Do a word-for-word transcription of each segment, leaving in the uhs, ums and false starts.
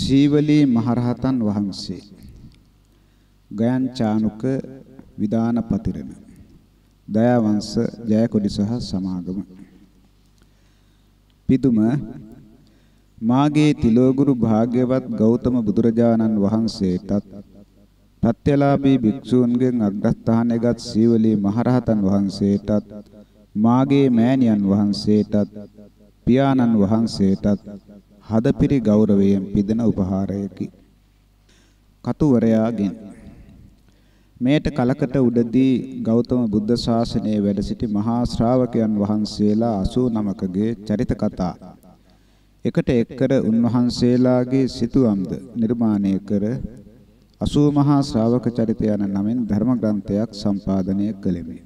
සීවලී මහරහතන් වහන්සේ ගයන් චානුක විදාන පතිරණ දයාවංශ ජයකොඩි සහ සමාගම පිදුම මාගේ තිලෝගුරු භාග්‍යවත් ගෞතම බුදුරජාණන් වහන්සේටත් ප්‍රත්‍යලාභී භික්ෂූන්ගෙන් අග්‍රස්ථානයේගත් සීවලී මහරහතන් වහන්සේටත් මාගේ මෑණියන් වහන්සේටත් පියාණන් වහන්සේටත් හදපිරි ගෞරවයෙන් පිදෙන උපහාරයකි. කතුවරයාගෙන් මේට කලකට උඩදී ගෞතම බුද්ධ ශාසනයේ වැඩ සිටි මහා ශ්‍රාවකයන් වහන්සේලා අසූ නමකගේ චරිත කතා එකට එක්කර උන්වහන්සේලාගේ සිතුවම්ද නිර්මාණය කර අසූ මහා ශ්‍රාවක චරිත යන නමින් ධර්ම ග්‍රන්ථයක් සම්පාදනය කළෙමි.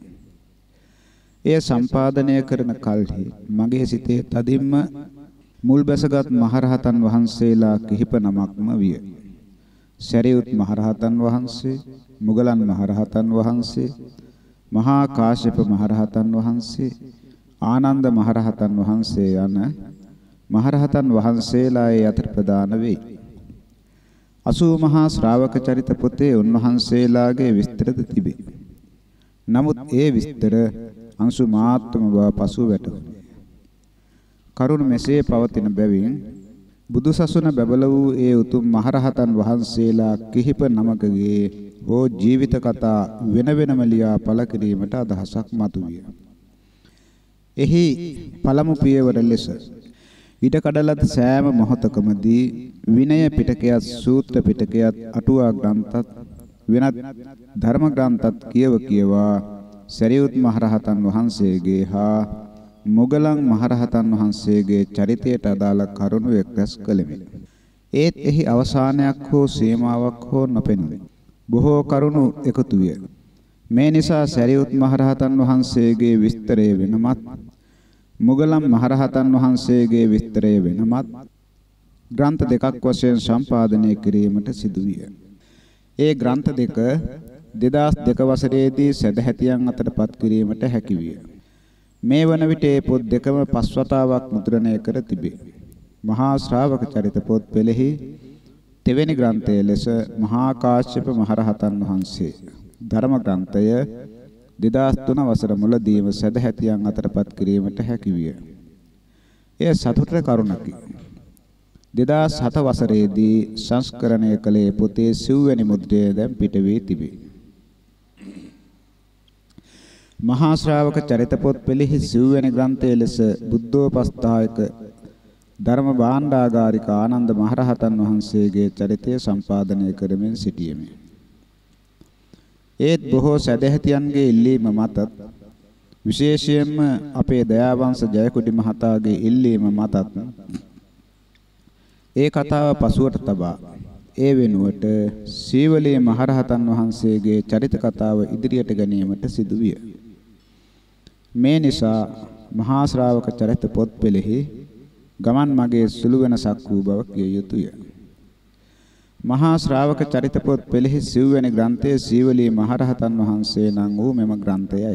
එය සම්පාදනය කරන කල්හි මගේ සිතේ තදින්ම මුල් බැසගත් මහරහතන් වහන්සේලා කිහිප නමක්ම විය. සරියුත් මහරහතන් වහන්සේ, මුගලන් මහරහතන් වහන්සේ, මහා කාශ්‍යප මහරහතන් වහන්සේ, ආනන්ද මහරහතන් වහන්සේ යන මහරහතන් වහන්සේලායේ අතර ප්‍රදාන වෙයි. අසූ මහා ශ්‍රාවක චරිත පොතේ උන්වහන්සේලාගේ විස්තරද තිබේ. නමුත් ඒ විස්තර අංශු මාත්‍රම බව පසු වැටහුණි. කරුණ මෙසේ පවතින බැවින් බුදුසසුන බැබළ වූ ඒ උතුම් මහරහතන් වහන්සේලා කිහිප නමකගේ හෝ ජීවිත කතා වෙන වෙනම ලියා පළ කිරීමට අදහසක් මතුවිය. එහි පළමු පියවර ලෙස ඊට කඩලත් සෑම මොහොතකමදී විනය පිටකයත් සූත්‍ර පිටකයත් අටුවා ග්‍රන්ථත් වෙනත් ධර්ම ග්‍රන්ථත් කියව කියවා සරියුත් මහරහතන් වහන්සේගේ හා මුගලන් මහරහතන් වහන්සේගේ චරිතයට අදාළ කරුණු එක්රැස් කළෙමි. ඒත් එහි අවසානයක් හෝ සීමාවක් හෝ නොපෙනුනි. බොහෝ කරුණු එකතු විය. මේ නිසා සරියුත් මහරහතන් වහන්සේගේ විස්තරය වෙනමත්, මුගලන් මහරහතන් වහන්සේගේ විස්තරය වෙනමත් ග්‍රන්ථ දෙකක් වශයෙන් සම්පාදනය කිරීමට සිදුවිය. ඒ ග්‍රන්ථ දෙක දෙදහස් දෙක වසරේදී සදැහැතියන් අතරපත් කිරීමට හැකි විය. මේ වන විට ඒ පොත් දෙකම පස් වතාවක් මුද්‍රණය කර තිබේ. මහා ශ්‍රාවක චරිත පොත් පෙළෙහි තෙවැනි ග්‍රන්ථය ලෙස මහා කාශ්‍යප මහරහතන් වහන්සේ ධර්ම ග්‍රන්ථය දෙදහස් තුන වසර මුලදීම සදැහැතියන් අතරපත් කිරීමට හැකි විය. එය සතුටට කරුණකි. දෙදහස් හත වසරේදී සංස්කරණය කළේ පොතේ සිව්වැනි මුද්‍රය දැන් පිට වී තිබේ. මහා ශ්‍රාවක චරිත පොත් පෙළෙහි සිව්වැනි ග්‍රන්ථය ලෙස බුද්ධෝපස්ථායක ධර්ම භාණ්ඩාගාරික ආනන්ද මහරහතන් වහන්සේගේ චරිතය සම්පාදනය කරමින් සිටියෙමි. ඒත් බොහෝ සදැහැතියන්ගේ ඉල්ලීම මතත් විශේෂයෙන්ම අපේ දයාවංශ ජයකොඩි මහතාගේ ඉල්ලීම මතත් ඒ කතාව පසුවට තබා ඒ වෙනුවට සීවලී මහරහතන් වහන්සේගේ චරිත කතාව ඉදිරියට ගැනීමට සිදුවිය. මේ නිසා මහා ශ්‍රාවක චරිත පොත් පෙළෙහි ගමන් මගේ සුළු වෙනසක් වූ බව කිය යුතුය. මහා ශ්‍රාවක චරිත පොත් පෙළෙහි සිව්වැනි ග්‍රන්ථයේ සීවලී මහරහතන් වහන්සේ නම් වූ මෙම ග්‍රන්ථයයි.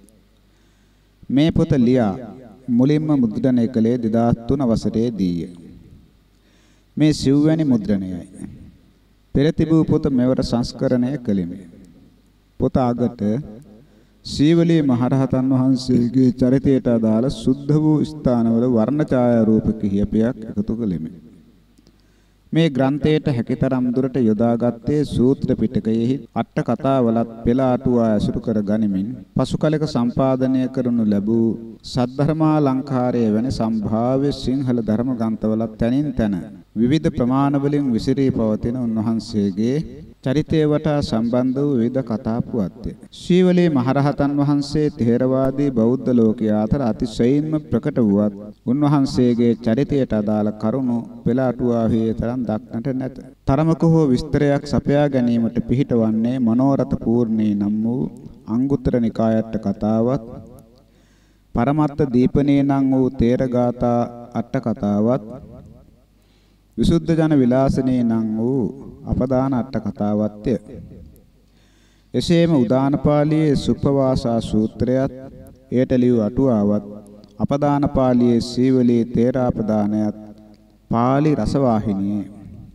මේ පොත ලියා මුලින්ම මුද්‍රණය කළේ දෙදහස් තුන වසරේදීය. මේ සිව්වැනි මුද්‍රණයයි. පෙර තිබූ පොත මෙවර සංස්කරණය කළෙමි. පොත අගට සීවලී මහරහතන් වහන්සේගේ චරිතයට අදාළ සුද්ධ වූ ස්ථානවල වර්ණ ඡායා රූප කිහිපයක් එකතු කළෙමි. මේ ග්‍රන්ථයට හැකිතරම් දුරට යොදාගත්තේ සූත්‍ර පිටකයෙහි අට කතාවලත් පෙළ අටුවා ඇසුරු කර ගනිමින් පසු කලක සම්පාදනය කරනු ලැබූ සද්ධර්මාලංකාරය වැනි සම්භාව්‍ය සිංහල ධර්ම ග්‍රන්ථවලත් තැනින් තැන විවිධ ප්‍රමාණ වලින් විසිරී පවතින උන්වහන්සේගේ චරිතය වටා සම්බන්ධ වූ විවිධ කතා පුවත්ය. ශ්‍රීවලී මහරහතන් වහන්සේ ථේරවාදී බෞද්ධ ලෝකයා අතර අතිශයින්ම ප්‍රකට වුවත් උන්වහන්සේගේ චරිතයට අදාළ කරුණු පෙළ අටුවාවේ තරම් දක්නට නැත. තරමක හෝ විස්තරයක් සපයා ගැනීමට පිහිටවන්නේ මනෝරත පූර්ණේ නම් වූ අංගුත්තර නිකායට කතාවත්, පරමත්ත දීපනේ නම් වූ තේරගාථා අට කතාවත්, විසුද්ධ ජන විලාසනේ නම් වූ අපදාන අට කතාවත්ය. එසේම උදාන පාළියේ සුප්පවාසා සූත්‍රයත්, එයට ලියූ අටුවාවත්, අපදාන පාළියේ සීවලී තේරාපදානයත්, පාළි රසවාහිනියේ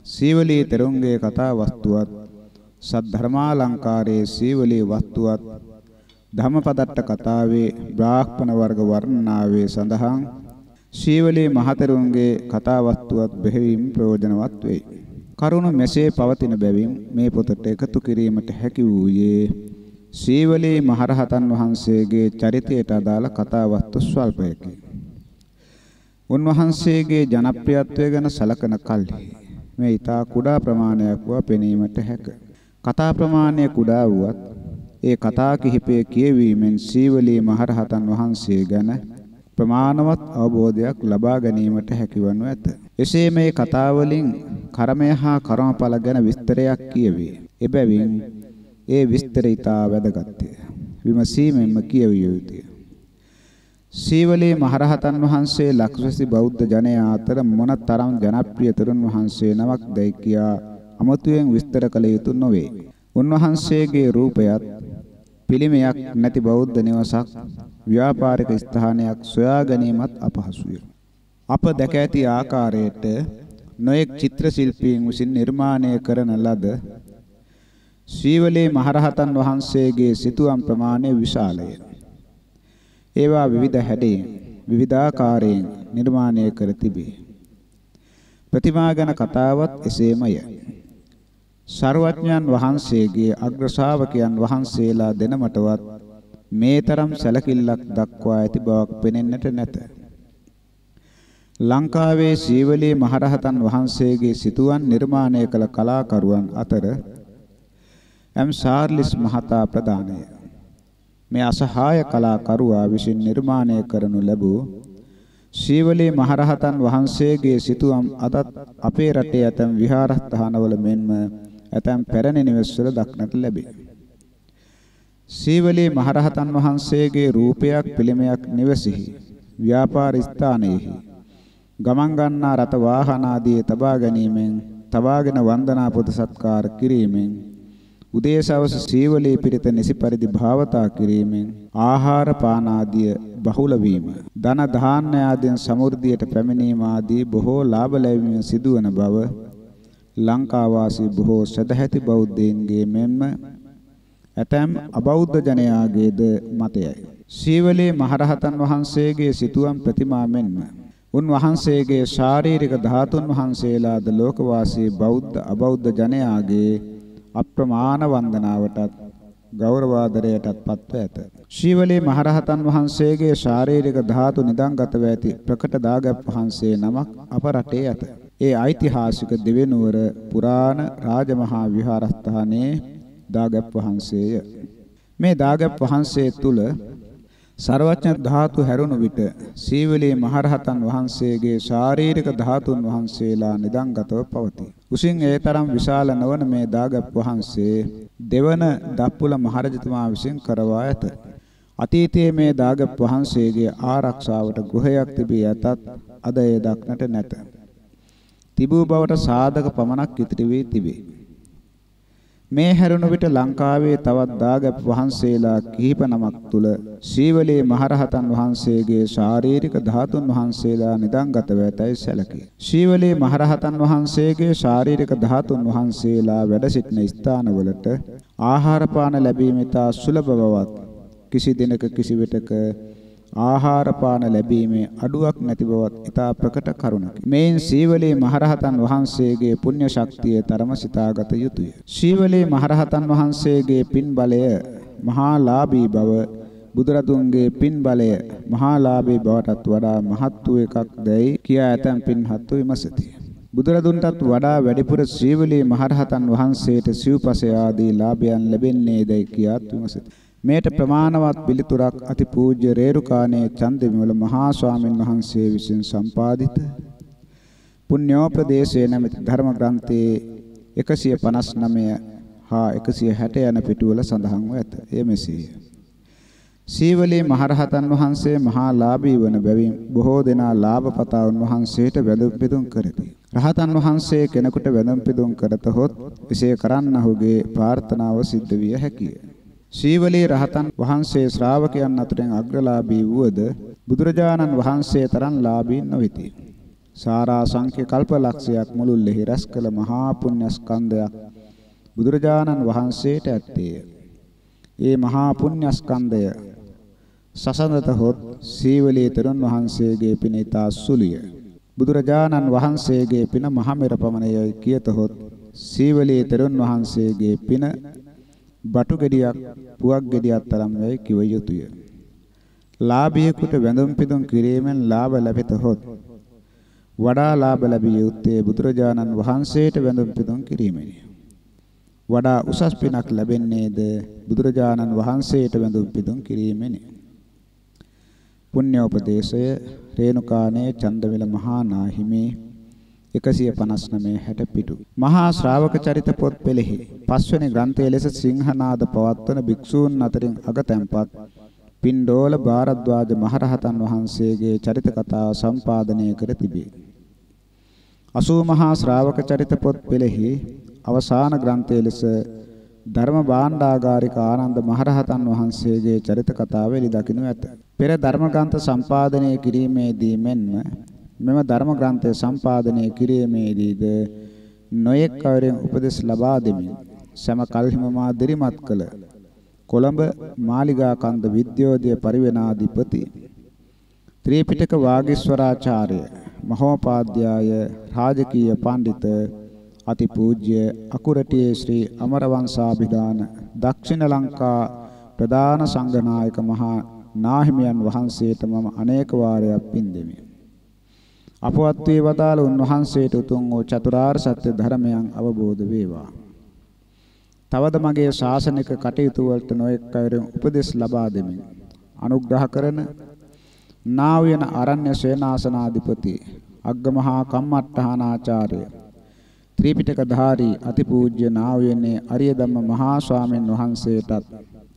සීවලී තෙරුන්ගේ කතා වස්තුවත් සද්ධර්මාලංකාරයේ සීවලී වස්තුවත් ධම්මපදට්ට කතාවේ බ්‍රාහ්මණ වර්ග වර්ණනාවේ සඳහන් සීවලී මහතෙරුන්ගේ කතා වස්තුවත් බෙහෙවින් ප්‍රයෝජනවත් වෙයි. කරුණ මෙසේ පවතින බැවින් මේ පොතට එකතු කිරීමට හැකි වූයේ සීවලී මහරහතන් වහන්සේගේ චරිතයට අදාළ කතා වස්තු ස්වල්පයකි. උන්වහන්සේගේ ජනප්‍රියත්වය ගැන සලකන කල්හි මේ ඊතා කුඩා ප්‍රමාණයක් වා පෙනීමට හැක. කතා ප්‍රමාණය කුඩා වුවත් ඒ කතා කිහිපය කියවීමෙන් සීවලී මහරහතන් වහන්සේ ගැන ප්‍රමාණවත් අවබෝධයක් ලබා ගැනීමට හැකිවනු ඇත. එසේ මේ කතාවලින් කර්මය හා කර්මඵල ගැන විස්තරයක් කියවේ. එබැවින් ඒ විස්තර ඊතා වැදගත්ය. විමසීමෙන්ම කියවිය යුතුය. සීවලී මහරහතන් වහන්සේ ලක්ෂසි බෞද්ධ ජනයා අතර මොනතරම් ජනප්‍රිය තරුණ වහන්සේ නමක් දැයි කියා අමතුයෙන් විස්තර කළ යුතු නොවේ. උන්වහන්සේගේ රූපයත් පිළිමයක් නැති බෞද්ධ නිවසක් ව්‍යාපාරික ස්ථානයක් සොයා ගැනීමත් අපහසුය. අප දැක ඇති ආකාරයට නොයෙක් චිත්‍ර ශිල්පීන් විසින් නිර්මාණය කරන ලද සීවලී මහරහතන් වහන්සේගේ සිතුවම් ප්‍රමාණය විශාලය. ඒවා විවිධ හැඩයෙන් විවිධාකාරයෙන් නිර්මාණය කර තිබේ. ප්‍රතිමා ගැන කතාවත් එසේමය. සර්වඥයන් වහන්සේගේ අග්‍ර ශ්‍රාවකයන් වහන්සේලා දෙනමටවත් මේ තරම් සැලකිල්ලක් දක්වා ඇති බවක් පෙනෙන්නට නැත. ලංකාවේ සීවලී මහරහතන් වහන්සේගේ සිතුවම් නිර්මාණය කළ කලාකරුවන් අතර එම් ෂාර්ලිස් මහතා ප්‍රධානය. මේ අසහාය කලාකරුවා විසින් නිර්මාණය කරනු ලැබූ සීවලී මහරහතන් වහන්සේගේ සිතුවම් අදත් අපේ රටේ ඇතැම් විහාරස්ථානවල මෙන්ම ඇතැම් පැරණි නිවෙස්වල දක්නට ලැබේ. සීවලී මහරහතන් වහන්සේගේ රූපයක් පිළිමයක් නිවසෙහි ව්‍යාපාර ස්ථානයෙහි ගමන් ගන්නා රත වාහන ආදී තබා ගැනීමෙන් තබාගෙන වන්දනා පුද සත්කාර කිරීමෙන් උදේ සවස සීවලී පිරිත නිසි පරිදි භාවතා කිරීමෙන් ආහාර පාන ආදිය බහුල වීම ධන ධාන්‍ය ආදීන් සමෘද්ධියට පැමිණීම ආදී බොහෝ ලාභ ලැබීම සිදුවන බව ලංකා වාසී බොහෝ සදැහැති බෞද්ධයින්ගේ මෙන්ම ඇතැම් අබෞද්ධ ජනයාගේද මතයයි. සීවලී මහරහතන් වහන්සේගේ සිතුවම් ප්‍රතිමා මෙන්ම උන්වහන්සේගේ ශාරීරික ධාතුන් වහන්සේලාද ලෝකවාසී බෞද්ධ අබෞද්ධ ජනයාගේ අප්‍රමාණ වන්දනාවටත් ගෞරවාදරයටත් පත්ව ඇත. සීවලී මහරහතන් වහන්සේගේ ශාරීරික ධාතු නිදන්ගතව ඇති ප්‍රකට දාගැබ් වහන්සේ නමක් අප රටේ ඇත. ඒ ඓතිහාසික දෙවෙනුවර පුරාණ රාජමහා විහාරස්ථානයේ දාගැබ් වහන්සේය. මේ දාගැබ් වහන්සේ තුල සර්වඥ ධාතු හැරුණු විට සීවලී මහරහතන් වහන්සේගේ ශාරීරික ධාතුන් වහන්සේලා නිදන්ගතව පවතී. උසින් ඒ තරම් විශාල නොවන මේ දාගැබ් වහන්සේ දෙවන දප්පුල මහරජතුමා විසින් කරවා ඇත. අතීතයේ මේ දාගැබ් වහන්සේගේ ආරක්ෂාවට ගෘහයක් තිබී ඇතත් අද එය දක්නට නැත. තිබූ බවට සාධක පමණක් ඉතිරි වී තිබේ. මේ හැරුණු විට ලංකාවේ තවත් දාගැබ් වහන්සේලා කිහිප නමක් තුල සීවලී මහරහතන් වහන්සේගේ ශාරීරික ධාතුන් වහන්සේලා නිදන්ගතව ඇතැයි සැලකේ. සීවලී මහරහතන් වහන්සේගේ ශාරීරික ධාතුන් වහන්සේලා වැඩ සිටින ස්ථානවලට ආහාර පාන ලැබීම ඉතා සුලභ බවත් කිසි දිනක කිසි විටක ආහාර පාන ලැබීමේ අඩුවක් නැති බවත් ඉතා ප්‍රකට කරුණකි. මේන් සීවලී මහරහතන් වහන්සේගේ පුණ්‍ය ශක්තිය තරම සිතාගත යුතුය. සීවලී මහරහතන් වහන්සේගේ පින් බලය මහා ලාභී බව බුදුරදුන්ගේ පින් බලය මහා ලාභී බවටත් වඩා මහත් වූ එකක් දැයි කියා ඇතැම් පින්හත්තු විමසති. බුදුරදුන්ටත් වඩා වැඩිපුර සීවලී මහරහතන් වහන්සේට සිව්පසය ආදී ලාභයන් ලැබෙන්නේ දැයි කියාත් විමසති. මේට ප්‍රමාණවත් පිළිතුරක් අතිපූජ්‍ය රේරුකාණේ චන්දවිමල මහා ස්වාමීන් වහන්සේ විසින් සම්පාදිත පුණ්‍යෝපදේශේ නැමැති ධර්ම ග්‍රන්ථයේ එකසිය පනස් නවය හා එකසිය හැට යන පිටුවල සඳහන්ව ඇත. එය මෙසේය. සීවලී මහරහතන් වහන්සේ මහා ලාභී වන බැවින් බොහෝ දෙනා ලාභපතා උන්වහන්සේට වැඳුම් පිදුම් කරති. රහතන් වහන්සේ කෙනෙකුට වැඳුම් පිදුම් කරතහොත් එසේ කරන්නහුගේ ප්‍රාර්ථනාව සිද්ධ විය හැකිය. සීවලී රහතන් වහන්සේ ශ්‍රාවකයන් අතරින් අග්‍රලාභී වූද බුදුරජාණන් වහන්සේ තරම් ලාභී නොවිති. සාරා සංඛ්‍ය කල්පලක්ෂයක් මුළුල්ලෙහි රැස් කළ මහා පුණ්‍ය ස්කන්ධයක් බුදුරජාණන් වහන්සේට ඇත්තේය. ඒ මහා පුණ්‍ය ස්කන්ධය සසඳත හොත් සීවලී තෙරුන් වහන්සේගේ පින ඉතා සුළුය. බුදුරජාණන් වහන්සේගේ පින මහමෙර පමණයයි කියතහොත් සීවලී තෙරුන් වහන්සේගේ පින බටු ගෙඩියක් පුවක් ගෙඩියක් තරම් යයි කිව යුතුය. ලාභියෙකුට වැඳුම් පිදුම් කිරීමෙන් ලාභ ලැබෙතහොත් වඩා ලාභ ලැබිය යුත්තේ බුදුරජාණන් වහන්සේට වැඳුම් පිදුම් කිරීමෙනි. වඩා උසස් පිනක් ලැබෙන්නේද බුදුරජාණන් වහන්සේට වැඳුම් පිදුම් කිරීමෙනි. පුණ්‍යෝපදේශය රේණුකානේ චන්දවිල මහා නාහිමේ එකසිය පනස් නවය හැට පිටු. මහා ශ්‍රාවක චරිත පොත් පෙළෙහි පස්වෙනි ග්‍රන්ථයේ ලෙස සිංහනාද පවත්වන භික්ෂූන් අතරින් අගතැන්පත් පින්ඩෝල භාරද්වාජ මහරහතන් වහන්සේගේ චරිත කතාව සම්පාදනය කර තිබේ. අසූ මහා ශ්‍රාවක චරිත පොත් පෙළෙහි අවසාන ග්‍රන්ථයේ ලෙස ධර්ම භාණ්ඩාගාරික ආනන්ද මහරහතන් වහන්සේගේ චරිත කතාව එළි දකින්නු ඇත. පෙර ධර්ම ග්‍රන්ථ සම්පාදනය කිරීමේදී මෙන්ම මෙම ධර්ම ග්‍රන්ථය සම්පාදනය කිරීමේදීද නොයෙක් අයුරින් උපදෙස් ලබා දෙමින් සෑම කල්හිම මා දිරිමත් කළ කොළඹ මාලිගා කන්ද විද්‍යෝදය පරිවෙනාධිපති ත්‍රිපිටක වාගීස්වරාචාර්ය මහෝපාද්‍යය රාජකීය පඬිත අතිපූජ්‍ය අකුරටියේ ශ්‍රී අමරවංශාභිදාන දක්ෂිණ ලංකා ප්‍රධාන සංඝනායක මහා නාහිමියන් වහන්සේට මම අනේක වාරයක් පින් දෙමි. අපවත් වී වදාළ උන්වහන්සේට උතුම් වූ චතුරාර්ය සත්‍ය ධර්මයන් අවබෝධ වේවා. තවද මගේ ශාසනික කටයුතු වලට නොඑක් අයුරින් උපදෙස් ලබා දෙමින් අනුග්‍රහ කරන නා වූ යන ආරණ්‍ය සේනාසනාධිපති අග්ගමහා කම්මට්ටහනාචාර්ය ත්‍රිපිටකධාරී අතිපූජ්‍ය නා වූ යන්නේ අරිය ධම්ම මහා ස්වාමීන් වහන්සේටත්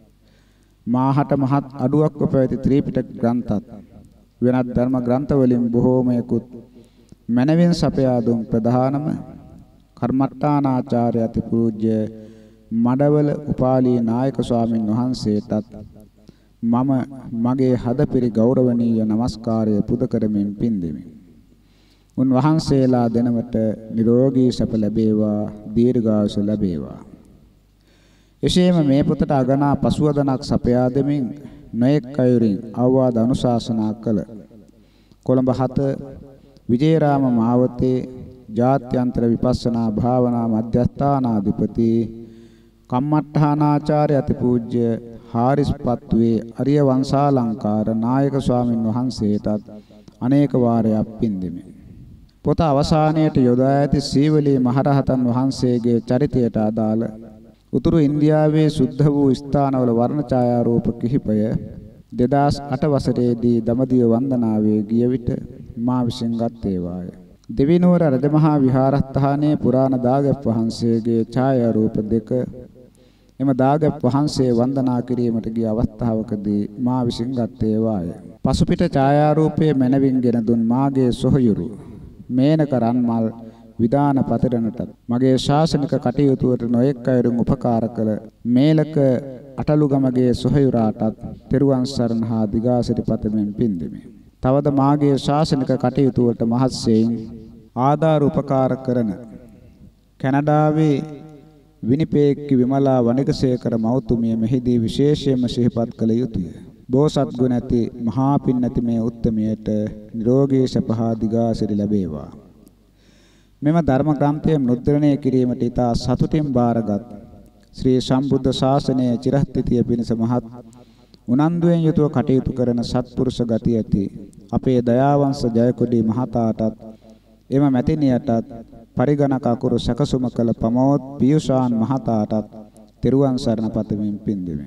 මාහට මහත් අඩුවක්ව පැවති ත්‍රිපිටක ග්‍රන්ථත් වෙනත් ධර්ම ග්‍රන්ථ වලින් බොහෝමයකුත් මනවින් සපයා දුන් ප්‍රධානම කර්මට්ටානාචාර්ය අතිපූජ්‍ය මඩවල උපාලී නායක ස්වාමින් වහන්සේටත් මම මගේ හදපිරි ගෞරවනීය නමස්කාරය පුද කරමින් පින් දෙමි. උන්වහන්සේලා දෙනවට නිරෝගී සැප ලැබේවා, දීර්ඝායුෂ ලැබේවා. එසේම මේ පොතට අගනා පසුවදනක් සපයා දෙමින් නොඑක් අයුරින් අවවාද අනුශාසනා කළ කොළඹ හත විජේරාම මාවතේ ජාත්‍යන්තර විපස්සනා භාවනා මධ්‍යස්ථානාධිපති කම්මට්ටහනාචාර්ය අතිපූජ්‍ය හාරිස්පත්තුවේ අරිය වංශාලංකාර නායක ස්වාමින් වහන්සේටත් අනේක වාරයක් පින් දෙමි. පොත අවසානයේට යොදා ඇති සීවලී මහරහතන් වහන්සේගේ චරිතයට අදාළ උතුරු ඉන්දියාවේ සුද්ධ වූ ස්ථානවල වර්ණ ඡායාරූප කිහිපය දෙදාස් අට වසරේදී දඹදිව වන්දනාවේ ගිය විට මා විසින් ගත් ඒවාය. දෙවිනුවර රජමහා විහාරස්ථානයේ පුරාණ දාගැබ් වහන්සේගේ ඡායාරූප දෙක එම දාගැබ් වහන්සේ වන්දනා කිරීමට ගිය අවස්ථාවකදී මා විසින් ගත් ඒවාය. පසුපිට ඡායාරූපයේ මැනවින්ගෙන දුන් මාගේ සොහයුරු මේනක රන්මල් විදාන පතරණටත් මගේ ශාසනික කටයුතු වලට නොඑක් අයුරින් උපකාර කළ මේලක අටලුගමගේ සොහයුරාටත් තෙරුවන් සරණ හා දිගාසිරි පතමින් පින් දෙමි. තවද මාගේ ශාසනික කටයුතු වලට මහත්සෙයින් ආධාර උපකාර කරන කැනඩාවේ විනිපේක්කි විමලා වණිකසේකර මෞතුමිය මෙහිදී විශේෂයෙන්ම සිහිපත් කළ යුතුය. බෝසත් ගුණ ඇති මහා පින් ඇති මේ උත්තමයට නිරෝගී සැප හා දිගාසිරි ලැබේවා. මෙම ධර්ම ග්‍රන්ථය මුද්‍රණය කිරීමට ඉතා සතුටින් බාරගත් ශ්‍රී සම්බුද්ධ ශාසනයේ චිරස්ථිතිය පිණිස මහත් උනන්දුවෙන් යුතුව කටයුතු කරන සත්පුරුෂ ගති ඇති අපේ දයාවංශ ජයකොඩි මහතාටත් එම මැතිණියටත් පරිගණක අකුරු සැකසුම කළ ප්‍රමෝද් පියුෂාන් මහතාටත් තෙරුවන් සරණ පතමින් පින් දෙමි.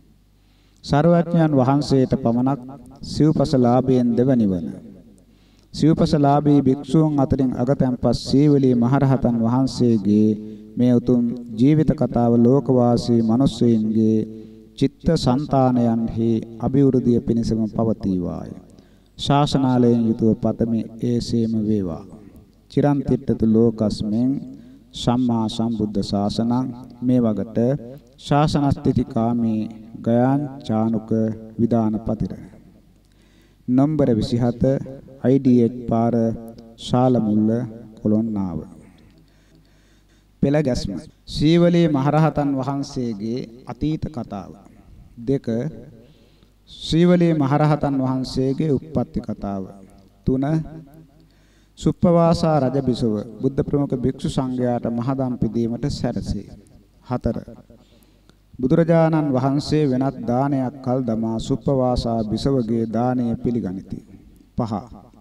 සර්වඥයන් වහන්සේට පමණක් සිව්පසලාභයෙන් දෙවැනි වන සිව්පසලාභී භික්ෂූන් අතරින් අගතැන්පත් සීවලී මහරහතන් වහන්සේගේ මේ උතුම් ජීවිත කතාව ලෝකවාසී මිනිස්සුන්ගේ චිත්ත සංතානයන්හි අභිවෘද්ධිය පිණිසම පවතිවාය. ශාසනාලයෙන් යුතුව පතමි ඒසේම වේවා. චිරන්තිට්ඨතු ලෝකස්මෙන් සම්මා සම්බුද්ධ ශාසනං මේ වගට ශාසනස්ථಿತಿකාමී ගයාන් චානුක විදාන පතිර නම්බර විසිහත I D H පාර ශාලමුල්ල කොළොන්නාව. පෙළ ගැස්ම සීවලී මහරහතන් වහන්සේගේ අතීත කතාව. දෙක සීවලී මහරහතන් වහන්සේගේ උප්පත්ති කතාව. තුන සුප්පවාසා රජ බිසව බුද්ධ ප්‍රමුඛ භික්ෂු සංඝයාට මහදම් පිදීමට සැරසේ. හතර බුදුරජාණන් වහන්සේ වෙනත් දානයක් කල් දමා සුප්පවාසා බිසවගේ දානය පිළිගනිති. පහ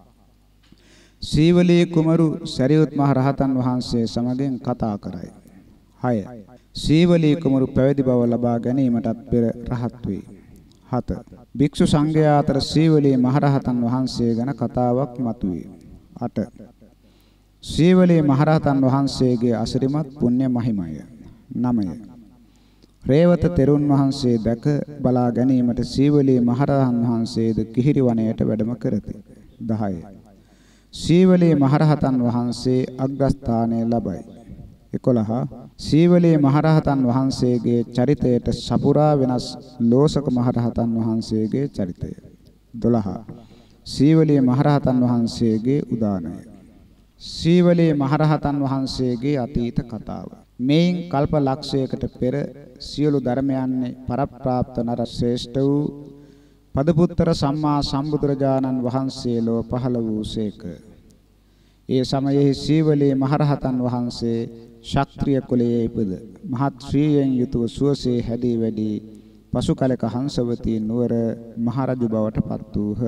සීවලී කුමරු සරියුත් මහ රහතන් වහන්සේ සමගින් කතා කරයි. හය සීවලී කුමරු පැවිදි බව ලබා ගැනීමටත් පෙර රහත් වේ. හත භික්ෂු සංඝයා අතර සීවලී මහ රහතන් වහන්සේ ගැන කතාවක් මතුවේ. අට සීවලී මහ රහතන් වහන්සේගේ අසිරිමත් පුණ්‍ය මහිමය. නවය රේවත තෙරුන් වහන්සේ දැක බලා ගැනීමට සීවලී මහ රහතන් වහන්සේද කිහිරි වනයේට වැඩම කරති. දහය සීවලී මහ රහතන් වහන්සේ අග්‍රස්ථානය ලබයි. එකොළහ සීවලී මහ රහතන් වහන්සේගේ චරිතයට සපුරා වෙනස් ලෝසක මහ රහතන් වහන්සේගේ චරිතය. දොළහ සීවලී මහ රහතන් වහන්සේගේ උදානය. සීවලී මහ රහතන් වහන්සේගේ අතීත කතාව. මේන් කල්ප ලක්ෂයකට පෙර සියලු ධර්මයන්හි පරප්‍රාප්ත නර ශ්‍රේෂ්ඨ වූ පදපුත්තර සම්මා සම්බුදුරජාණන් වහන්සේ ලෝ පහළ වූසේක. ඒ සමයෙහි සීවලී මහ රහතන් වහන්සේ ශාක්‍ත්‍රීය කුලයේ ඉපද මහත් ශ්‍රීයෙන් යුතුව සුවසේ හැදී වැඩි පසු කලක හංසවතී නුවර මහරජු බවට පත් වූහ.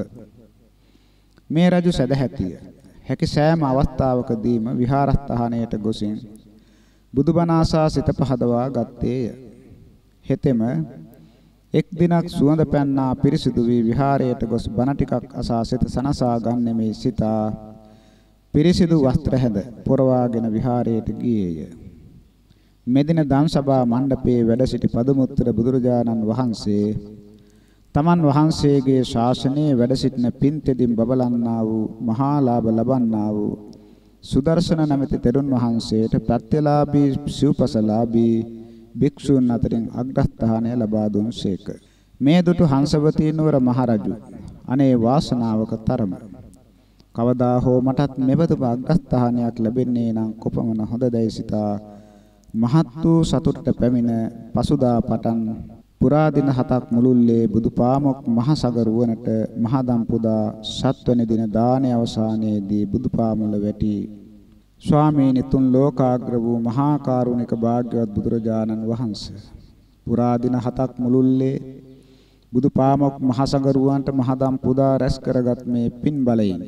මේ රජු සදහැතිය හැකි සෑම අවස්ථාවකදීම විහාරස්ථානයට ගොසින් බුදුබණ ආසා සිත පහදවා ගත්තේය. හෙතෙම එක් දිනක් සුවඳ පැන්නා පිරිසිදු වී විහාරයට ගොස් බණ ටිකක් අසා සිත සනසා ගන්නෙමේ සිතා පිරිසිදු වස්ත්‍ර හැඳ පොරවාගෙන විහාරයට ගියේය. මෙදින ධම්සභා මණ්ඩපයේ වැඩ සිටි පදමුත්තර බුදුරජාණන් වහන්සේ තමන් වහන්සේගේ ශාසනයේ වැඩ සිටින පින්තෙදින් බබලන්නා වූ මහා ලාභ ලබන්නා වූ සුදර්ශන නැමැති තෙරුන් වහන්සේට ප්‍රත්‍යලාභී සිව්පසලාභී භික්ෂූන් අතරින් අග්‍රස්ථානය ලබා දුන්සේක. මේ දුටු හංසවතී නුවර මහරජු අනේ වාසනාවක තරම කවදා හෝ මටත් මෙබඳු අග්‍රස්ථානයක් ලැබෙන්නේ නම් කොපමණ හොඳදයි සිතා මහත් වූ සතුටට පැමිණ පසුදා පටන් පුරා දින හතක් මුළුල්ලේ බුදුපාමොක් මහ සගරුවනට මහදම් පුදා සත්වන දින දානයේ අවසානයේදී බුදුපාමුල වැටි ස්වාමීනි තුන් ලෝකාග්‍ර වූ මහා කරුණික භාග්‍යවත් බුදුරජාණන් වහන්සේ පුරා දින හතක් මුළුල්ලේ බුදුපාමොක් මහ සගරුවන්ට මහදම් පුදා රැස් කරගත් මේ පින් බලයෙන්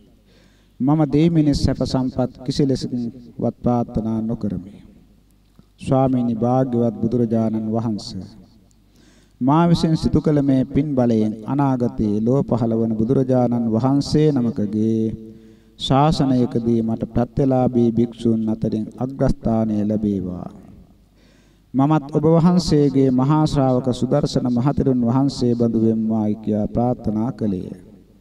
මම දෙවිමිනිස් සැප සම්පත් කිසිලෙසකින්වත් ප්‍රාර්ථනා නොකරමි. ස්වාමීනි භාග්‍යවත් බුදුරජාණන් වහන්සේ මා විසින් සිදු කළ මේ පින් බලයෙන් අනාගතයේ ලෝ පහළ වන බුදුරජාණන් වහන්සේ නමකගේ ශාසනයකදී මට ප්‍රත්‍යලාභී භික්ෂූන් අතරින් අග්‍රස්ථානය ලැබේවා. මමත් ඔබ වහන්සේගේ මහා ශ්‍රාවක සුදර්ශන මහතෙරුන් වහන්සේ බඳු වෙම්වායි කියා ප්‍රාර්ථනා කළේය.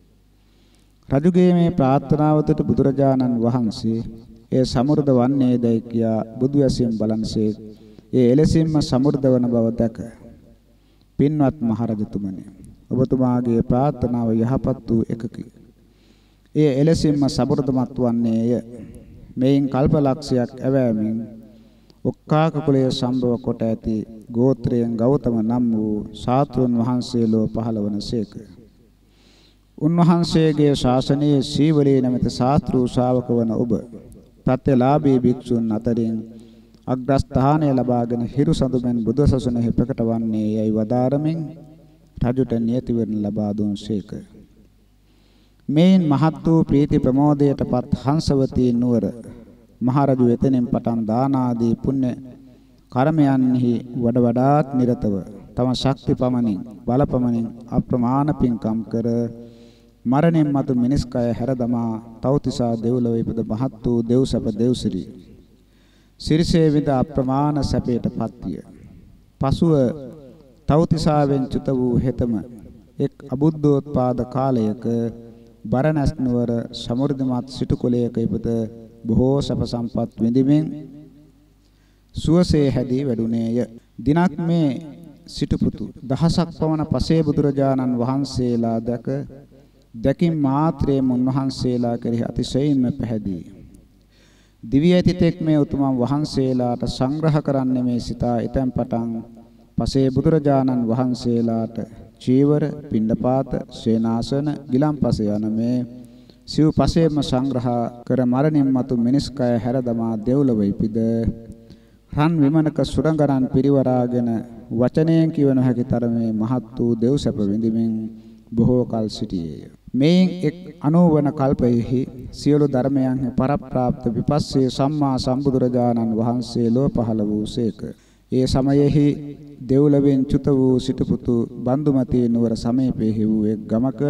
රජුගේ මේ ප්‍රාර්ථනාව තුට බුදුරජාණන් වහන්සේ ඒ සමෘද්ධ වන්නේදයි කියා බුදු ඇසින් බලන්සේ ඒ එලෙසින්ම සමෘද්ධ වන බව දැක පින්වත් මහරජතුමනි ඔබතුමාගේ ප්‍රාර්ථනාව යහපත් වූ එකකි. ඒ එලෙසින්ම සමෘද්ධමත් වන්නේය. මේන් කල්පලක්ෂයක් ඇවෑමින් ඔක්කාක කුලයේ සම්භව කොට ඇති ගෝත්‍රයෙන් ගෞතම නම් වූ ශාස්ත්‍රඥ වහන්සේ ලෝ පහළ වනසේක. උන්වහන්සේගේ ශාසනයේ සීවලී නැමැති ශාස්ත්‍රූ ශ්‍රාවක වන ඔබ ප්‍රත්‍යලාභී භික්ෂුන් අතරින් අග්‍රස්ථානය ලබාගෙන හිරු සඳුමෙන් බුදුසසුනෙහි ප්‍රකට වන්නේ යයි වදාරමින් රජුට නියති වරණ ලබා දුන්සේක. මේන් මහත් වූ ප්‍රීති ප්‍රමෝදයටපත් හංසවතී නුවර මහරජු එතනින් පටන් දාන ආදී පුණ්‍ය කර්මයන්හි වඩ වඩාත් නිරතව තම ශක්ති පමණින් බල පමණින් අප්‍රමාණ පින්කම් කර මරණින් මතු මිනිස් කය හැර දමා තවතිසා දෙව්ලොව ඉපද මහත් වූ දෙව්සප දෙව්සිරි සිරිසේ විද අප්‍රමාණ සැපයටපත් විය. පසුව තවතිසාවෙන් චුත වූ හෙතම එක් අබුද්ධෝත්පාද කාලයක බරණැස් නුවර සමෘද්ධිමත් සිටු කුලයක ඉපද බොහෝ සැප සම්පත් විඳිමින් සුවසේ හැදී වැඩුණේය. දිනක් මේ සිටුපුතු දහසක් පවන පසේ බුදුරජාණන් වහන්සේලා දැක දැකින් මාත්‍රයෙන් උන්වහන්සේලා කෙරෙහි අතිශයින්ම පැහැදී. දිව්‍ය ඇතිතෙක් මේ උතුමන් වහන්සේලාට සංග්‍රහ කරන්නේ මේ සිතා ඊතන් පටන් පසේ බුදුරජාණන් වහන්සේලාට චීවර, පිණ්ඩපාත, සේනාසන, ගිලන්පස යන මේ සිව් පසේම සංග්‍රහ කර මරණින් මතු මිනිස් කය හැර දමා දෙව්ලොව ඉපිද රන් විමනක සුරංගනන් පිරිවරාගෙන වචනයෙන් කිව නොහැකි තරමේ මහත් වූ දෙව් සැප විඳිමින් බොහෝ කල් සිටියේය. මේන් එක් අනෝවන කල්පයෙහි සියලු ධර්මයන්හි පරප්‍රාප්ත විපස්සේ සම්මා සම්බුදුරජාණන් වහන්සේ ලෝ පහළ වූසේක. ඒ සමයෙහි දෙව්ලොවෙන් චුත වූ සිටුපුතු බන්දුමතී නුවර සමීපෙහි වූ එක් ගමක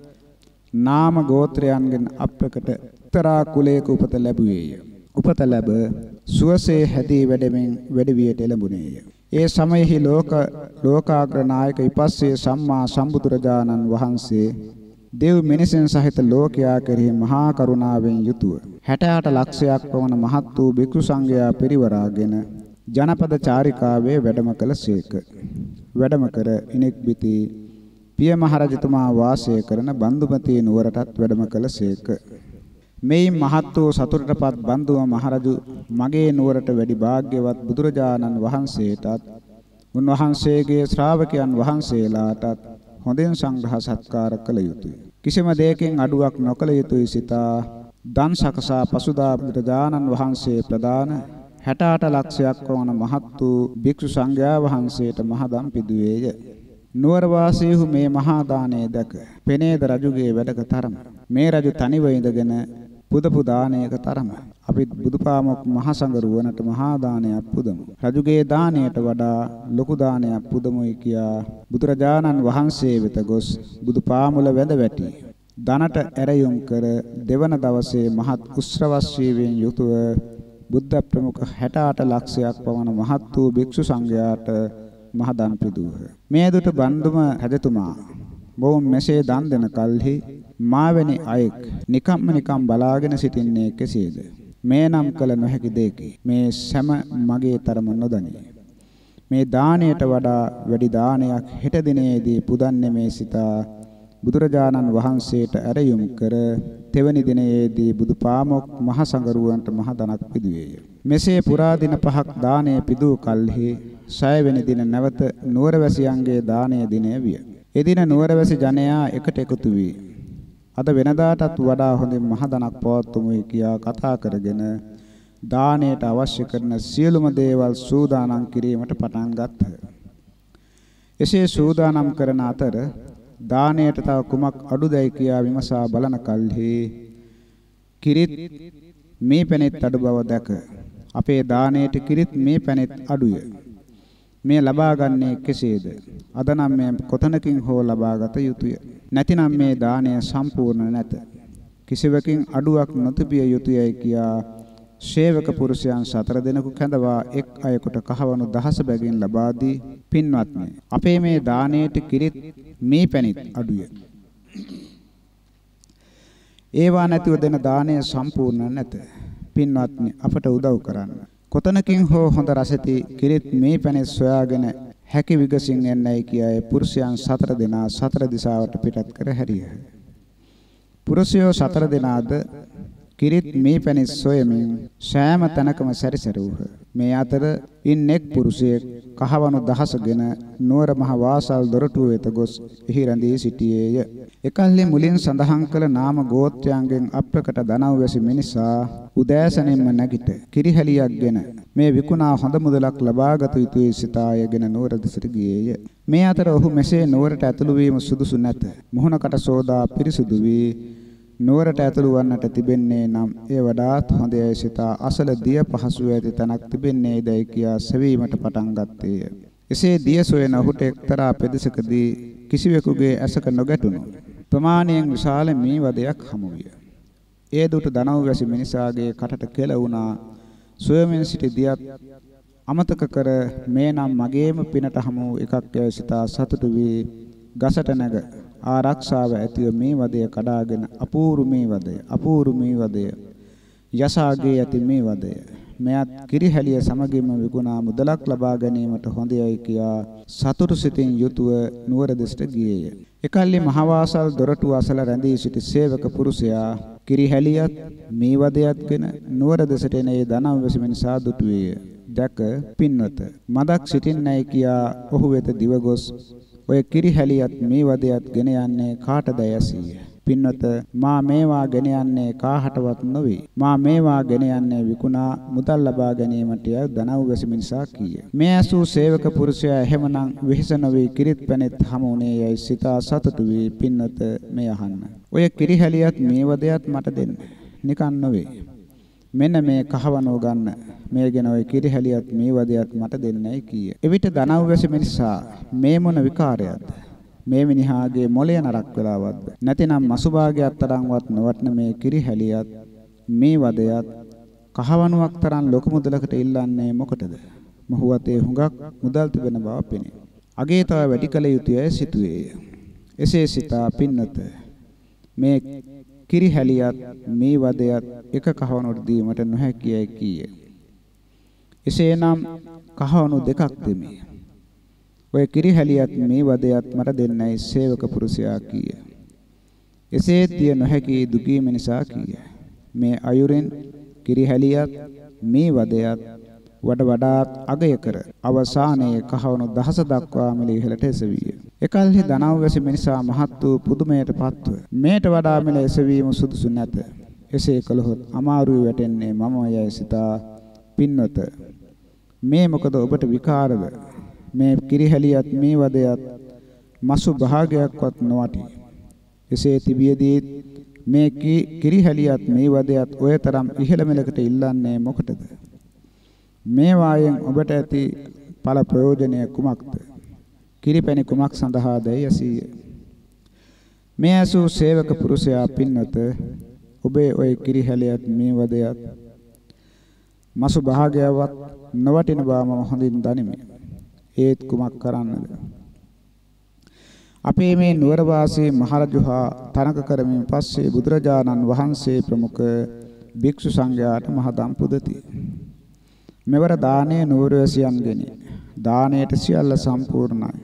නාම ගෝත්‍රයන්ගෙන් අප්‍රකට එක්තරා කුලයක උපත ලැබුවේය. උපත ලැබ සුවසේ හැදී වැඩමින් වැඩිවියට එළඹුණේය. ඒ සමයෙහි ලෝක ලෝකාග්‍ර නායක විපස්සේ සම්මා සම්බුදුරජාණන් වහන්සේ දෙව් මිනිසෙන් සහිත ලෝකයා කෙරෙහි මහා කරුණාවෙන් යුතුව හැට අට ලක්ෂයක් වන මහත් වූ භික්ෂු සංඝයා පිරිවරාගෙන ජනපද චාරිකාවේ වැඩම කළසේක. වැඩම කර ඉනෙක් බිති පිය මහරජතුමා වාසය කරන බන්දුමතී නුවරටත් වැඩම කළසේක. මේ මහත් වූ සතුටටපත් බන්දුම මහරජු මගේ නුවරට වැඩි භාග්‍යවත් බුදුරජාණන් වහන්සේටත් උන්වහන්සේගේ ශ්‍රාවකයන් වහන්සේලාටත් හොඳින් සංග්‍රහ සත්කාර කළ යුතුය. කිසිම දෙයකින් අඩුවක් නොකළ යුතුය සිතා දන් සකසා පසුදා බුදුරජාණන් වහන්සේ ප්‍රදාන හැට අට ලක්ෂයක් වන මහත් වූ භික්ෂු සංඝයා වහන්සේට මහදම් පිදුවේය. නුවර වාසීහු මේ මහා දානය දැක පෙනේද රජුගේ වැඩක තරම. මේ රජු තනිව ඉඳගෙන පුද පුදානයක තරම. අපි බුදුපාමොක් මහ සංඝරු වනට මහා දානයක් පුදමු. රජුගේ දානයට වඩා ලොකු දානයක් පුදමුයි කියා බුදුරජාණන් වහන්සේ වෙත ගොස් බුදුපාමුල වැඳ වැටි. දනට ඇරයුම් කර දෙවන දවසේ මහත් උත්සවශ්‍රීයෙන් යුතුව බුද්ධ ප්‍රමුඛ හැට අට ලක්ෂයක් පවන මහත් වූ භික්ෂු සංඝයාට මහදන් පිදුහ. මේ දුට බන්දුම රජතුමා මොවුන් මෙසේ දන් දෙන කල්හි මාවැනි අයෙක් නිකම්ම නිකම් බලාගෙන සිටින්නේ කෙසේද? මේ නම් කළ නොහැකි දෙයකි. මේ සෑම මගේ තරම නොදනී. මේ දාණයට වඩා වැඩි දානයක් හෙට දිනේදී පුදන්නේ මේ සිතා බුදුරජාණන් වහන්සේට ඇරයුම් කර තෙවැනි දිනයේදී බුදුපාමොක් මහ සංඝරුවන්ට මහ දනක් පිදුවේය. මෙසේ පුරා දින පහක් දානය පිදූ කල්හි සයවෙනි දින නැවත නුවරවැසියන්ගේ දානය දිනය විය. එදින නුවරවැසි ජනයා එකට එකතු වී අද වෙනදාටත් වඩා හොඳින් මහ දනක් පවත්වමුයි කියා කතා කරගෙන දානයට අවශ්‍ය කරන සියලුම දේවල් සූදානම් කිරීමට පටන් ගත්හ. එසේ සූදානම් කරන අතර දානයට තව කුමක් අඩුදයි කියා විමසා බලන කල්හි කිරිත් මේ පැනෙත් අඩු බව දැක අපේ දානයට කිරිත් මේ පැනෙත් අඩුය. මේ ලබා ගන්නේ කෙසේද? අද නම් මේ කොතනකින් හෝ ලබාගත යුතුය. නැතිනම් මේ දාණය සම්පූර්ණ නැත. කිසිවකින් අඩුවක් නොතිබිය යුතුයයි කියා ශේවක පුරුෂයන් සතර දෙනෙකු කැඳවා එක් අයෙකුට කහවණු දහස බැගින් ලබා දී පින්වත්නි අපේ මේ දාණයට කිරිත් මේ පැණිත් අඩුය. ඒවා නැතිව දෙන දාණය සම්පූර්ණ නැත. පින්වත්නි අපට උදව් කරන්න. කොතනකින් හෝ හොඳ රසති කිරිත් මේ පැණිත් සොයාගෙන හැකි විගසින් එන්නයි කියායේ පුරුෂයන් සතර දෙනා සතර දිසාවට පිටත් කර හැරියහ. පුරුෂයෝ සතර දෙනාද කිරිත් මේ පැණිත් සොයමින් සෑම තැනකම සැරිසරුහ. මේ අතර ඉන් එක් පුරුෂයෙක් කහවණු දහසගෙන නුවර මහ වාසල් දොරටුව වෙත ගොස් එහි රැඳී සිටියේය. එකල්හි මුලින් සඳහන් කළ නාම ගෝත්‍රයන්ගෙන් අප්‍රකට දනව් වැසි මිනිසා උදෑසනින්ම නැගිට කිරිහැලියක්ගෙන මේ විකුණා හොඳ මුදලක් ලබාගත යුතුයි සිතායගෙන නුවර දෙසට ගියේය. මේ අතර ඔහු මෙසේ නුවරට ඇතුළු වීම සුදුසු නැත. මුහුණකට සෝදා පිරිසුදු වී නුවරට ඇතුළු වන්නට තිබෙන්නේ නම් ඒ වඩාත් හොඳයි සිතා අසල දිය පහසු ඇති තැනක් තිබෙන්නේදයි කියා සෙවීමට පටන් ගත්තේය. එසේ දිය සොයන ඔහුට එක්තරා පෙදෙසකදී කිසිවෙකුගේ ඇසක නොගැටුණු ප්‍රමාණයෙන් විශාල මේ වදයක් හමු විය. ඒ දුටු දනව් වැසි මිනිසාගේ කටට කෙල වුණා. සොයමින් සිටි දියත් අමතක කර මේ නම් මගේම පිනට හමු එකක් යයි සිතා සතුටු වී ගසට නැග ආරක්ෂාව ඇතිව මේ වදය කඩාගෙන අපූරු මේ වදය අපූරු මේ වදය යසාගේ ඇති මේ වදය මෙයත් කිරිහැලිය සමගින්ම විකුණා මුදලක් ලබා ගැනීමට හොඳයයි කියා සතුටු සිතින් යුතුව නුවර දෙසට ගියේය. එකල්ලි මහවාසල් දොරටු අසල රැඳී සිටි සේවක පුරුෂයා කිරිහැලියත් මේ වදයත්ගෙන නුවර දෙසට එන ඒ දනව් වෙසමින් සාදුටුවේය. දැක පින්වත මදක් සිටින්නයි කියා ඔහු වෙත දිව ගොස් ඔය කිරිහැලියත් මේ වදයත් ගෙන යන්නේ කාටද ඇසීය. පින්වත මා මේවා ගෙන යන්නේ කාහටවත් නොවේ. මා මේවා ගෙන යන්නේ විකුණා මුදල් ලබා ගැනීමට ය දනව් වෙසමින් සා කීය. මේ ඇසූ සේවක පුරුෂයා එහෙමනම් වෙහෙස නොවේ කිරිත් පැනෙත් හමුුනේ යයි සිතා සතුටු වී පින්වත මේ අහන්න. ඔය කිරිහැලියත් මේ වදයත් මට දෙන්න. නිකන් නොවේ. මෙන්න මේ කහවණෝ ගන්න. මේ ගැන ඔය කිරිහැලියත් මේ වදයත් මට දෙන්නයි කීය. එවිට දනව් වෙසමින් සා මේ මොන විකාරයක්ද? මේ මිනිහාගේ මොළය නරක් වෙලාවත්ද? නැතිනම් මසුභාගයක් තරම්වත් නොවටන මේ කිරිහැලියත් මේ වදයත් කහවණුවක් තරම් ලොකු මුදලකට ඉල්ලන්නේ මොකටද? මොහු අතේ හුඟක් මුදල් තිබෙන බව පෙනේ. අගේ තව වැඩි කල යුතුය සිටුවේය. එසේ සිතා පින්නත මේ කිරිහැලියත් මේ වදයත් එක කහවණුවට දීමට නොහැකියයි කීය. එසේනම් කහවණු දෙකක් දෙමි. ඔය කිරිහැලියත් මේ වදයත් මට දෙන්නයි සේවක පුරුෂයා කීය. එසේ දිය නොහැකි දුකීම නිසා කීය. මේ අයුරෙන් කිරිහැලියත් මේ වදයත් වඩ වඩාත් අගය කර අවසානයේ කහවණු දහස දක්වා මිල ඉහළට එසවිය. එකල්හි දනව් වැසි මිනිසා මහත් වූ පුදුමයට පත්ව මේට වඩා මිල එසවීම සුදුසු නැත. එසේ කළහොත් අමාරුයි වැටෙන්නේ මම යයි සිතා පින්වත මේ මොකද ඔබට විකාරද? මේ කිරිහැලියත් මේ වදයත් මසු භාගයක්වත් නොවටි. එසේ තිබියදී මේ කිරිහැලියත් මේ වදයත් ඔය තරම් ඉහළ මෙලකට ඉල්ලන්නේ මොකටද? මේ වායෙන් ඔබට ඇති ඵල ප්‍රයෝජනය කුමක්ද? කිරිපැණි කුමක් සඳහාදයි ඇසීය. මේ ඇසූ සේවක පුරුෂයා පින්වත ඔබේ ඔය කිරිහැලියත් මේ වදයත් මසු භාගයවත් නොවටින බව මම හොඳින් දනිමි. ඒත් කුමක් කරන්නද? අපේ මේ නුවර වාසී මහරජුහා තනක කරමින් පස්සේ බුදුරජාණන් වහන්සේ ප්‍රමුඛ භික්ෂු සංඝයාට මහදම් පුදති. මෙවර දානය නුවරවැසියන්ගෙනි. දාණයට සියල්ල සම්පූර්ණයි.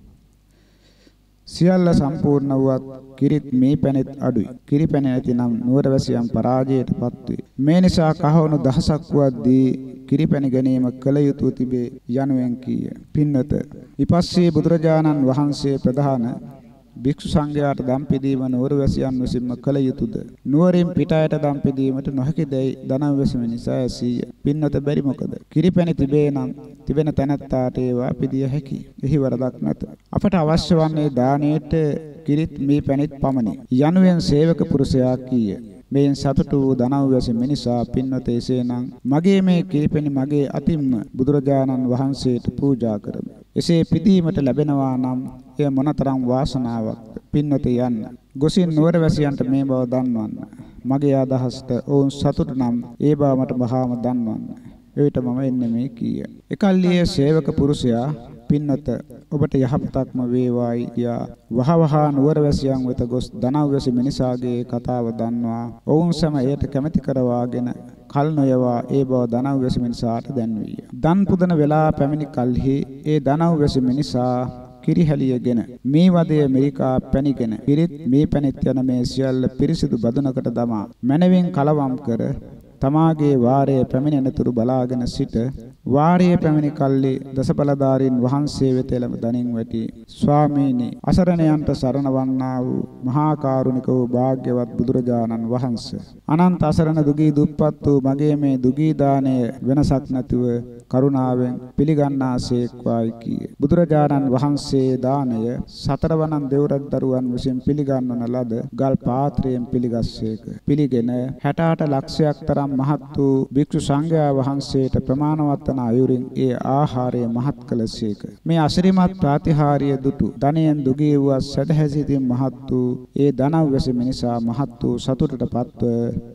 සියල්ල සම්පූර්ණ වුවත් කිරිත් මේ පැනෙත් අඩුයි. කිරි පැන නැතිනම් නුවරවැසියන් පරාජයටපත් වේ. මේ නිසා කහවණු දහසක් වුවද්දී කිරි පැන ගැනීම කළ යුතුය තිබේ යනුවෙන් කීය. පින්නත ඊපස්සේ බුදුරජාණන් වහන්සේ ප්‍රධාන භික්ෂු සංඝයාට දම් පිදීම නුවරවැසියන් විසින්ම කළ යුතුයද? නුවරින් පිටායට දම් පිදීමට නොහැකි දැයි දනව් වැසීම නිසා ඇසීය. පින්නත බැරි මොකද? කිරි පැන තිබේ නම් තිබෙන තැනැත්තාට ඒවා පිදිය හැකි. එහි වරදක් නැත. අපට අවශ්‍ය වන්නේ දාණයට කිරිත් මේ පැණිත් පමණි. යනුවෙන් සේවක පුරුෂයා කීය. මේන් සතුටු වූ දනව් වැසි මිනිසා පින්වත එසේනම් මගේ මේ කිරිපැණි මගේ අතින්ම බුදුරජාණන් වහන්සේට පූජා කරමි. එසේ පිදීමට ලැබෙනවා නම් එය මොනතරම් වාසනාවක්ද? පින්වත යන්න. ගොසින් නුවර වැසියන්ට මේ බව දන්වන්න. මගේ අදහසට ඔවුන් සතුටු නම් ඒ බව මට වහාම දන්වන්න. එවිට මම එන්නේ මේ කීය. එකල්ලියේ සේවක පුරුෂයා පින්නත ඔබට යහපතක්ම වේවායි කියා වහවහ නුවරවැසියන් වෙත ගොස් දනව් වැසි මිනිසාගේ කතාව දන්වා ඔවුන් සම එයට කැමැති කරවාගෙන කල් නොයවා ඒ බව දනව් වැසි මිනිසාට දැන්වීය. දන් පුදන වෙලා පැමිණි කල්හි ඒ දනව් වැසි මිනිසා කිරිහැලියගෙන මේ වදය ඇමරිකා පැණිගෙන පිරිත් මේ පැණිත් යන මේ සියල්ල පිරිසිදු බදුනකට දමා මනවෙන් කලවම් කර තමාගේ වාරයේ පැමිණෙනතුරු බලාගෙන සිට වාරයේ පැමිණි කල්ලි දසබලධාරීන් වහන්සේ වෙත එළඹ දනින් වැටි ස්වාමීනි අසරණයන්ට සරණ වන්නා වූ මහා කරුණික වූ භාග්‍යවත් බුදුරජාණන් වහන්සේ අනන්ත අසරණ දුගී දුප්පත් වූ මගේ මේ දුගී දාණය වෙනසක් නැතුව කරුණාවෙන් පිළිගන්නාසේක්වායි කීය. බුදුරජාණන් වහන්සේ දාණය සතරවනන් දෙව්රත් දරුවන් විසින් පිළිගන්වන ලද ගල් පාත්‍රයෙන් පිළිගස්සේක. පිළිගෙන හැට අට ලක්ෂයක් තරම් මහත් වූ භික්ෂු සංඝයා වහන්සේට ප්‍රමාණවත් වන අයුරින් ඒ ආහාරය මහත් කළසේක. මේ අසිරිමත් ප්‍රාතිහාර්ය දුටු ධනයෙන් දුගී වූ සදහැසිතින් මහත් වූ ඒ දනව් වැසි මිනිසා මහත් වූ සතුටටපත්ව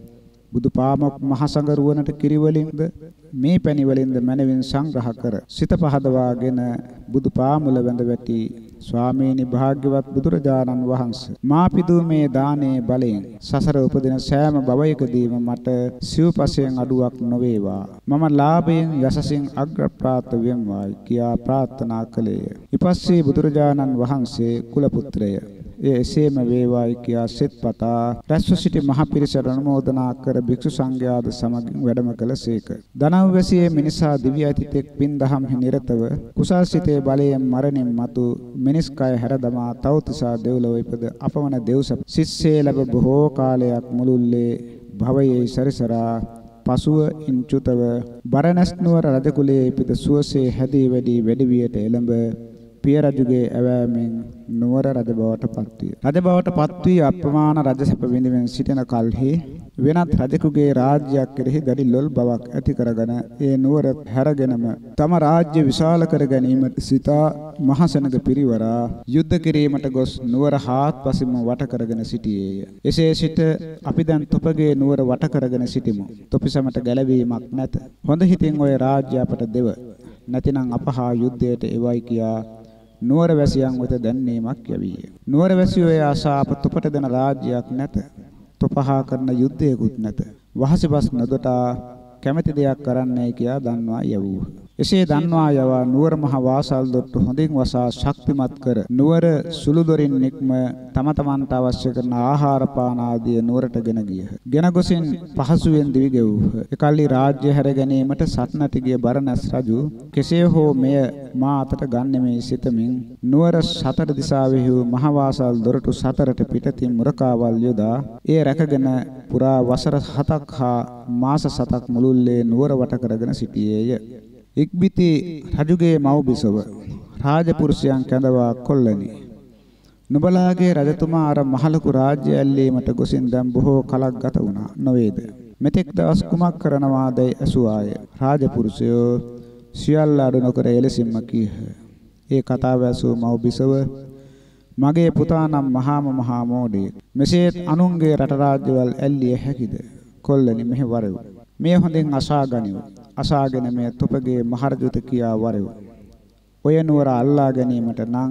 බුදු පාමොක් මහසඟ රුවනට කිරි වලින්ද මේ පැණි වලින්ද මනවින් සංග්‍රහ කර සිත පහදවාගෙන බුදු පාමුල වැඳ වැටි ස්වාමීනි භාග්‍යවත් බුදුරජාණන් වහන්සේ මා පිදූ මේ දානයේ බලයෙන් සසර උපදින සෑම භවයකදීම මට සිව්පසයෙන් අඩුවක් නොවේවා මම ලාභයෙන් යසසින් අග්‍රප්‍රාප්ත වෙම්වායි කියා ප්‍රාර්ථනා කළේය. ඊපස්සේ බුදුරජාණන් වහන්සේ කුල පුත්‍රය එය එසේම වේවායි කියා සෙත්පතා රැස්ව සිටි මහ පිරිසට අනුමෝදනා කර භික්ෂු සංඝයාද සමගින් වැඩම කළසේක. දනව්වැසියේ මිනිසා දිව්‍ය අතිතෙක් පින් දහම්හි නිරතව කුසල් සිතේ බලයෙන් මරණින් මතු මිනිස් කය හැරදමා තවතිසා දෙව්ලොව ඉපද අපමණ දෙව්සප සිස්සේ ලැබ බොහෝ කාලයක් මුළුල්ලේ භවයේ සැරිසරා පසුව ඉන්චුතව බරණැස් නුවර රජ කුලයේ ඉපද සුවසේ හැදී වැඩි වැඩි වියට එළඹ පිය රජුගේ ඇවෑමෙන් නුවර රජ බවට පත්විය. රජ බවට පත්වී අප්‍රමාණ රජ සැප විඳින්න සිටින කල්හි වෙනත් රජෙකුගේ රාජ්‍යයක් කෙරෙහි දැඩි ලොල් බවක් ඇති කරගෙන ඒ නුවර හැරගෙනම තම රාජ්‍ය විශාල කර ගැනීමට සිතා මහසෙනග පිරිවරා යුද්ධ කිරීමට ගොස් නුවර හාත්පසින්ම වට කරගෙන සිටියේය. එසේ සිට අපි දැන් තොපගේ නුවර වට කරගෙන සිටිමු. තොපිසමට ගැලවීමක් නැත. හොඳ හිතින් ඔය රාජ්‍ය අපට දෙව. නැතිනම් අපහා යුද්ධයට එවයි කියා නුවර වැසියන් වෙත දැන්වීමක් යවිය. නුවර වැසියෝ ඒ ආසා අප තොපට දෙන රාජ්‍යයක් නැත. තොපහා කරන යුද්ධයකුත් නැත. වහසෙබස් නොදොටා කැමැති දෙයක් කරන්නයි කියා දන්වා යවූහ. එසේ දන්වා යවා නුවර මහ වාසල් දොට්ටු හොඳින් වසා ශක්තිමත් කර නුවර සුළු දොරින් නික්ම තම තමන්ට අවශ්‍ය කරන ආහාර පාන ආදිය නුවරට ගෙන ගියහ. ගෙන ගොසින් පහසුවෙන් දිවි ගෙවූහ. එකල්ලි රාජ්‍ය හැර ගැනීමට සටනට ගිය බරණැස් රජු කෙසේ හෝ මෙය මා අතට ගන්නෙමේ සිතමින් නුවර සතර දිසාවෙහි මහ වාසල් දොරටු සතරට පිටතින් මුරකාවල් යොදා ඒ රැකගෙන පුරා වසර හතක් හා මාස සතක් මුළුල්ලේ නුවර වට කරගෙන සිටියේය. ඉක්බිති රජුගේ මව්බිසව රාජපුරුෂයන් කැඳවා කොල්ලනි. නුඹලාගේ රජතුමා අර මහලකු රාජ්‍ය ඇල්ලීමට ගොසින් දැන් බොහෝ කලක් ගත වුණා නොවේද? මෙතෙක් දවස් කුමක් කරනවාදයි ඇසුවාය. රාජපුරුෂයෝ සියල්ල අඩු නොකර එලෙසින්ම කීහ. ඒ කතාව ඇසූ මව්බිසව මගේ පුතා නම් මහාම මහා මෝඩයෙක්. මෙසේත් අනුන්ගේ රට රාජ්‍යවල් ඇල්ලිය හැකිද? කොල්ලනි මෙහි වරෙව්. මේ හොඳින් අසා ගනිව්. අසාගෙන මේ තොපගේ මහරජුට කියා වරෙව්. ඔය නුවර අල්ලා ගැනීමට නම්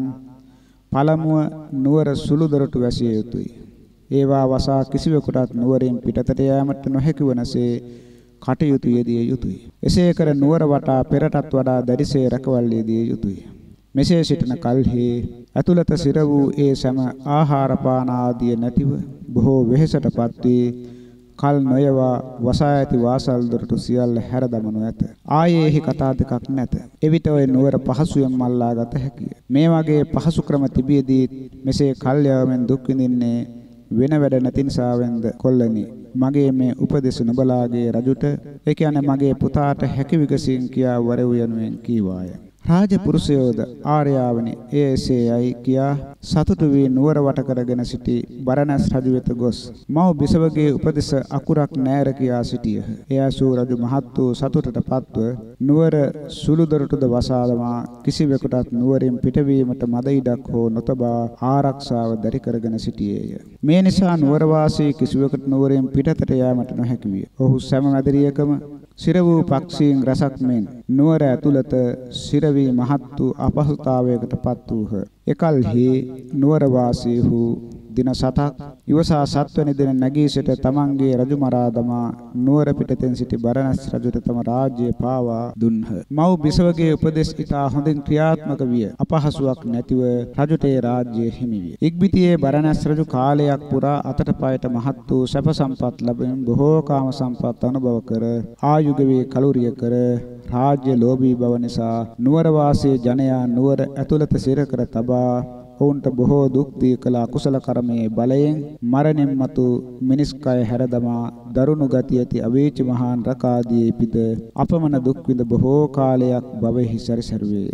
පළමුව නුවර සුළු දොරටු වැසිය යුතුය. ඒවා වසා කිසිවෙකුටත් නුවරින් පිටතට යාමට නොහැකි වනසේ කටයුතු යෙදිය යුතුය. එසේ කර නුවර වටා පෙරටත් වඩා දැඩිසේ රැකවල් යෙදිය යුතුය. මෙසේ සිටින කල්හි ඇතුළත සිර වූ ඒ සෑම ආහාර පාන ආදිය නැතිව බොහෝ වෙහෙසටපත් වී කල් නොයවා වසා ඇති වාසල් දොරටු සියල්ල හැර දමනු ඇත. ආයේ එහි කතා දෙකක් නැත. එවිට ඔය නුවර පහසුවෙන් මල්ලා ගත හැකිය. මේ වගේ පහසු ක්‍රම තිබියදී මෙසේ කල් යවමින් දුක් විඳින්නේ වෙන වැඩ නැති නිසාවෙන්ද කොල්ලනි. මගේ මේ උපදෙස් නුඹලාගේ රජුට ඒ කියන්නේ මගේ පුතාට හැකි විගසින් කියා වරෙව් යනුවෙන් කීවාය. රාජපුරුෂයෝද ආර්යාවනි එසේයයි කියා සතුටු වී නුවර වට කරගෙන සිටි බරණැස් රජු වෙත ගොස් මව් බිසවගේ උපදෙස අකුරක් නැර කියා සිටියහ. එයාසූ රජු මහත් වූ සතුටටපත්ව නුවර සුළු දොරටුද වසාදමා කිසිවෙකුටත් නුවරින් පිටවීමට මද ඉඩක් හෝ නොතබා ආරක්ෂාව දැරි කරගෙන සිටියේය. මේ නිසා නුවර වාසී කිසිවෙකුට නුවරින් පිටතට යාමට නොහැකි විය. ඔහු සෑම මැදිරියකම සිර වූ පක්ෂීන් රසක් මෙන් නුවර ඇතුළත සිර වී මහත් වූ අපහසුතාවයකට පත් වූහ. එකල්හි නුවර වාසීහු දින සතක් ඉවසා සත්වැනි දින නැගී සිට තමන්ගේ රජු මරා දමා නුවර පිටතෙන් සිටි බරණැස් රජුට තම රාජ්‍ය පාවා දුන්හ. මව් බිසවගේ උපදෙස් ඉතා හොඳින් ක්‍රියාත්මක විය. අපහසුාවක් නැතිව රජුට ඒ රාජ්‍ය හිමි විය. ඉක්බිතියේ බරණැස් රජු කාලයක් පුරා අතට පයට මහත් වූ සැප සම්පත් ලැබෙමින් බොහෝ කාම සම්පත් අනුභව කර ආයුග වේ කලුරිය කර රාජ්‍ය ලෝභී බව නිසා නුවර වාසී ජනයා නුවර ඇතුළත සිර කර තබා ඔවුන්ට බොහෝ දුක් දී කළ අකුසල කර්මයේ බලයෙන් මරණින් මතු මිනිස් කය හැරදමා දරුණු ගති ඇති අවීච මහාන් රකාදී පිට අපමණ දුක් විඳ බොහෝ කාලයක් භවෙහි සැරිසරුවේය.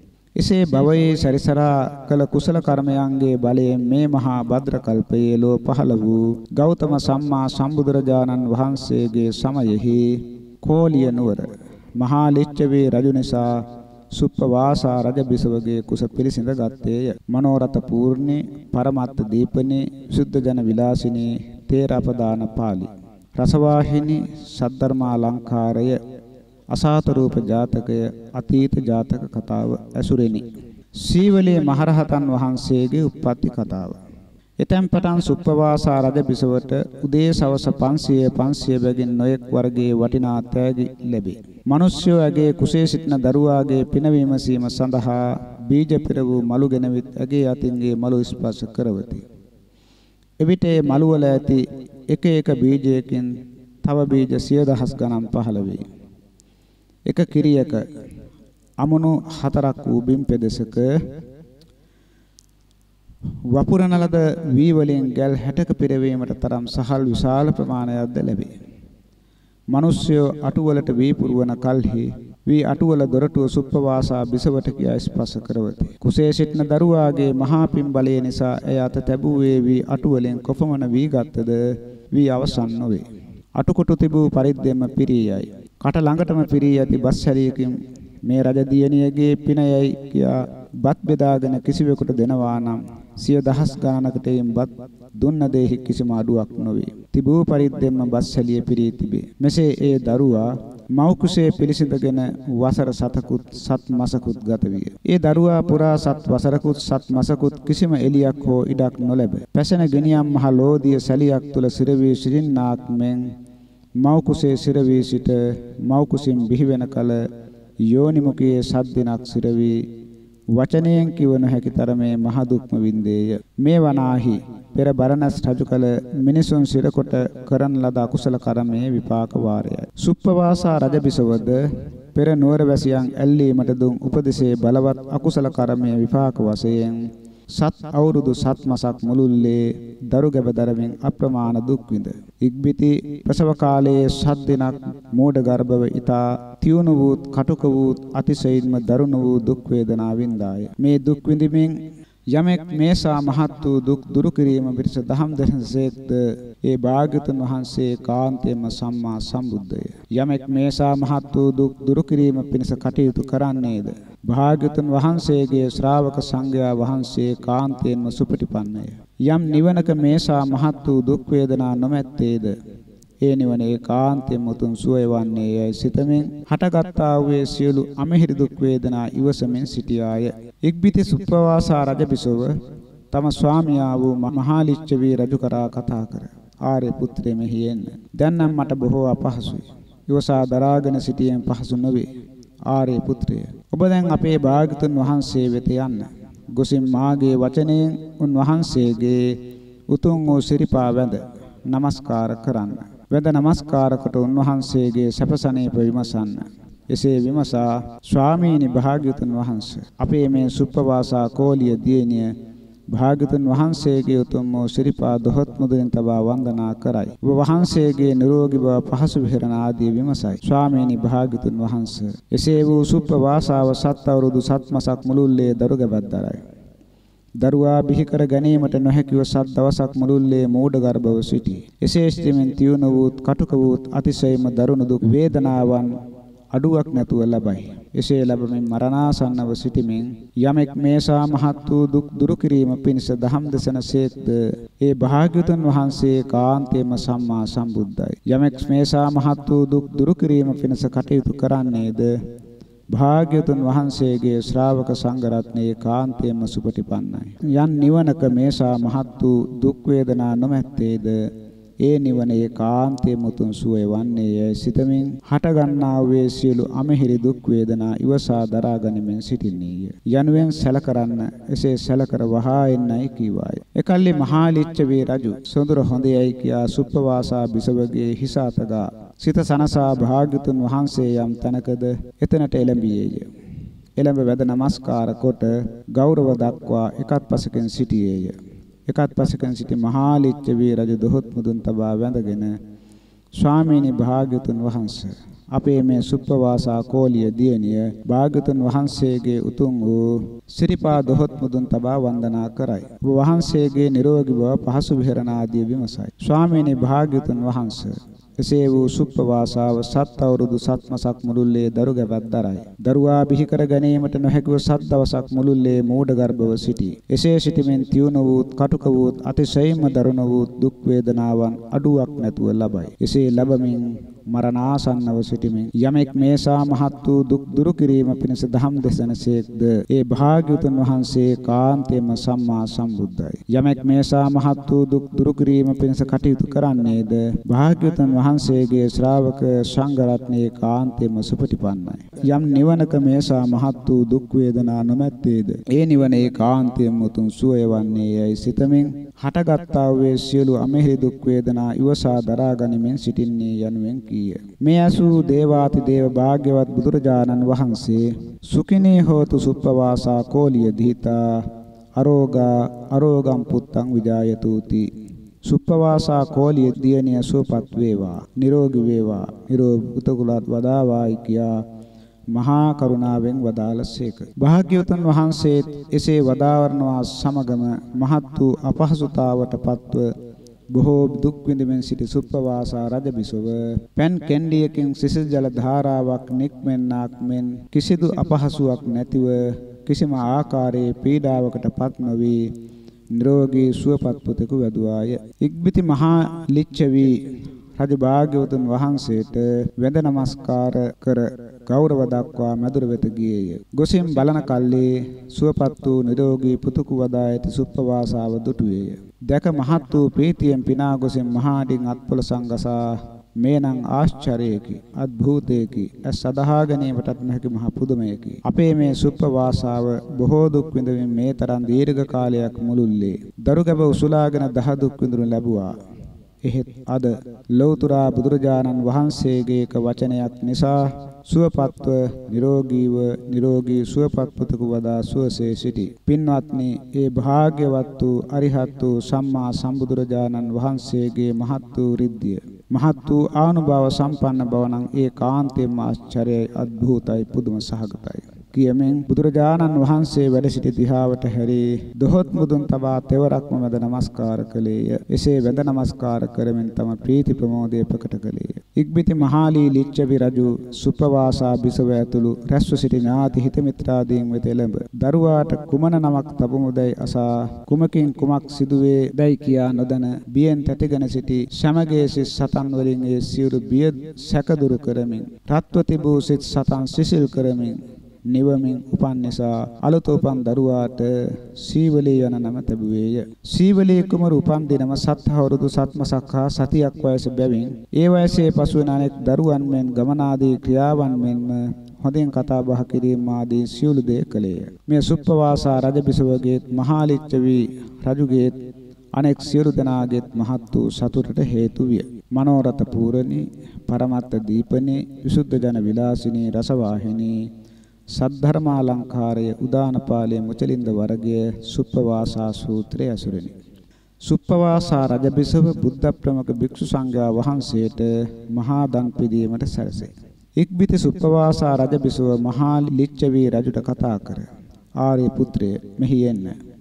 එසේ භවයේ සැරිසරා කළ කුසල කර්මයන්ගේ බලයෙන් මේ මහා භද්‍ර කල්පයේ ලෝ පහළ වූ ගෞතම සම්මා සම්බුදුරජාණන් වහන්සේගේ සමයෙහි කෝලිය නුවර මහා ලිච්ඡවී රජු නිසා සුප්පවාසා රජ බිසවගේ කුස පිළිසිඳ ගත්තේය. මනෝරත පූර්ණේ පරමත්ත දීපනේ සුද්ධ ජන විලාසිනේ තේරපදාන පාළි රසවාහිනී සද්ධර්මා අලංකාරය අසාත රූප ජාතකය අතීත ජාතක කතාව ඇසුරෙනි. සීවලී මහරහතන් වහන්සේගේ උප්පත්ති කතාව. එතෙන් පටන් සුප්පවාසා රජ බිසවට උදේ සවස පන්සිය පන්සිය බැගින් නොයෙක් වර්ගයේ වටිනා තෑගි ලැබේ. මිනිස්යෝ ඇගේ කුසේ සිටින දරුවාගේ පිනවීම සීම සඳහා බීජ පෙර වූ මලු ගෙනවිත් ඇගේ අතින්ගේ මලු ස්පර්ශ කරවති. එවිට ඒ මලු වල ඇති එක එක බීජයකින් තව බීජ සිය දහස් ගණන් පහළ වේ. එක කිරියක අමුණු හතරක් වූ බිම් පෙදෙසක වපුරන ලද වී වලින් ගල් හැටක පිරවීමට තරම් සහල් විශාල ප්‍රමාණයක්ද ලැබේ. මිනිස්යෝ අටුවලට වී පුරවන කල්හි වී අටුවල දොරටුව සුප්පවාසා බිසවට කියා ස්පර්ශ කරවති. කුසේ සිටින දරුවාගේ මහා පින් බලය නිසා එය අත තැබුවේ වී අටුවලෙන් කොපමණ වී ගත්තද වී අවසන් නොවේ. අටුකොටු තිබූ පරිද්දෙම පිරියයි. කට ළඟටම පිරී ඇති බස් හැලියකින් මේ රජ දියණියගේ පිනයයි කියා බත් බෙදාගෙන කිසිවෙකුට දෙනවා නම් සිය දහස් ගණනකට එයින් බත් දුන්න දෙහි කිසිම අඩුවක් නොවේ. තිබූ පරිද්දෙන්ම බස් හැලිය පිරී තිබේ. මෙසේ ඒ දරුවා මව් කුසේ පිළිසිඳගෙන වසර සතකුත් සත් මාසකුත් ගත විය. ඒ දරුවා පුරා සත් වසරකුත් සත් මාසකුත් කිසිම එළියක් හෝ ඉඩක් නොලැබ පැසෙන ගෙනියම් මහ ලෝධිය සැලියක් තුල සිරවී සිටින්නාක් මෙන් මව් කුසේ සිරවී සිට මව් කුසින් බිහිවෙන කල යෝනිමුඛයේ සත් දිනක් සිරවී වචනයෙන් කිව නොහැකි තරමේ මහ දුක්ම වින්දේය. මේ වනාහි පෙර බරණස් රජු කල මිනිසුන් සිරකොට කරන ලද අකුසල කර්මයේ විපාක වාරයයි. සුප්පවාසා රජ බිසවද පෙර නුවර වැසියන් ඇල්ලීමට දුන් උපදෙසේ බලවත් අකුසල කර්මයේ විපාක වශයෙන් සත් අවුරුදු සත් මාසක් මුළුල්ලේ දරු ගැබ දරමින් අප්‍රමාණ දුක් විඳ. ඉක්බිති ප්‍රසව කාලයේ සත් දිනක් මෝඩ ගර්භව ඊතා තියුණු වූත් කටුක වූත් අතිශයින්ම දරුණු වූ දුක් වේදනා වින්දාය. මේ දුක් විඳිමින් යමෙක් මේසා මහත් වූ දුක් දුරු කිරීම පිණිස දහම් දෙසසේක්ද ඒ භාග්‍යතුන් වහන්සේ කාන්තේම සම්මා සම්බුද්ධය. යමෙක් මේසා මහත් වූ දුක් දුරු කිරීම පිණිස කටයුතු කරන්නේද භාග්‍යතුන් වහන්සේගේ ශ්‍රාවක සංඝයා වහන්සේ කාන්තේන්ම සුපටිපන්නය. යම් නිවනක මේසා මහත් වූ දුක් වේදනා නොමැත්තේද ඒ නිවන ඒකාන්තයෙන් මුතුන් සුවය වන්නේ යයි සිතමින් හටගත්තා වූ සියලු අමහිරි දුක් වේදනා ඉවසමින් සිටියාය. ඉක්බිති සුප්පවාසා රජ බිසව තම ස්වාමියා වූ මහාලිච්ඡවී රජු කරා කතා කර ආර්ය පුත්‍රයෙ මෙහි එන්න. දැන් නම් මට බොහෝ අපහසුයි. ඉවසා දරාගෙන සිටියෙන් පහසු නොවේ. ආර්ය පුත්‍රය, ඔබ දැන් අපේ භාග්‍යතුන් වහන්සේ වෙත යන්න. ගොසින් මාගේ වචනයෙන් උන්වහන්සේගේ උතුම් වූ සිරිපා වැඳ නමස්කාර කරන්න. වැඳ නමස්කාර කොට උන්වහන්සේගේ සැපසනීප විමසන්න. එසේ විමසා ස්වාමීනි භාග්‍යතුන් වහන්සේ, අපේ මේ සුප්පවාසා කෝලිය දියණිය භාග්‍යතුන් වහන්සේගේ උතුම් වූ සිරිපා දොහොත් මුදුනින් තබා වන්දනා කරයි. ඔබ වහන්සේගේ නිරෝගී බව පහසු විහරණ ආදී විමසයි. ස්වාමීනි භාග්‍යතුන් වහන්සේ, එසේ වූ සුප්පවාසාව සත් අවුරුදු සත් මාසක් මුළුල්ලේ දරු ගැබක් දරයි. දරුවා බිහි කර ගැනීමට නොහැකිව සත් දවසක් මුළුල්ලේ මෝඩ ගර්භව සිටී. එසේ සිටීමෙන් තියුණු වූත් කටුක වූත් අතිශයින්ම දරුණු දුක් වේදනාවන් අඩුවක් නැතුව ලබයි. එසේ ලැබමින් මරණාසන්නව සිටීමෙන් යමෙක් මේසා මහත් වූ දුක් දුරු කිරීම පිණිස දහම් දෙසනසේක්ද ඒ භාග්‍යවතුන් වහන්සේ කාන්තේම සම්මා සම්බුද්ධයි. යමෙක් මේසා මහත් වූ දුක් දුරු කිරීම පිණිස කටයුතු කරන්නේද භාග්‍යවතුන් වහන්සේගේ ශ්‍රාවක සංඝ රත්නයේ කාන්තේම සුපටිපන්නයි. යන් නිවනක මේසා මහත් වූ දුක් වේදනා නොමැත්තේද ඒ නිවන ඒකාන්තයෙන් මුතුන් සුවය වන්නේ යයි සිතමින් හටගන්නා වූ සියලු අමහිරි දුක් වේදනා ඉවසා දරා ගනිමින් සිටින්නේය. යනුවෙන් සැලකරන්න එසේ සැලකර වහා එන්නයි කීවාය. එකල්ලි මහා ලිච්ඡවී රජු සොඳුර හොඳයයි කියා සුප්පවාසා බිසවගේ හිස අතගා සිත සනසා භාග්‍යතුන් වහන්සේ යම් තැනකද එතනට එළඹියේය. එළඹ වැද නමස්කාර කොට ගෞරව දක්වා එකත් පසකින් සිටියේය. එකත් පසකින් සිටි මහා ලිච්ඡවී රජු දොහොත් මුදුන් තබා වැඳගෙන ස්වාමීනි භාග්‍යතුන් වහන්සේ, අපේ මේ සුප්පවාසා කෝලිය දියණිය භාග්‍යතුන් වහන්සේගේ උතුම් වූ සිරිපා දොහොත් මුදුන් තබා වන්දනා කරයි. ඔබ වහන්සේගේ නිරෝගී බව පහසු විහරණ ආදී විමසයි. ස්වාමීනි භාග්‍යතුන් වහන්සේ, එසේ වූ සුප්පවාසාව සත් අවුරුදු සත් මාසක් මුළුල්ලේ දරු ගැබක් දරයි. දරුවා බිහි කර ගැනීමට නොහැකිව සත් දවසක් මුළුල්ලේ මෝඩ ගර්භව සිටී. එසේ සිටීමෙන් තියුණු වූත් කටුක වූත් අතිශයින්ම දරුණු වූත් දුක් වේදනාවන් අඩුවක් නැතුව ලබයි. එසේ ලැබමින් මරණාසන්නව සිටීමෙන් යමෙක් මේසා මහත් වූ දුක් දුරු කිරීම පිණිස දහම් දෙසනසේක්ද ඒ භාග්‍යවතුන් වහන්සේ කාන්තේම සම්මා සම්බුද්ධයි. යමෙක් මේසා මහත් වූ දුක් දුරු කිරීම පිණිස කටයුතු කරන්නේද භාග්‍යවතුන් වහන්සේගේ ශ්‍රාවක සංඝ රත්නයේ කාන්තේම සුපටිපන්නයි. යම් නිවනක මේසා මහත් වූ දුක් වේදනා නොමැත්තේද ඒ නිවන ඒකාන්තයෙන්ම උතුම් සුවය වන්නේ යයි සිතමින් හටගත්තා වූ සියලු අමෙහි දුක් වේදනා ඉවසා දරා ගනිමින් සිටින්නේ යනුවෙන් කීය. මේ අසූ දේවාති දේව භාග්‍යවත් බුදුරජාණන් වහන්සේ සුඛිනේ හෝතු සුප්පවාසා කෝලිය දීතා අරෝගා අරෝගම් පුත්තං විජායතුති. සුප්පවාසා කෝලිය දියණිය සුවපත් වේවා, නිරෝගී වේවා, නිරෝගී පුතකුලත් වදාවායි කියා මහා කරුණාවෙන් වදාළසේක. භාග්‍යවතුන් වහන්සේ එසේ වදාවරනවා සමගම මහත් වූ අපහසුතාවට පත්ව බොහෝ දුක් විඳින්මින් සිටි සුප්පවාසා රජ බිසව පෙන් කෙන්ඩියකින් සිසිල් ජල ධාරාවක් නික්මෙන්නාක් මෙන් කිසිදු අපහසුාවක් නැතිව කිසිම ආකාරයේ පීඩාවකට පත් නොවි නිරෝගී සුවපත් පුතෙකු වැදුවාය. ඉක්බිති මහා ලිච්ඡවි රජ භාග්‍යවතුන් වහන්සේට වැඳ නමස්කාර කර ගෞරව දක්වා මැදුර වෙත ගියේය. ගොසින් බලන කල්ලි සුවපත් වූ නිරෝගී පුතුකු වදා ඇති සුප්පවාසාව දුටුවේය. දැක මහත් වූ ප්‍රීතියෙන් පිනා ගොසින් මහාඩින් අත්පොළ සංගසා මේනං ආශ්චර්යයකි, අද්භූතයකි, ඇස් සදහා ගැනීමටත් නොහැකි මහ පුදුමයකි. අපේ මේ සුප්පවාසාව බොහෝ දුක් විඳමින් මේ තරම් දීර්ඝ කාලයක් මුළුල්ලේ දරුගැබ උසුලාගෙන දහ දුක් විඳිනු ලැබුවා. එහෙත් අද ලෞතුරා බුදුරජාණන් වහන්සේගේ එක වචනයක් නිසා සුවපත්ව නිරෝගීව නිරෝගී සුවපත් පුතුකු වදා සුවසේ සිටි. පින්වත්නි, ඒ භාග්‍යවත් වූ අරිහත් වූ සම්මා සම්බුදුරජාණන් වහන්සේගේ මහත් වූ රිද්දිය, මහත් වූ ආනුභාව සම්පන්න බව නම් ඒ කාන්තේම ආශ්චර්යයි, අද්භූතයි, පුදුම සහගතයි කියමින් බුදුරජාණන් වහන්සේ වැඩ සිටි දිහාවට හැරී දොහොත් මුදුන් තබා තෙවරක්ම වැඳ නමස්කාර කළේය. එසේ වැඳ නමස්කාර කරමින් තම ප්‍රීති ප්‍රමෝදය ප්‍රකට කළේය. ඉක්බිති මහාලී ලිච්ඡවි රජු සුප්පවාසා බිසව ඇතුළු රැස්ව සිටි ඥාති හිත මිත්‍රාදීන් වෙත එළඹ දරුවාට කුමන නමක් තබමුදැයි අසා කුමකින් කුමක් සිදුවේ දැයි කියා නොදැන බියෙන් තැතිගෙන සිටි සමගයේ සිත් සතන් වලින් ඒ සියලු බිය සැක දුරු කරමින් රත්ව තිබූ සිත් සතන් සිසිල් කරමින් නිවමින් උපන් නිසා අලුත උපන් දරුවාට සීවලී යන නම ලැබුවේය. සීවලී කුමරු උපන් දිනම සත් අවුරුදු සත්මසක් හා සතියක් වයස බැවින් ඒ වයසේ පසු වෙන අනෙක් දරුවන් මෙන් ගමනාදී ක්‍රියාවන් මෙන්ම හොඳින් කතා බහ කිරීම ආදී සියලු දේ කළේය. මේ සුප්පවාසා රජ බිසවගේ මහා ලිච්ඡවි රජුගේ අනෙක් සියලු දෙනාගේත් මහත් වූ සතුටට හේතු විය. මනෝරත පූර්ණී, පරමත්ත දීපනේ, විසුද්ධ ජන විලාසිනී, රසවාහිනී, සද්ධර්මාලංකාරය, උදානපාලයේ මුචලින්ද වර්ගය සුප්පවාසා සූත්‍රයේ ඇසුරිනි. සුප්පවාසා රජ බිසව බුද්ධ ප්‍රමුඛ භික්ෂු සංඝයා වහන්සේට මහා දන් පිදීමට සැරසේ. ඉක්බිති සුප්පවාසා රජ බිසව මහා ලිච්ඡවි රජුට කතා කර, ආර්ය පුත්‍රය, මෙහි එන්න.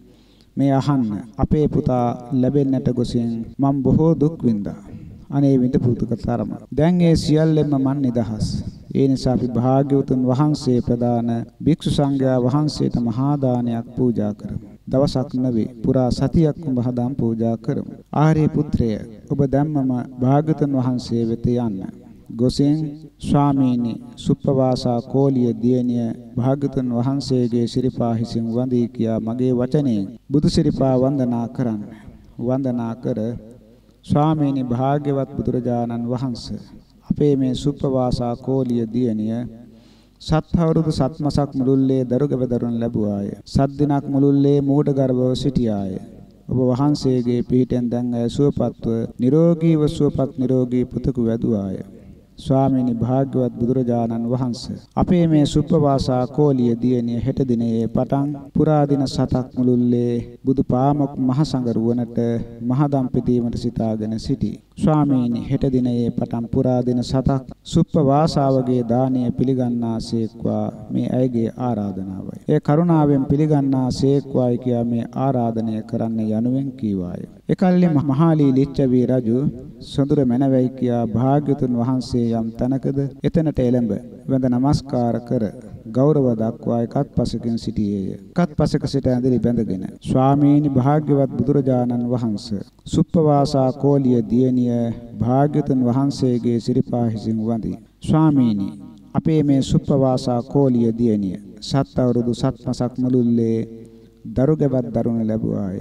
මේ අහන්න. අපේ පුතා ලැබෙන්නට ගොසින් මම බොහෝ දුක් විඳා. අනේ විඳපු දුක තරම. දැන් ඒ සියල්ලෙන්ම මන් නිදහස්. ඒ නිසා අපි භාග්‍යවතුන් වහන්සේ ප්‍රදාන භික්ෂු සංඝයා වහන්සේට මහා දානයක් පූජා කරමු. දවසක් නෙවේ, පුරා සතියක් මහදාම් පූජා කරමු. ආර්ය පුත්‍රය, ඔබ ධම්මම භාග්‍යවතුන් වහන්සේ වෙත යන්න. ගොසින් ස්වාමීනි, සුප්පවාසා කෝලිය දියණිය භාග්‍යවතුන් වහන්සේගේ සිරිපා හිසින් වඳී කියා මගේ වචනයෙන් බුදු සිරිපා වන්දනා කරන්න. වන්දනා කර, ස්වාමීනි භාග්‍යවත් බුදුරජාණන් වහන්සේ, අපේ මේ සුප්පවාසා කෝලිය දියණිය සත් අවුරුදු සත්මසක් මුළුල්ලේ දරුගැබ දරුවන් ලැබුවාය. සත් දිනක් මුළුල්ලේ මූඩ ගර්භව සිටියාය. ඔබ වහන්සේගේ පිහිටෙන් දැන් ඇය සුවපත්ව නිරෝගීව සුවපත් නිරෝගී පුතෙකු වැදුවාය. ස්වාමීනි භාග්‍යවත් බුදුරජාණන් වහන්සේ, අපේ මේ සුප්පවාසා කෝලිය දියණිය හෙට දිනේ පටන් පුරා දින සතක් මුළුල්ලේ බුදු පාමොක් මහ සංගරුවනට මහදම් පිදීමට සිතාගෙන සිටි. ස්වාමීනි හෙට දිනේ පටන් පුරා දින සතක් සුප්පවාසාවගේ දානීය පිළිගන්නාසේක්වා මේ ඇයගේ ආරාධනාවයි. ඒ කරුණාවෙන් පිළිගන්නාසේක්වායි කියා මේ ආරාධනය කරන්න යනුවෙන් කීවාය. එකල්ලි මහාලී ලිච්ඡවි රජු සොඳුර මැනවයි කියා භාග්‍යතුන් වහන්සේ යම් තැනකද එතනට එළඹ වැඳ නමස්කාර කර ගෞරව දක්වා එකත් පසකින් සිටියේය. එකත් පසක සිට ඇඳලි බැඳගෙන, ස්වාමීනි භාග්‍යවත් බුදුරජාණන් වහන්සේ, සුප්පවාසා කෝලිය දියණිය භාග්‍යතුන් වහන්සේගේ සිරිපා හිසින් වඳී. ස්වාමීනි, අපේ මේ සුප්පවාසා කෝලිය දියණිය සත් අවුරුදු සත්මසක් මුළුල්ලේ දරුගැබක් දරුණු ලැබුවාය.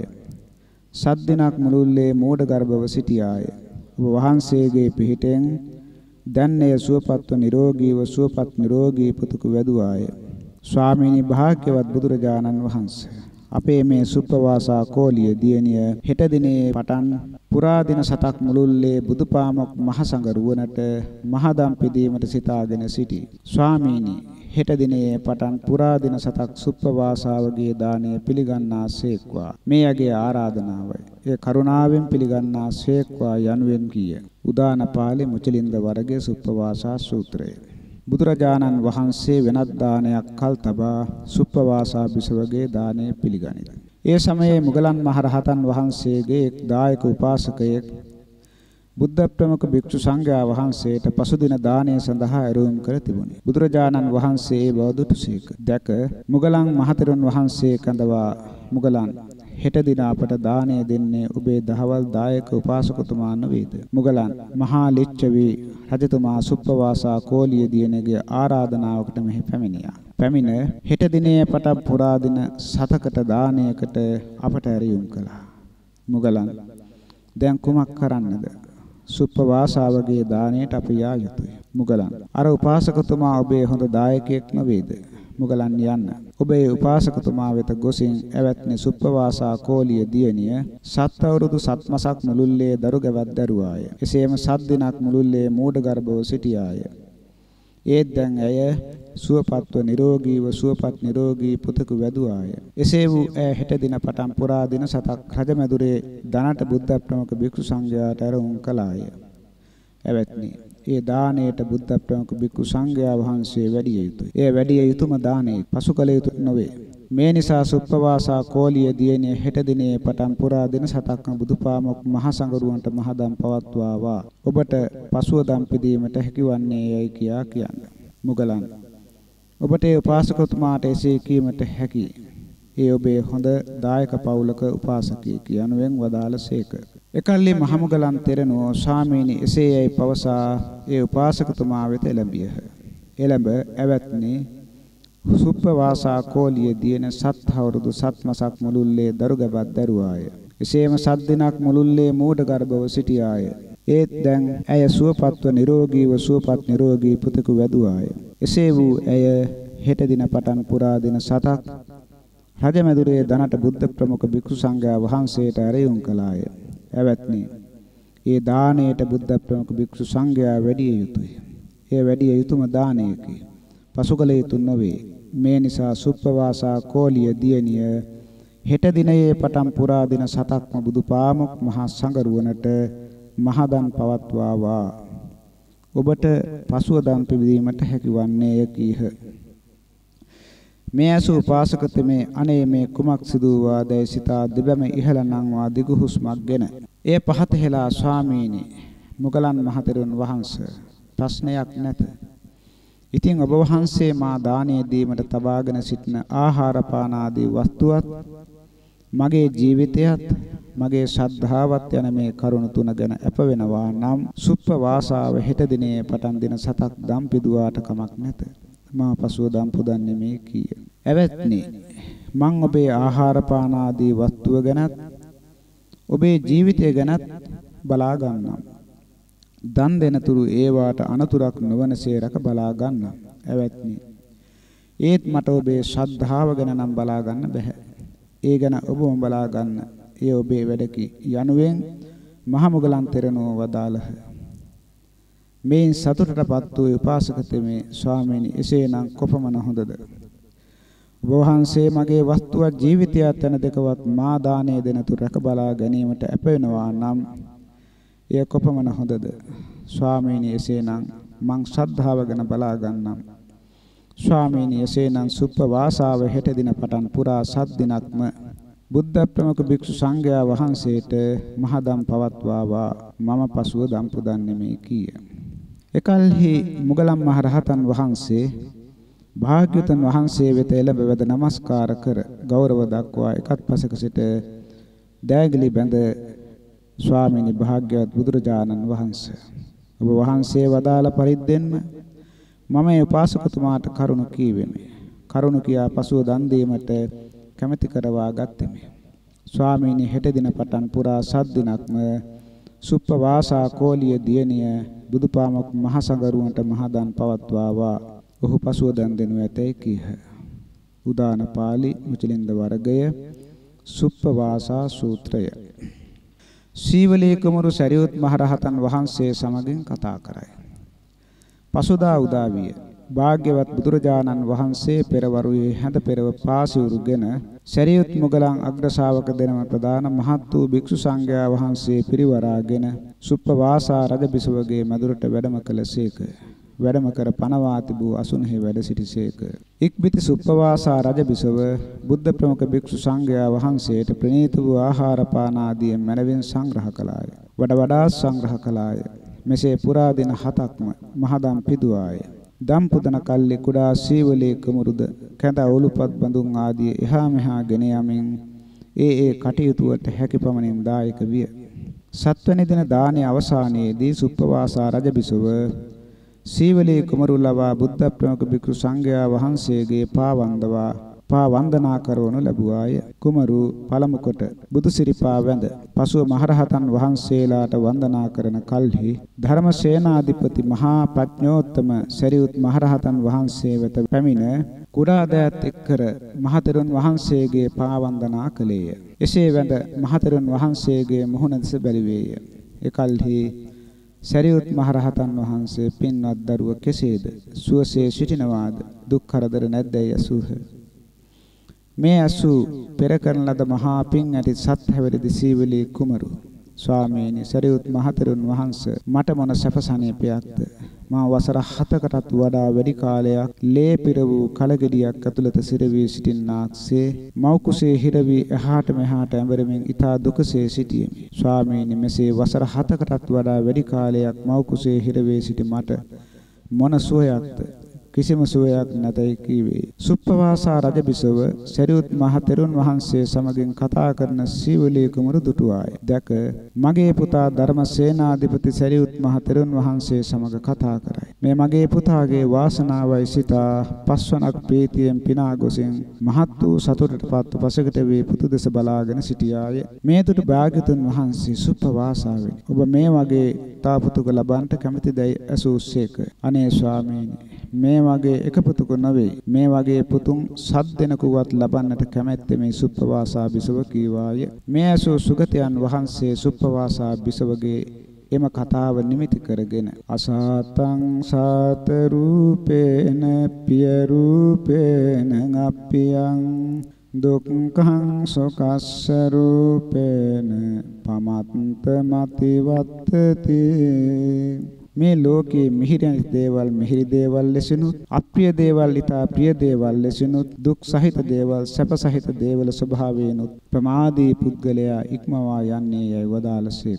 සත් දිනක් මුළුල්ලේ මෝඩ ගර්භව සිටියාය. ඔබ වහන්සේගේ පිහිටෙන් දැන් එය සුවපත්ව නිරෝගීව සුවපත් නිරෝගී පුතුකු වැදුවාය. ස්වාමීනි භාග්‍යවත් බුදුරජාණන් වහන්සේ අපේ මේ සුප්පවාසා කෝලිය දියණිය හෙට දිනේ පටන් පුරා දින සතක් මුළුල්ලේ බුදුපාමොක් මහසඟ රුවනට මහදම් පිදීමට සිතාගෙන සිටි. ස්වාමීනි හෙට දිනේ පටන් පුරා දින සතක් සුප්පවාසාවගේ දාණය පිළිගන්නාසේක්වා. මේ යගේ ආරාධනාවයි. ඒ කරුණාවෙන් පිළිගන්නාසේක්වා යනුවෙන් කීය. උදාන පාළි මුචලින්ද වර්ගයේ සුප්පවාසා සූත්‍රය. බුදුරජාණන් වහන්සේ වෙනත් දානයක් කල් තබා සුප්පවාසා බිසවගේ දානය පිළිගනිති. ඒ සමයේ මුගලන් මහරහතන් වහන්සේගේ එක් දායක උපාසකයෙක් බුද්ධ ප්‍රමුඛ භික්ෂු සංඝයා වහන්සේට පසුදින දානය සඳහා ඇරයුම් කර තිබුණි. බුදුරජාණන් වහන්සේ ඒ බව දුටුසේක. දැක මුගලන් මහතෙරුන් වහන්සේ කඳවා මුගලන් හෙට දින අපට දානය දෙන්නේ ඔබේ දහවල් දායක උපාසකතුමා නොවේද? මුගලන් මහා ලිච්ඡවි රජතුමා සුප්පවාසා කෝලිය දියණියගේ ආරාධනාවකට මෙහි පැමිණියා. පැමිණ හෙට දිනේ පටන් පුරා දින සතකට දානයකට අපට ඇරයුම් කළා. මුගලන් දැන් කුමක් කරන්නද? සුප්පවාසාවගේ දාණයට අප යා යුතුය. මුගලන් අර උපාසකතුමා ඔබේ හොඳ දායකයෙක් නොවේද? මුගලන් යන්න. ඔබේ උපාසකතුමා වෙත ගොසින් ඇවැත්නි සුප්පවාසා කෝලිය දියණිය සත් අවුරුදු සත් මාසක් මුළුල්ලේ දරු ගැවක් දරුවාය. එසේම සත් දිනක් මුළුල්ලේ මූඩ ගර්භව සිටියාය. ඒත් දැන් ඇය සුවපත්ව නිරෝගීව සුවපත් නිරෝගී පුතෙකු වැදුවාය. එසේ වූ ඇය හෙට දින පටන් පුරා දින සතක් රජමැදුරේ දනට බුද්ධ ප්‍රමුඛ භික්ෂු සංඝයාට ඇරවුම් කළාය. ඇවැත්නි ඒ දාණයට බුද්ධ ප්‍රමුඛ භික්ෂු සංඝයා වහන්සේ වැඩිය යුතුය. එය වැඩිය යුතුම දාණය පසු කළ යුතු නොවේ. මේ නිසා සුප්පවාසා කෝලිය දියණිය හෙට දිනේ පටන් පුරා දින සතක්ම බුදුපාමොක් මහ සංගරුවන්ට මහදම් පවත්වාවා. ඔබට පසුව දම් පිදීමට හැකිවන්නේ යයි කියා කියන්නේ. මුගලන් ඔබට ඒ උපාසකතුමාට එසේ කීමට හැකි. ඒ ඔබේ හොඳ දායක පවුලක උපාසකයෙක් යනුවෙන් වදාළසේක. එකල්ලි මහමුගලන් තෙරණුව ස්වාමීනි එසේ යයි පවසා ඒ උපාසකතුමා වෙත එළඹියහ. එළඹ ඇවැත්නි සුප්පවාසා කෝලිය දියණ සත් අවුරුදු සත් මාසක් මුළුල්ලේ දරු ගැබක් දරුවාය. එසේම සත් දිනක් මුළුල්ලේ මූඩ ගර්භව සිටියාය. ඒත් දැන් ඇය සුවපත්ව නිරෝගීව සුවපත් නිරෝගී පුතෙකු වැදුවාය. එසේ වූ ඇය හෙට දින පටන් පුරා දින සතක් රජමැදුරේ දනට බුද්ධ ප්‍රමුඛ භික්ෂු සංඝයා වහන්සේට ඇරයුම් කළාය. ඇවැත්නි ඒ දාණයට බුද්ධ ප්‍රමුඛ භික්ෂු සංඝයා වැඩිය යුතුය. ඒ වැඩිය යුතුම දානයකි. පසුකල යුතු නොවේ. මේ නිසා සුප්පවාසා කෝලිය දියණිය හෙට දිනයේ පටන් පුරා දින සතක්ම බුදුපාමොක් මහා සංගරුවනට මහදම් පවත්වාවා. ඔබට පසුව දම් පිදීමට හැකිවන්නේ කීහ. මේ අසු උපාසකතමේ අනේ මේ කුමක් සිදු වූවාදයි සිතා දෙබැම ඉහළ නංවා දිගු හුස්මක්ගෙන එය පහත හෙලා ස්වාමීනි මුගලන් මහතෙරුන් වහන්සේ ප්‍රශ්නයක් නැත. ඉතින් ඔබ වහන්සේ මා දානය දීමට තබාගෙන සිටින ආහාර පාන ආදී වස්තුවත් මගේ ජීවිතයත් මගේ ශ්‍රද්ධාවත් යන මේ කරුණ තුන ගැන අප වෙනවා නම් සුප්පවාසාව හෙට දිනේ පටන් දින සතක් දම් පිදුවාට කමක් නැත. මා පසුව දම් පුදන්නේ මේ කීය. එවත්නි මං ඔබේ ආහාර පාන ආදී වස්තුව ගැනත් ඔබේ ජීවිතය ගැනත් බලා ගන්නම්. දන් දෙන තුරු ඒවාට අනතුරක් නොවනසේ රැක බලා ගන්නම්. එවත්නි ඒත් මට ඔබේ ශ්‍රද්ධාව ගැන නම් බලා ගන්න බෑ. ඒ ගැන ඔබම බලා ගන්න. ඒ ඔබේ වැඩකි යනුවෙන් මහමුගලන් තෙරණුව වදාළහ. මේ සතුටටපත් වූ උපාසකතමේ ස්වාමීනි එසේනම් කොපමණ හොඳද? ඔබ වහන්සේ මගේ වස්තුවත් ජීවිතයත් යන දෙකවත් මා දානය දෙන තුරු රැක බලා ගැනීමට අප වෙනවා නම් එය කොපමණ හොඳද? ස්වාමීනි එසේනම් මං ශ්‍රද්ධාව ගැන බලා ගන්නම්. ස්වාමීනි එසේනම් සුප්පවාසාව හෙට දින පටන් පුරා සත් දිනක්ම බුද්ධ ප්‍රමුඛ භික්ෂු සංඝයා වහන්සේට මහදම් පවත්වාවා. මම පසුව දම් පුදන්නේ මේ කීය. එකල්හි මුගලන් මහ රහතන් වහන්සේ භාග්‍යවතුන් වහන්සේ වෙත එළඹ වැද නමස්කාර කර ගෞරව දක්වා එකත් පසක සිට දෑගලි බැඳ ස්වාමීනි භාග්‍යවත් බුදුරජාණන් වහන්සේ ඔබ වහන්සේ වදාළ පරිද්දෙන්ම මම මේ උපාසකතුමාට කරුණ කීවෙමි. කරුණ කියා පසුව දන් දීමට කැමැති කරවා ගත්තෙමි. ස්වාමීනි හෙට දින පටන් පුරා සත් දිනක්ම සුප්පවාසා කෝලිය දියණිය බුදුපාමොක් මහ සංගරුවන්ට මහදාන් පවත්වාවා. ඔහු පසුව දන් දෙනු ඇතැයි කීහ. උදාන පාළි මුචලින්ද වර්ගය සුප්පවාසා සූත්‍රය. සීවලී කුමරු සරියුත් මහරහතන් වහන්සේ සමගින් කතා කරයි. පසුදා උදා විය. භාග්‍යවත් බුදුරජාණන් වහන්සේ පෙරවරුවේ හැඳ පෙරව පාසිවුරුගෙන සරියුත් මුගලන් අග්‍ර ශාවක දෙනම ප්‍රදාන මහත් වූ භික්ෂු සංඝයා වහන්සේ පිරිවරාගෙන සුප්පවාසා රජ බිසවගේ මැදුරට වැඩම කළසේක. වැඩම කර පනවා තිබූ අසුනෙහි වැඩ සිටිසේක. ඉක්බිති සුප්පවාසා රජ බිසව බුද්ධ ප්‍රමුඛ භික්ෂු සංඝයා වහන්සේට ප්‍රණීත වූ ආහාර පාන ආදී මැනවින් සංග්‍රහ කළාය. වඩ වඩා සංග්‍රහ කළාය. මෙසේ පුරා දින හතක්ම මහදම් පිදුවාය. දම් පුදන කල්ලි කුඩා සීවලී කුමරුද කැඳ ඔලුපත් බඳුන් ආදී එහා මෙහා ගෙන යමින් ඒ ඒ කටයුතු වලට හැකි පමණින් දායක විය. සත්වැනි දින දානයේ අවසානයේදී සුප්පවාසා රජ බිසව සීවලී කුමරු ලවා බුද්ධ ප්‍රමුඛ භික්ෂු සංඝයා වහන්සේගේ පා වන්දවා පා වන්දනා කරවනු ලැබුවාය. කුමරු පළමු කොට බුදු සිරිපා වැඳ පසුව මහරහතන් වහන්සේලාට වන්දනා කරන කල්හි ධර්මසේනාධිපති මහා ප්‍රඥෝත්තම සරියුත් මහරහතන් වහන්සේ වෙත පැමිණ කුඩා දෑත් එක්කර මහතෙරුන් වහන්සේගේ පා වන්දනා කළේය. එසේ වැඳ මහතෙරුන් වහන්සේගේ මුහුණ දෙස බැලුවේය. එකල්හි සරියුත් මහරහතන් වහන්සේ පින්වත් දරුව කෙසේද සුවසේ සිටිනවාද දුක් කරදර නැද්දයි අසූහ. මේ අසු පෙර කරන ලද මහා පින් ඇති සත් හැවිරිදි සීවලී කුමරු ස්වාමීනි සරියුත් මහතෙරුන් වහන්සේ මට මොන සැපසනීපයක්ද මා වසර හතකටත් වඩා වැඩි කාලයක් ලේ පිර වූ කලගෙඩියක් ඇතුළත සිරවී සිටින්නාක්සේ මව් කුසේ හිර වී එහාට මෙහාට ඇඹරමින් ඊතා දුකසේ සිටියෙමි. ස්වාමීනි මෙසේ වසර හතකටත් වඩා වැඩි කාලයක් මව් කුසේ හිර වී සිටි මට මොන සුවයක්ද කිසිම සුවයක් නැතයි කීවේ. සුප්පවාසා රජ බිසව සරියුත් මහ තෙරුන් වහන්සේ සමගින් කතා කරන සීවලී කුමරු දුටුවාය. දැක මගේ පුතා ධර්මසේනාධිපති සරියුත් මහ තෙරුන් වහන්සේ සමග කතා කරයි. මේ මගේ පුතාගේ වාසනාවයි සිතා පස්වනක් ප්‍රීතියෙන් පිනා ගොසින් මහත් වූ සතුටටපත් පසකට වී පුතු දෙස බලාගෙන සිටියාය. මේ දුටු භාග්‍යතුන් වහන්සේ සුප්පවාසාවෙන් ඔබ මේ වගේ තා පුතුක ලබන්නට කැමැතිදයි ඇසූසේක. අනේ ස්වාමීනි මේ වගේ එක පුතුක නොවේ. මේ වගේ පුතුන් සත් දෙනෙකුවත් ලබන්නට කැමැත්තේ මේ සුප්පවාසා බිසව කීවාය. මේ ඇසූ සුගතයන් වහන්සේ සුප්පවාසා බිසවගේ එම කතාව නිමිති කරගෙන අසාතං සාත රූපේන පිය රූපේන අප්පියං දුක්ඛං සෝකස්ස රූපේන පමත්ත මතිවත්තති. මේ ලෝකයේ මිහිරි දේවල් මිහිරි දේවල් ලෙසිනුත් අප්‍රිය දේවල් ඊතා ප්‍රිය දේවල් ලෙසිනුත් දුක් සහිත දේවල් සැප සහිත දේවල් ස්වභාවයෙන්ුත් ප්‍රමාදී පුද්ගලයා ඉක්මවා යන්නේ යයි වදාළසේක.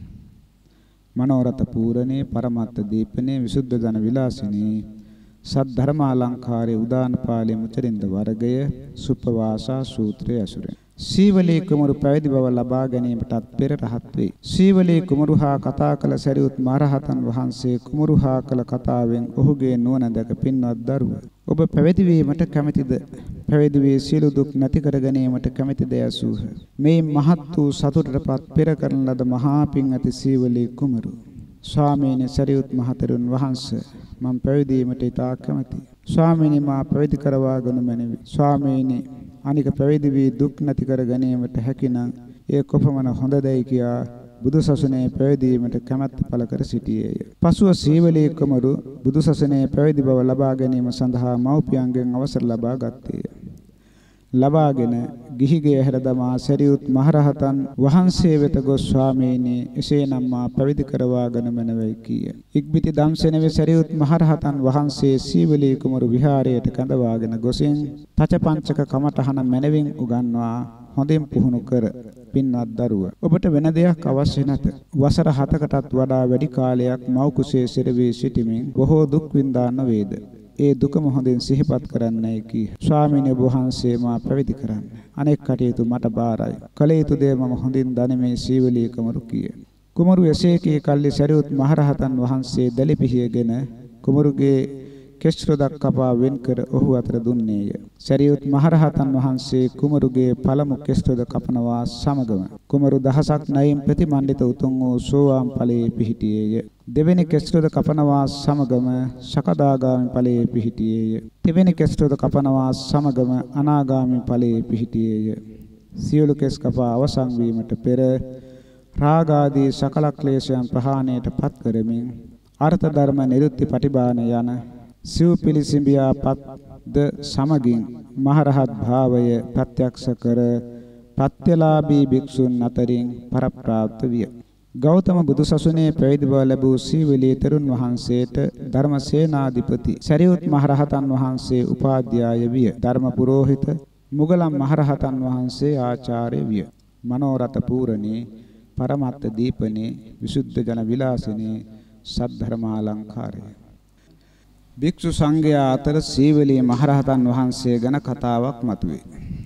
මනෝරත පූරණේ පරමත්ත දීපනේ විසුද්ධ ධන විලාසිනේ සද්ධර්මාලංකාරයේ උදාන පාළි මුචරින්ද වර්ගය සුප්පවාසා සූත්‍රය ඇසුරෙන් සීවලී කුමරු පැවිදි බව ලබා ගැනීමටත් පෙර රහත් වේ. සීවලී කුමරු හා කතා කළ සරියුත් මහරහතන් වහන්සේ කුමරු හා කළ කතාවෙන් ඔහුගේ නුවණ දැක පින්වත් දරුව ඔබ පැවිදි වීමට කැමැතිද? පැවිදි වී සියලු දුක් නැති කර ගැනීමට කැමැතිද යසූහ. මේ මහත් වූ සතුටටපත් පෙර කරන ලද මහා පින් ඇති සීවලී කුමරු ස්වාමීනි සරියුත් මහතෙරුන් වහන්සේ මම පැවිදි වීමට ඉතා කැමැතියි. ස්වාමීනි මා පැවිදි කරවා ගනු මැනවි. ස්වාමීනි අනික පැවිදි වී දුක් නැති කර ගැනීමට හැකිනම් ඒ කොපමණ හොඳදයි කියා බුදුසසුනේ පැවිදි වීමට කැමැත්ත පළ කර සිටියේය. පසුව සීවලී කුමරු බුදුසසුනේ පැවිදි බව ලබා ගැනීම සඳහා මව්පියන්ගෙන් අවසර ලබා ගත්තේය. ලබාගෙන ගිහිගේ හැර දමා සරියුත් මහරහතන් වහන්සේ වෙත ගොස් ස්වාමීනි එසේනම් මා පැවිදි කරවාගෙන මැනවයි කීය. ඉක්බිති දම්සෙනවේ සරියුත් මහරහතන් වහන්සේ සීවලී කුමරු විහාරයට කැඳවාගෙන ගොසින් තචපංචක කමඨහන මැනවින් උගන්වා හොඳින් පුහුණු කර පින්වත් දරුව ඔබට වෙන දෙයක් අවශ්‍ය නැත. වසර හතකටත් වඩා වැඩි කාලයක් මව් කුසේ සිරවී සිටමින් බොහෝ දුක් විඳා නොවේද? ඒ දුකම හොඳින් සිහිපත් කරන්නයි කී. ස්වාමීන් වහන්සේ මා පැවිදි කරන්න. අනෙක් කටයුතු මට බාරයි. කල යුතු දේ මම හොඳින් දනිමේ සීවලී කුමරු කීය. කුමරු එසේ කී කල්ලි සරියුත් මහරහතන් වහන්සේ දැලිපිහියගෙන කුමරුගේ කෙස් රොදක් කපා වෙන් කර ඔහු අතර දුන්නේය. සරියුත් මහරහතන් වහන්සේ කුමරුගේ පළමු කෙස් රොද කපනවා සමගම කුමරු දහසක් නයින් ප්‍රතිමන්විත උතුම් වූ සෝවාන් ඵලයේ පිහිටියේය. දෙවෙනි කෙස් රොද කපනවා සමගම සකදාගාමි ඵලයේ පිහිටියේය. දෙවෙනි කෙස් රොද කපනවා සමගම අනාගාමි ඵලයේ පිහිටියේය. සියලු කෙස් කපා අවසන් වීමට පෙර රාග ආදී සකල ක්ලේශයන් ප්‍රහාණයට පත් කරමින් අර්ථ ධර්ම නිරුත්ති පටිභාන යන සිව් පිළිසිඹියා පත්ද සමගින් මහරහත් භාවය ප්‍රත්‍යක්ෂ කර ප්‍රත්‍යලාභී භික්ෂුන් අතරින් පරප්‍රාප්ත විය. ගෞතම බුදුසසුනේ පැවිදි බව ලැබූ සීවලී තෙරුන් වහන්සේට ධර්මසේනාධිපති සරියුත් මහරහතන් වහන්සේ උපාධ්‍යාය විය. ධර්ම පුරෝහිත මුගලන් මහරහතන් වහන්සේ ආචාර්ය විය. මනෝරත පූරණේ පරමත්ත දීපනේ විසුද්ධ ජන විලාසිනේ සද්ධර්මාලංකාරය. භික්ෂු සංඝයා අතර සීවලී මහරහතන් වහන්සේ ගැන කතාවක් මතුවේ.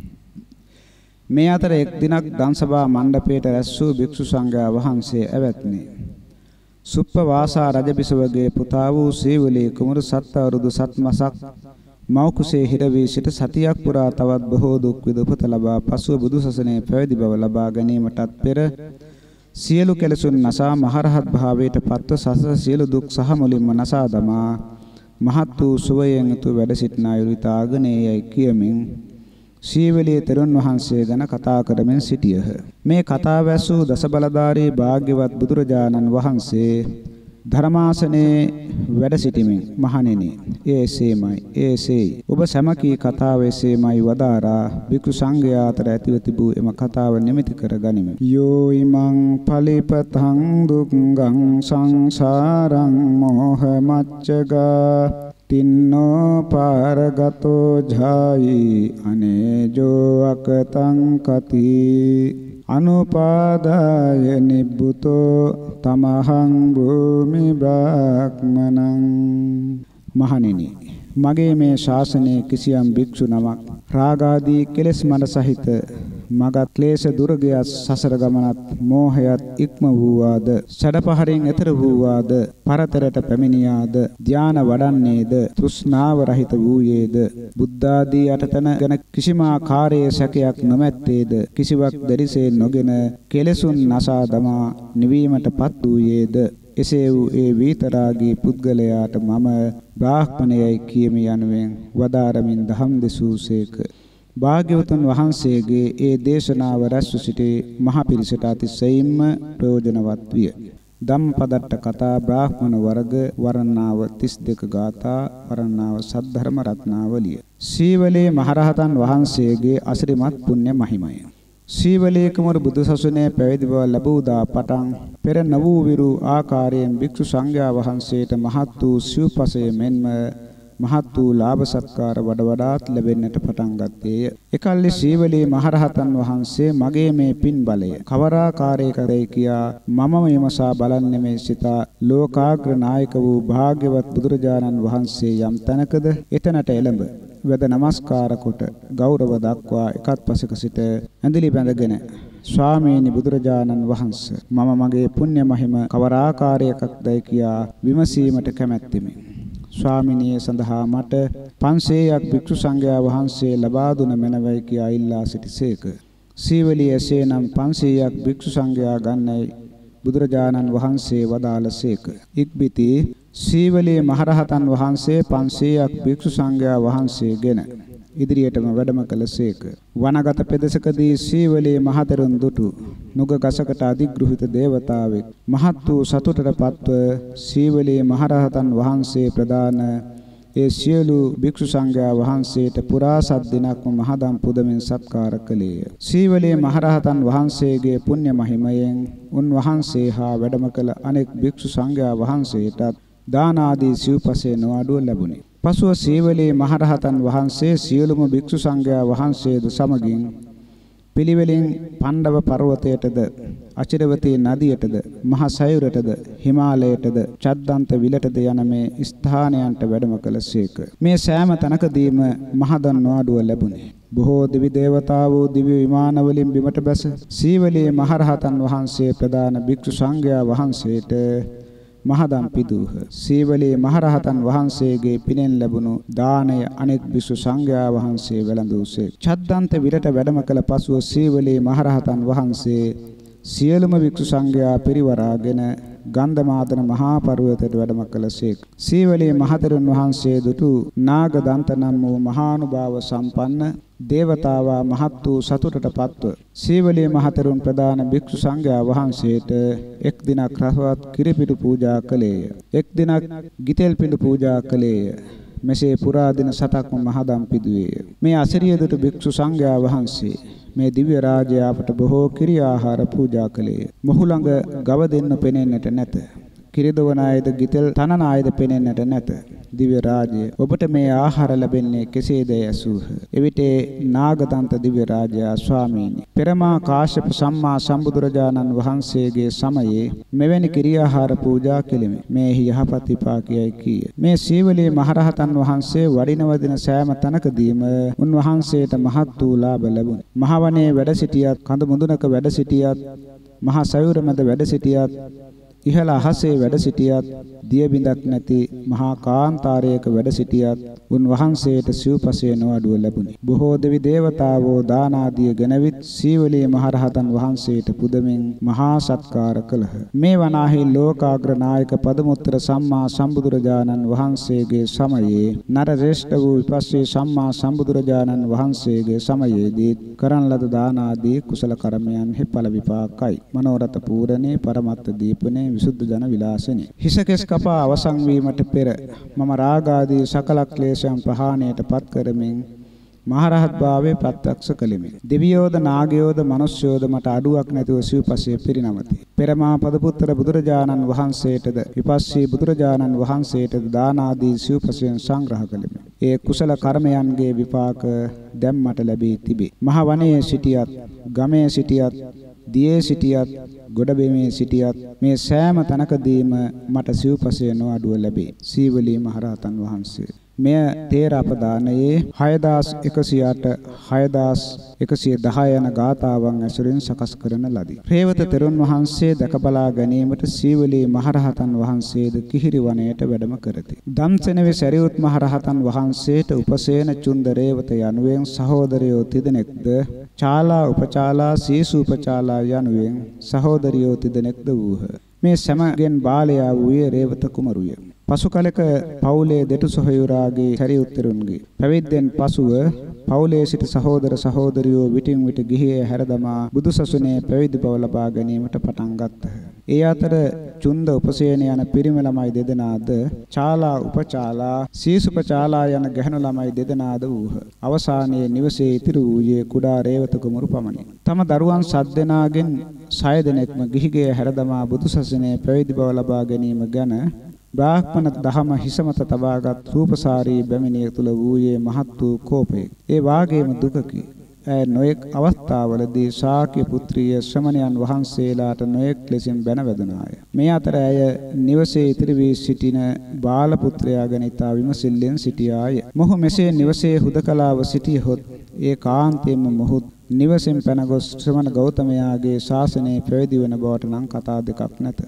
මේ අතර එක් දිනක් දන්සභා මණ්ඩපයට රැස් වූ භික්ෂු සංඝයා වහන්සේ ඇවැත්නි. සුප්පවාසා රජබිසවගේ පුතා වූ සීවලී කුමරු සත් අවුරුදු සත් මාසක් මව් කුසේ හිර වී සිට සතියක් පුරා තවත් බොහෝ දුක් විඳ උපත ලබා පසුව බුදුසසුනේ පැවිදි බව ලබා ගැනීමටත් පෙර සියලු කෙලෙසුන් නසා මහරහත් භාවයට පත්ව සසර සියලු දුක් සහ මුලින්ම නසා දමා මහත් වූ සුවයෙන් යුතු වැඩ සිටින අයුරිතාගනේයයි කියමින් සීවලී තෙරුන් වහන්සේ ගැන කතා කරමින් සිටියහ. මේ කතාව ඇසූ දසබලධාරී භාග්‍යවත් බුදුරජාණන් වහන්සේ ධර්මාසනේ වැඩ සිටිමින් මහණෙනි එසේමයි එසේයි ඔබ සමකී කතාව එසේමයි වදාරා භික්ෂු සංඝයා අතර ඇතිව තිබූ එම කතාව නිමිති කර ගනිමි. යෝ ඉමං ඵලිපතං දුක්ඛං සංසාරං මෝහ මච්චගා තින්නෝ පාරගතෝ ජායි අනේජෝ අකතං කති අනුපාදාය නිබ්බුතෝ තමහං භූමි බ්‍රාහ්මනං. මහණෙනි මගේ මේ ශාසනයේ කිසියම් භික්ෂු නමක් රාගාදී කෙලෙස් මන සහිත මගත් ක්ලේශ දුර්ගයත් සසර ගමනත් මෝහයත් ඉක්ම වූවාද සැඩපහරින් එතර වූවාද පරතරට පැමිණියාද ධාන වඩන්නේද තෘෂ්ණාව රහිත වූයේද බුද්ධාදී අටතන ගැන කිසිම ආකාරයේ සැකයක් නොමැත්තේද කිසිවක් දෙරිසේ නොගෙන කෙලෙසුන් නසා දමා නිවීමටපත් වූයේද එසේ වූ ඒ විතරාගී පුද්ගලයාට මම බ්‍රාහ්මණයයි කියමි යනුවෙන් වදාරමින් දහම් දෙසූසේක. භාග්‍යවතුන් වහන්සේගේ ඒ දේශනාව රැස්ව සිටි මහ පිරිසට අතිශයින්ම ප්‍රයෝජනවත් විය. ධම්පදට්ට කතා බ්‍රාහ්මණ වර්ග වර්ණාව තිස් දෙක ගාථා වර්ණාව සද්ධර්ම රත්නාවලිය. සීවලී මහරහතන් වහන්සේගේ අසිරිමත් පුණ්‍ය මහිමය. සීවලී කුමරු බුදුසසුනේ පැවිදි බව ලැබූ දා පටන් පෙර නවූ විරු ආකාරයෙන් භික්ෂු සංඝයා වහන්සේට මහත් වූ සිව්පසය මෙන්ම මහත් වූ ලාභ සත්කාර වඩ වඩාත් ලැබෙන්නට පටන් ගත්තේය. එකල්ලි සීවලී මහරහතන් වහන්සේ මගේ මේ පින් බලය කවරාකාරයකදයි කියා මම විමසා බලන්නේ මේ සිතා ලෝකාග්‍ර නායක වූ භාග්‍යවත් බුදුරජාණන් වහන්සේ යම් තැනකද එතනට එළඹ වෙද නමස්කාර කොට ගෞරව දක්වා එකත් පසෙක සිට ඇඳිලි බැඳගෙන ස්වාමීනි බුදුරජාණන් වහන්සේ මම මගේ පුණ්‍ය මහිම කවරාකාරයකදයි කියා විමසීමට කැමැත්තෙමි. ස්වාමිනිය සඳහා මට පන්සීයක් භික්ෂු සංඝයා වහන්සේ ලබා දුන මැනවයි කියා ඉල්ලා සිටිසේක. සීවලී එසේනම් පන්සීයක් භික්ෂු සංඝයා ගන්නයි බුදුරජාණන් වහන්සේ වදාළසේක. ඉක්බිති සීවලී මහරහතන් වහන්සේ පන්සීයක් භික්ෂු සංඝයා වහන්සේගෙන ඉදිරියටම වැඩම කළසේක. වනගත පෙදෙසකදී සීවලී මහතෙරුන් දුටු නුග ගසකට අධිග්‍රහිත දේවතාවෙක් මහත් වූ සතුටටපත්ව සීවලී මහරහතන් වහන්සේ ප්‍රදාන ඒ සියලු භික්ෂු සංඝයා වහන්සේට පුරා සත් දිනක්ම මහදම් පුදමින් සත්කාර කළේය. සීවලී මහරහතන් වහන්සේගේ පුණ්‍ය මහිමයෙන් උන්වහන්සේ හා වැඩම කළ අනෙක් භික්ෂු සංඝයා වහන්සේටත් දාන ආදී සිව්පසේ නොඅඩුව ලැබුණි. පසුව සීවලී මහරහතන් වහන්සේ සියලුම භික්ෂු සංඝයා වහන්සේද සමගින් පිළිවෙලින් පණ්ඩව පර්වතයටද අචිරවතී නදියටද මහ සයුරටද හිමාලයටද චද්දන්ත විලටද යන මේ ස්ථානයන්ට වැඩම කළසේක. මේ සෑම තැනකදීම මහදන් නොඅඩුව ලැබුණි. බොහෝ දිවි දේවතාවෝ දිව්‍ය විමාන වලින් බිමට බැස සීවලී මහරහතන් වහන්සේ ප්‍රදාන භික්ෂු සංඝයා වහන්සේට මහදම් පිදූහ. සීවලී මහරහතන් වහන්සේගේ පිනෙන් ලැබුණු දාණය අනෙක් භික්ෂු සංඝයා වහන්සේ වැළඳුසේ. චද්දන්ත විරට වැඩම කළ පසුව සීවලී මහරහතන් වහන්සේ සියලුම භික්ෂු සංඝයා පිරිවරාගෙන ගන්ධමාදන මහා පර්වතයට වැඩම කළසේක. සීවලී මහතෙරුන් වහන්සේ දුටු නාගදන්ත නම් වූ මහානුභාව සම්පන්න දේවතාවා මහත් වූ සතුටටපත්ව සීවලී මහතෙරුන් ප්‍රදාන භික්ෂු සංඝයා වහන්සේට එක් දිනක් රසවත් කිරිපිඩු පූජා කළේය. එක් දිනක් ගිතෙල් පිඬු පූජා කළේය. මෙසේ පුරා දින සතක්ම මහදම් පිදුවේය. මේ අසිරිය දුටු භික්ෂු සංඝයා වහන්සේ මේ දිව්‍ය රාජ්‍ය අපට බොහෝ කිරි ආහාර පූජා කළේය. මොහු ළඟ ගව දෙන්න පෙනෙන්නට නැත. කිරිදවන ආයද ගිතෙල් තනන ආයද පෙනෙන්නට නැත. දිව්‍ය රාජ්‍ය ඔබට මේ ආහාර ලැබෙන්නේ කෙසේද යසූහ. එවිට නාගදන්ත දිව්‍ය රාජයා ස්වාමීනි, පෙරමා කාශ්‍යප සම්මා සම්බුදුරජාණන් වහන්සේගේ සමයේ මෙවැනි කිරි ආහාර පූජා කෙලිමි. මේහි යහපත් විපාකයයි කීය. මේ සීවලී මහරහතන් වහන්සේ වඩිනවදින සෑම තැනකදීම උන්වහන්සේට මහත් වූ ලාභ ලැබුණි. මහවනේ වැඩ සිටියත්, කඳ මුදුනක වැඩ සිටියත්, මහා සයුර මැද වැඩ සිටියත්, ඉහළ අහසේ වැඩ සිටියත්, දිය බිඳක් නැති මහා කාන්තාරයක වැඩ සිටියත් උන්වහන්සේට සිව්පසයේ නොඅඩුව ලැබුණි. බොහෝ දෙවි දේවතාවෝ දාන ආදිය ගෙනවිත් සීවලී මහරහතන් වහන්සේට පුදමින් මහා සත්කාර කළහ. මේ වනාහි ලෝකාග්‍ර නායක පදමුත්තර සම්මා සම්බුදුරජාණන් වහන්සේගේ සමයේ නර ශ්‍රේෂ්ඨ වූ විපස්සී සම්මා සම්බුදුරජාණන් වහන්සේගේ සමයේදී කරන ලද දාන ආදී කුසල කර්මයන්හි ඵල විපාකයි. මනෝරත පූර්ණේ පරමත්ත දීපනේ විසුද්ධ ජන විලාසනේ. හිසකෙස් කපා අවසන් වීමට පෙර මම රාගාදී සකල ක්ලේශයන් ප්‍රහාණයට පත් කරමින් මහරහත් භාවයේ ප්‍රත්‍යක්ෂ කළෙමි. දෙවියෝද නාගයෝද මනුෂ්‍යෝද මට අඩුවක් නැතුව සිව්පසයේ පිරිනමති. පෙරමා පදපුත්‍ර බුදුරජාණන් වහන්සේටද විපස්සී බුදුරජාණන් වහන්සේටද දාන ආදී සිව්පසයෙන් සංග්‍රහ කළෙමි. ඒ කුසල කර්මයන්ගේ විපාක දැන් මට ලැබී තිබේ. මහ වනයේ සිටියත්, ගමේ සිටියත්, දියේ සිටියත්, ගොඩබිමේ සිටියත් මේ සෑම තැනකදීම මට සිව්පසය නොඅඩුව ලැබේ. සීවලී මහරහතන් වහන්සේ මෙය තේර අපදානයේ හයදාස් එකසිය අට හයදාස් එකසිය දහ යන ගාථාවන් ඇසුරින් සකස් කරන ලදී. රේවත තෙරුන් වහන්සේ දැක බලා ගැනීමට සීවලී මහරහතන් වහන්සේද කිහිරි වනයේට වැඩම කරති. ධම්සෙනවේ සරියුත් මහරහතන් වහන්සේට උපසේන චුන්ද රේවත යනුවෙන් සහෝදරයෝ තිදෙනෙක්ද, චාලා උපචාලා සීසු උපචාලා යනුවෙන් සහෝදරියෝ තිදෙනෙක්ද වූහ. මේ සමගෙන් බාලයා වූයේ රේවත කුමරුය. පසු කලක පවුලේ දෙටු සොහොයුරාගේ සරියුත් තෙරුන්ගේ පැවිද්දෙන් පසුව පවුලේ සිට සහෝදර සහෝදරියෝ විටින් විට ගිහියේ හැරදමා බුදුසසුනේ පැවිදි බව ලබා ගැනීමට පටන් ගත්හ. ඒ අතර චුන්ද උපසේන යන පිරිමි ළමයි දෙදෙනාද, චාලා උපචාලා සීසුපචාලා යන ගැහැණු ළමයි දෙදෙනාද වූහ. අවසානයේ නිවසේ ඉතිරි වූයේ කුඩා රේවත කුමරු පමණි. තම දරුවන් සත් දෙනාගෙන් සය දෙනෙක්ම ගිහිගේ හැරදමා බුදුසසුනේ පැවිදි බව ලබා ගැනීම ගැන බ්‍රාහ්මණ දහම හිසමත තබාගත් රූපසාරී බැමිණිය තුල වූයේ මහත් වූ කෝපය. ඒ වාගේම දුකකි. ඇය නොඑක් අවස්ථාවලදී ශාක්‍ය පුත්‍රිය ශ්‍රමණයන් වහන්සේලාට නොඑක් ලෙසින් බැනවැදුනාය. මේ අතර ඇය නිවසේ ඉතිරි වී සිටින බාල පුත්‍රයා ගැන ඉතා විමසිල්ලෙන් සිටියාය. මොහු මෙසේ නිවසේ හුදකලාව සිටියහොත් ඒ කාන්තේම මොහු නිවසෙන් පැන ගොස් ශ්‍රමණ ගෞතමයාගේ ශාසනයේ පැවිදි වන බවට නම් කතා දෙකක් නැත.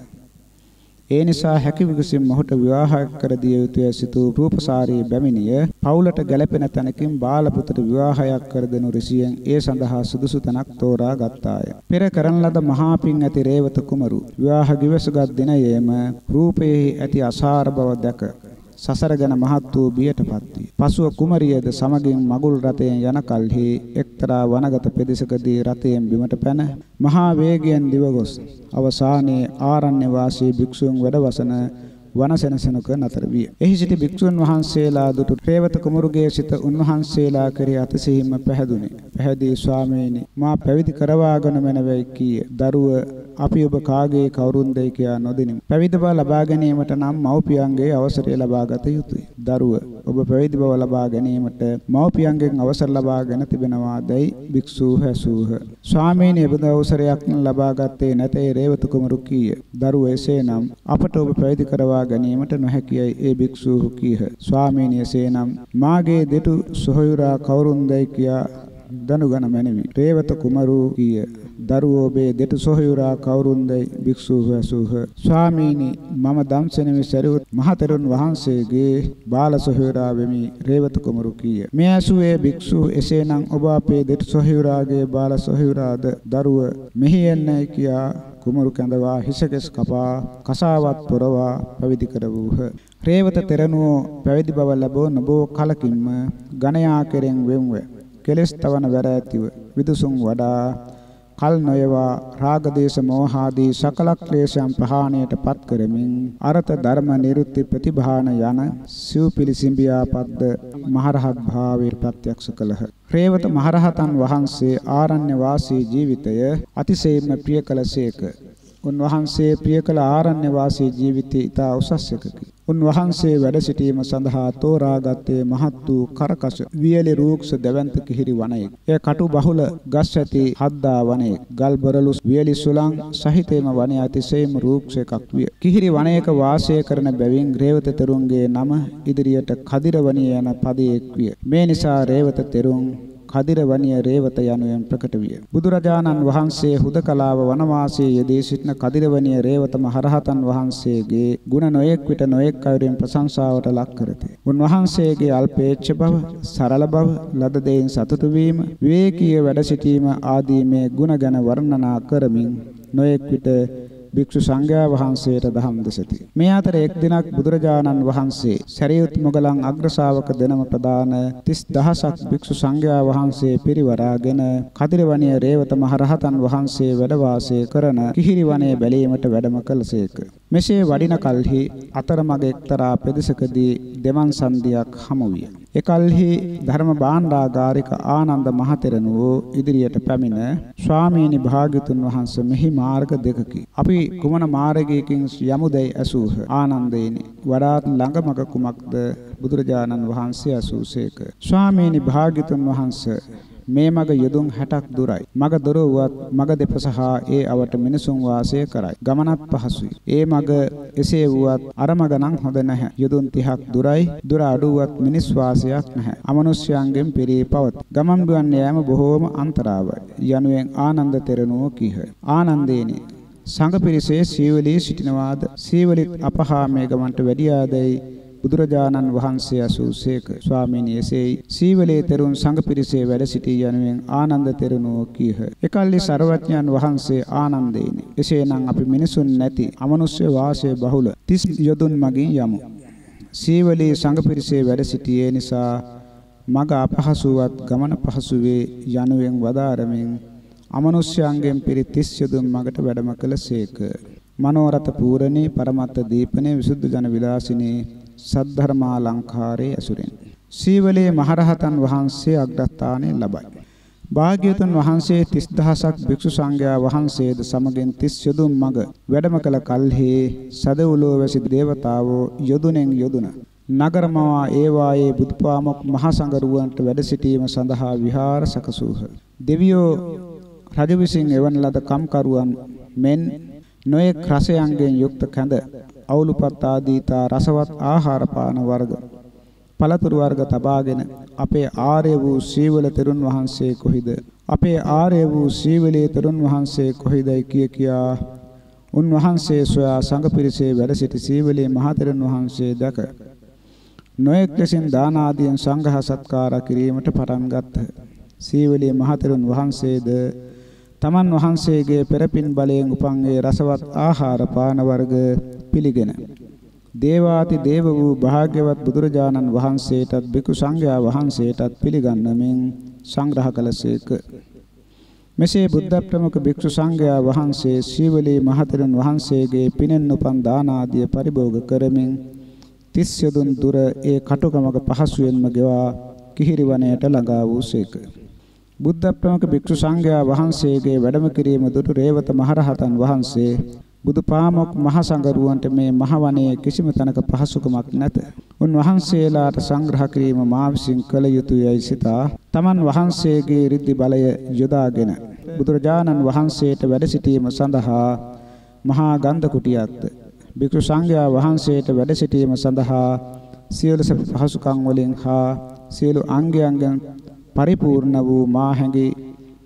ඒ නිසා හැකි විගසින් මොහුට විවාහ කර දිය යුතුය සිතූ රූපසාරී බැමිණිය පවුලට ගැළපෙන තැනකින් බාලපුතට විවාහයක් කර දෙනු රිසියෙන් ඒ සඳහා සුදුසු තැනක් තෝරා ගත්තාය. පෙර කරන ලද මහා පින් ඇති රේවත කුමරු විවාහ ගිවිසුගත් දිනයේම රූපයේ ඇති අසාර බව දැක සසර ගැන මහත් වූ බියටපත් වී පසුව කුමරියද සමගින් මගුල් රථයෙන් යන කල්හි එක්තරා වනගත පෙදෙසකදී රථයෙන් බිමට පැන මහා වේගයෙන් දිව ගොස් අවසානයේ ආරණ්‍ය වාසී භික්ෂූන් වැඩවසන වනසෙනසනක නතර විය. එහි සිටි භික්ෂුන් වහන්සේලා දුටු රේවත කුමරුගේ සිත උන්වහන්සේලා කෙරෙහි අතිශයින්ම පැහැදුනේ. පැහැදී ස්වාමීනි, මා පැවිදි කරවාගෙන මැනවයි කීය. දරුව අපි ඔබ කාගේ කවුරුන්දයි කියා නොදෙනිමු. පැවිදි බව ලබා ගැනීමට නම් මව්පියන්ගේ අවසරය ලබා ගත යුතුය. දරුව ඔබ පැවිදි බව ලබා ගැනීමට මව්පියන්ගෙන් අවසර ලබාගෙන තිබෙනවාදයි භික්ෂූ හැසූහ. ස්වාමීනි, එබඳු අවසරයක් ලබා ගත්තේ නැතේ රේවත කුමරු කීය. දරුව එසේනම් අපට ඔබ පැවිදි කරවා ගැනීමට නොහැකියයි ඒ භික්ෂූහු කීහ. ස්වාමීනි, එසේනම් මාගේ දෙටු සොහොයුරා කවුරුන්දයි කියා දනුගන මැනවි. රේවත කුමරු කීය. දරුවෝ ඔබේ දෙතු සොහයුරා කවුරුන්දයි භික්ෂුව ඇසූහ. ස්වාමීනි මම දම්සෙනෙමි සරියුත් මහතෙරුන් වහන්සේගේ බාල සොහයුරා වෙමි රේවත කුමරු කීය. මේ ඇසුවේ භික්ෂුව එසේනම් ඔබ අපේ දෙතු සොහයුරාගේ බාල සොහයුරාද දරුව මෙහි එන්නයි කියා කුමරු කැඳවා හිසකෙස් කපා කසාවත් පොරවා පැවිදි කරවූහ. රේවත තෙරණුවෝ පැවිදි බව ලැබෝ නොබෝ කලකින්ම ගණයා කෙරෙන් වෙන්ව කෙලස් තවන වැර ඇතිව විදුසුන් වඩා කල් නොයවා රාග දේශ මොහාදී සකල ක්ලේශයන් ප්‍රහාණයට පත් කරමින් අරත ධර්ම නිරුත්ති ප්‍රතිභාන යන සිව් පිළිසිඹියා පද්ද මහරහත් භාවයේ ප්‍රත්‍යක්ෂ කළහ. රේවත මහරහතන් වහන්සේ ආරණ්‍ය වාසී ජීවිතය අතිශයින්ම ප්‍රිය කළසේක. උන්වහන්සේ ප්‍රිය කළ ආරණ්‍ය වාසී ජීවිතය ඉතා උසස් එකකි. උන්වහන්සේ වැඩ සිටීම සඳහා තෝරාගත්තේ මහත් වූ කරකස වියලි රූක්ෂ දෙවන්ත කිහිරි වනයෙක්. එය කටු බහුල ගස් ඇති හද්දා වනයෙක්. ගල් බරලු වියලි සුළං සහිතේම වනය අතිශයින්ම රූක්ෂ එකක් විය. කිහිරි වනයක වාසය කරන බැවින් රේවත තෙරුන්ගේ නම ඉදිරියට කදිරවණිය යන පදයක් විය. මේ නිසා රේවත තෙරුන් කදිරවණිය රේවත යනුවෙන් ප්‍රකට විය. බුදුරජාණන් වහන්සේ හුදකලාව වනවාසයේ යෙදී සිටින කදිරවණිය රේවත මහරහතන් වහන්සේගේ ගුණ නොයෙක් විට නොයෙක් අයුරින් ප්‍රශංසාවට ලක් කරති. උන්වහන්සේගේ අල්පේච්ඡ බව, සරල බව, ලද දෙයින් සතුටු වීම, විවේකීව වැඩ සිටීම ආදී මේ ගුණ ගැන වර්ණනා කරමින් නොයෙක් විට භික්ෂු සංඝයා වහන්සේට දහම් දෙසති. මේ අතර එක් දිනක් බුදුරජාණන් වහන්සේ සරියුත් මොගලන් අග්‍ර ශාවක දෙනම ප්‍රදාන තිස් දහසක් භික්ෂු සංඝයා වහන්සේ පිරිවරාගෙන කදිරවණිය රේවත මහරහතන් වහන්සේ වැඩ වාසය කරන කිහිරි වනයේ බැලීමට වැඩම කළසේක. මෙසේ වඩින කල්හි අතරමඟ එක්තරා පෙදෙසකදී දෙමන් සන්ධියක් හමු විය. එකල්හි ධර්ම භාණ්ඩාගාරික ආනන්ද මහතෙරණුවෝ ඉදිරියට පැමිණ ස්වාමීනි භාග්‍යතුන් වහන්සේ මෙහි මාර්ග දෙකකි. අපි කුමන මාර්ගයකින් යමුදැයි ඇසූහ. ආනන්දේනි වඩාත් ළඟමක කුමක්ද? බුදුරජාණන් වහන්සේ ඇසූසේක. ස්වාමීනි භාග්‍යතුන් වහන්සේ මේ මග යදුන් හැටක් දුරයි. මග දොර වුවත් මග දෙපස හා ඒ අවට මිනිසුන් වාසය කරයි. ගමනත් පහසුයි. ඒ මග එසේ වුවත් අර මග නම් හොඳ නැහැ. යදුන් තිහක් දුරයි. දුර අඩුවත් මිනිස් වාසයක් නැහැ. අමනුෂ්‍යයන්ගෙන් පිරී පවත. ගමන් දුවන් යෑම බොහෝම අන්තරාවයි. යනුවෙන් ආනන්ද තෙරණුවෝ කීහ. ආනන්දේනි සංඝ පිරිසේ සීවලී සිටිනවාද? සීවලිත් අපහා මේ ගමන්ට වැඩියාදයි බුදුරජාණන් වහන්සේ අසූසේක. ස්වාමීනි එසේයි. සීවලේ තෙරුන් සංඝ පිරිසේ වැඩ සිටී යනුවෙන් ආනන්ද තෙරණුවෝ කීහ. එකල්ලි සර්වඥයන් වහන්සේ ආනන්දේනි එසේනම් අපි මිනිසුන් නැති අමනුෂ්‍ය වාසය බහුල තිස් යොදුන් මගින් යමු. සීවලේ සංඝ පිරිසේ වැඩ සිටියේ නිසා මග අපහසුවත් ගමන පහසු වේ යනුවෙන් වදාරමින් අමනුෂ්‍යයන්ගෙන් පිරි තිස් යොදුන් මගට වැඩම කළසේක. මනෝරත පූරණී පරමත්ත දීපනේ විසුද්ධ ජන විලාසිනී සද්ධර්මාලංකාරයේ ඇසුරෙන් සීවලේ මහරහතන් වහන්සේ අග්‍රස්ථානය ලබයි. භාග්‍යවතුන් වහන්සේ තිස් දහසක් භික්ෂු සංඝයා වහන්සේද සමගින් තිස් යොදුන් මග වැඩම කළ කල්හි සදවුලෝ වැසි දේවතාවෝ යොදුනෙන් යොදුන නගරමවා ඒවායේ බුදුපාමොක් මහ සංඝරුවන්ට වැඩ සිටීම සඳහා විහාර සකසූහ. දෙවියෝ රජ විසින් එවන ලද කම්කරුවන් මෙන් නොයෙක් රසයන්ගෙන් යුක්ත කැඳ අවුලුපත් ආදී තා රසවත් ආහාර පාන වර්ග පළතුරු වර්ග තබාගෙන අපේ ආර්ය වූ සීවල තෙරුන් වහන්සේ කොහිද? අපේ ආර්ය වූ සීවලේ තෙරුන් වහන්සේ කොහිදයි කිය කියා උන්වහන්සේ සොයා සංඝ පිරිසේ වැඩ සිටි සීවලේ මහතෙරුන් වහන්සේ දැක නොයෙක් ලෙසින් දාන ආදියෙන් සංඝ සත්කාර කිරීමට පටන් ගත්හ. සීවලේ මහතෙරුන් වහන්සේද තමන් වහන්සේගේ පෙරපින් බලයෙන් උපන් ඒ රසවත් ආහාර පාන වර්ග පිළිගෙන දේවාති දේව වූ භාග්‍යවත් බුදුරජාණන් වහන්සේටත් බිකු සංඝයා වහන්සේටත් පිළිගන්නමින් සංග්‍රහ කළසේක. මෙසේ බුද්ධ ප්‍රමුඛ භික්ෂු සංඝයා වහන්සේ සීවලී මහතෙරුන් වහන්සේගේ පිනෙන් උපන් දාන ආදිය පරිභෝග කරමින් තිස් යොදුන් දුර ඒ කටුකමක පහසුවෙන්ම ගෙවා කිහිරි වනයේට ළඟා වූසේක. බුද්ධ ප්‍රමුඛ භික්ෂු සංඝයා වහන්සේගේ වැඩම කිරීම දුටු රේවත මහරහතන් වහන්සේ බුදුපාමොක් මහ සංඝරුවන්ට මේ මහ වනයේ කිසිම තැනක පහසුකමක් නැත. උන්වහන්සේලාට සංග්‍රහ කිරීම මා විසින් කළ යුතුයයි සිතා තමන් වහන්සේගේ ඍද්ධි බලය යොදාගෙන බුදුරජාණන් වහන්සේට වැඩ සිටීම සඳහා මහා ගන්ධ කුටියක්ද භික්ෂු සංඝයා වහන්සේට වැඩ සිටීම සඳහා සියලු පහසුකම් වලින් හා සියලු අංගයන්ගෙන් පරිපූර්ණ වූ මා හැඟි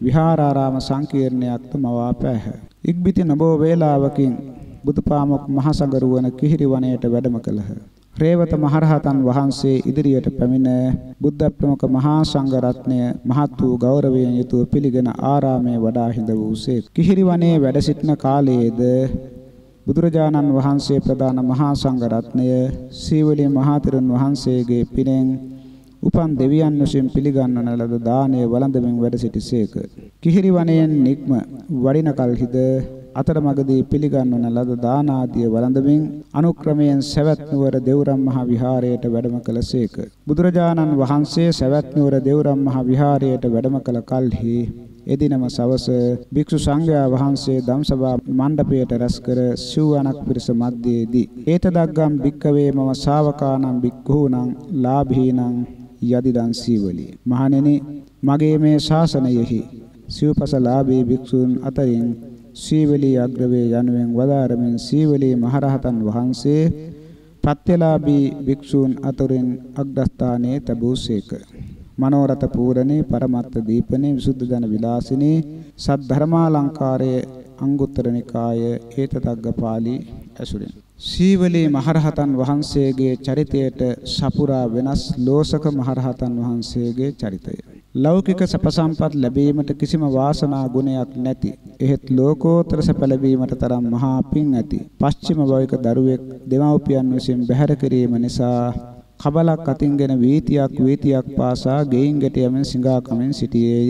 විහාරාරාම සංකීර්ණයක්ද මවා පැහ. ඉක්බිති නබෝ වේලාවකින් බුදුපාමොක් මහසඟරුවන කිහිරි වනයේට වැඩම කළහ. රේවත මහරහතන් වහන්සේ ඉදිරියට පැමිණ බුද්ධ ප්‍රමුඛ මහා සංඝ රත්නය මහත් වූ ගෞරවයෙන් යුතුව පිළිගෙන ආරාමයේ වඩා හිඳ වූසේ කිහිරි වනයේ වැඩ සිටින කාලයේද බුදුරජාණන් වහන්සේ ප්‍රදාන මහා සංඝ රත්නය සීවලී මහතෙරුන් වහන්සේගේ පිනෙන් උපන් දෙවියන් විසින් පිළිගන්වන ලද දානය වළඳමින් වැඩ සිටිසේක. කිහිරි වනයෙන් නික්ම වඩින කල්හිද අතරමඟදී පිළිගන්වන ලද දාන ආදිය වළඳමින් අනුක්‍රමයෙන් සවැත් නුවර දෙව්රම් මහ විහාරයට වැඩම කළසේක. බුදුරජාණන් වහන්සේ සවැත් නුවර දෙව්රම් මහ විහාරයට වැඩම කළ කල්හි එදිනම සවස භික්ෂු සංඝයා වහන්සේ ධම්සභා මණ්ඩපයට රැස් කර සිව්වණක් පිරිස මැදයේදී ඒතදග්ගම් භික්කවේ මම ශාවකානම් භික්ඛූනම් ලාභීනම් යදිදං සීවලී මහණෙනි මගේ මේ ශාසනයෙහි සිව්පස ලාභී භික්ෂූන් අතරින් සීවලී අග්‍රවේ යනුවෙන් වදාරමින් සීවලී මහරහතන් වහන්සේ ප්‍රත්‍යලාභී භික්ෂූන් අතරින් අග්‍රස්ථානයේ තබූසේක. මනෝරත පූරණේ පරමත්ත දීපනේ විසුද්ධ ජන විලාසිනේ සද්ධර්මාලංකාරයේ අංගුත්තර නිකාය හේතදග්ග පාළි ඇසුරෙන් සීවලී මහරහතන් වහන්සේගේ චරිතයට සපුරා වෙනස් ලෝසක මහරහතන් වහන්සේගේ චරිතය. ලෞකික සැප සම්පත් ලැබීමට කිසිම වාසනා ගුණයක් නැති එහෙත් ලෝකෝත්තර සැප ලැබීමට තරම් මහා පිං ඇති පස්චිම භවික දරුවෙක් දෙමව්පියන් විසින් බැහැර කිරීම නිසා කබලක් අතින්ගෙන වීතියක් වීතියක් පාසා ගෙයින් ගෙට යමින් සිඟා කමින් සිටියේය.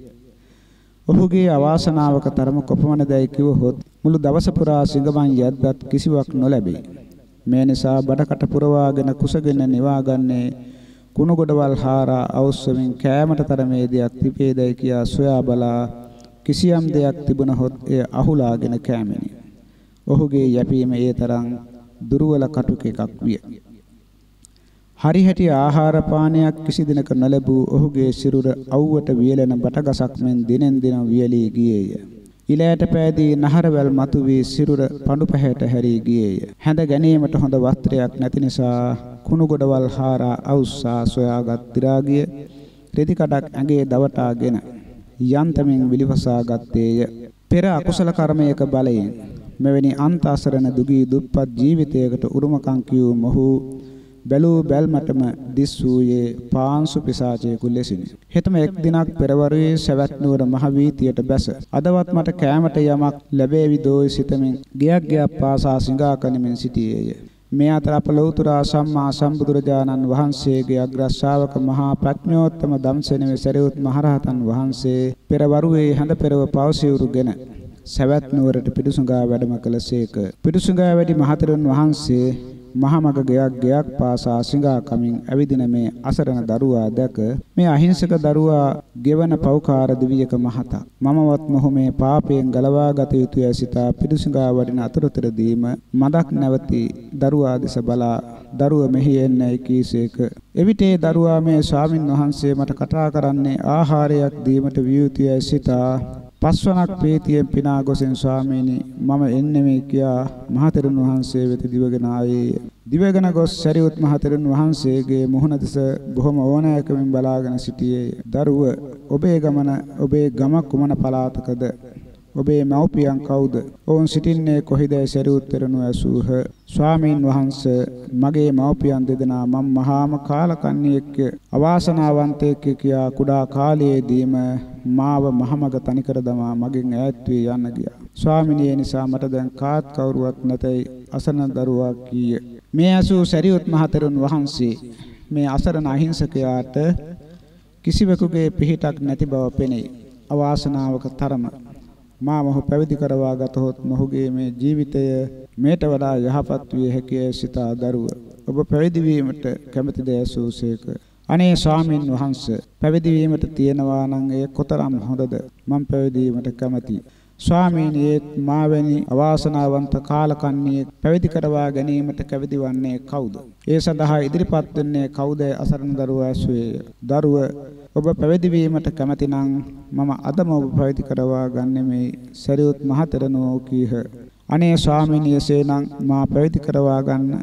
ඔහුගේ අවාසනාවක තරම කොපමණදයි කිවහොත් මුළු දවස පුරා සිඟමන් යද්දත් කිසිවක් නොලැබේ. මේ නිසා බඩකට පුරවාගෙන කුසගෙන නිවාගන්නේ කුණු ගොඩවල් හාරා අවශ්‍යමින් කෑමට තරමේ දෙයක් තිබේදයි කියා සොයා බලා කිසියම් දෙයක් තිබුණහොත් එය අහුලාගෙන කෑමෙනි. ඔහුගේ යැපීම ඒ තරම් දුර්වල කටුක එකක් විය. හරිහැටි ආහාර පානයක් කිසි දිනක නොලැබූ ඔහුගේ සිරුර අවුවට වියලෙන බටගසක් මෙන් දිනෙන් දින වියලී ගියේය. ඉලෑට පෑදී නහරවැල් මතුවී සිරුර පඳු පැහැයට හැරී ගියේය. හැඳ ගැනීමට හොඳ වස්ත්‍රයක් නැති නිසා කුණු ගොඩවල් හාරා අවුස්සා සොයාගත් දි รา ගිය රෙදි කඩක් ඇඟේ දවටාගෙන යන්තමින් විලිවසා ගත්තේය. පෙර අකුසල කර්මයක බලයෙන් මෙවැනි අන්ත අසරණ දුගී දුප්පත් ජීවිතයකට උරුමකම් කියූ මොහු බැලූ බැල්මටම දිස් වූයේ පාංශු පිසාචයෙකු ලෙසිනි. හෙතම එක් දිනක් පෙරවරුවේ සවැත් නුවර මහ වීථියට බැස අදවත් මට කෑමට යමක් ලැබේවි දෝයි සිතමින් ගියක් ගියක් පාසා සිඟා කනිමින් සිටියේය. මේ අතර අප ලෞතුරා සම්මා සම්බුදුරජාණන් වහන්සේගේ අග්‍ර ශ්‍රාවක මහා ප්‍රඥෝත්තම ධම්සෙනෙවි සරියුත් මහරහතන් වහන්සේ පෙරවරුවේ හඳ පෙරව පවසිවුරුගෙන සවැත් නුවරට පිටුසුඟා වැඩම කළසේක. පිටුසුඟා වැඩි මහතෙරුන් වහන්සේ මහමග ගයක් ගයක් පාසා සිඟා කමින් ඇවිදින මේ අසරණ දරුවා දැක මේ අහිංසක දරුවා ගෙවන පෞකාර දිවියක මහතා මමවත් මොහු මේ පාපයෙන් ගලවා ගත යුතුය සිතා පිටුසිඟා වඩින අතරතුරදීම මදක් නැවති දරුවා දෙස බලා දරුව මෙහි එන්නයි කීසේක. එවිටේ දරුවා මේ ස්වාමින් වහන්සේ මට කතා කරන්නේ ආහාරයක් දීමට විය යුතුය සිතා පස්වනක් ප්‍රීතියෙන් පිනා ගොසෙන් ස්වාමීනි මම එන්නේ මේ කියා මහතෙරුන් වහන්සේ වෙත දිවගෙන ආයේ. දිවගෙන ගොස් සරියුත් මහතෙරුන් වහන්සේගේ මුහුණ දෙස බොහොම ඕනෑකමින් බලාගෙන සිටියේ. දරුව ඔබේ ගමන ඔබේ ගම කුමන පළාතකද? ඔබේ මව්පියන් කවුද? ඔවුන් සිටින්නේ කොහිදයි? සරියුත් තෙරණුව ඇසූහ. ස්වාමීන් වහන්සේ මගේ මව්පියන් දෙදෙනා මම මහාම කාලකන්ණියෙක් අවාසනාවන්තයෙක් කියා කුඩා කාලයේදීම මාව මහමග තනිකර දමා මගෙන් ඈත් වී යන්න ගියා. ස්වාමිනිය නිසා මට දැන් කාත් කවුරුවත් නැතයි අසරණ දරුවා කීය. මේ අසූ සරියුත් මහතෙරුන් වහන්සේ මේ අසරණ අහිංසකයාට කිසිවෙකුගේ පිහිටක් නැති බව පෙනේ. අවාසනාවක තරම මා මොහු පැවිදි කරවා ගතහොත් මොහුගේ මේ ජීවිතය මේට වඩා යහපත් විය හැකිය සිතා දරුව ඔබ පැවිදි වීමට කැමැතිද ඇසූසේක. අනේ ස්වාමින් වහන්සේ පැවිදි වීමට තියනවා නම් ඒ කොතරම් හොඳද? මම පැවිදි වීමට කැමැතියි. ස්වාමීනි මාවැනි අවාසනාවන්ත කාලකන්ණියෙක් පැවිදි කරවා ගැනීමට කැවිදි වන්නේ කවුද? ඒ සඳහා ඉදිරිපත් වෙන්නේ කවුද? අසරණ දරුවා ඇසුවේ. දරුව ඔබ පැවිදි වීමට කැමැති නම් මම අදම ඔබ පැවිදි කරවා ගන්නේ මේ සරියුත් මහතෙරණුවෝ කීහ. අනේ ස්වාමීනි එසේනම් මා පැවිදි කරවා ගන්න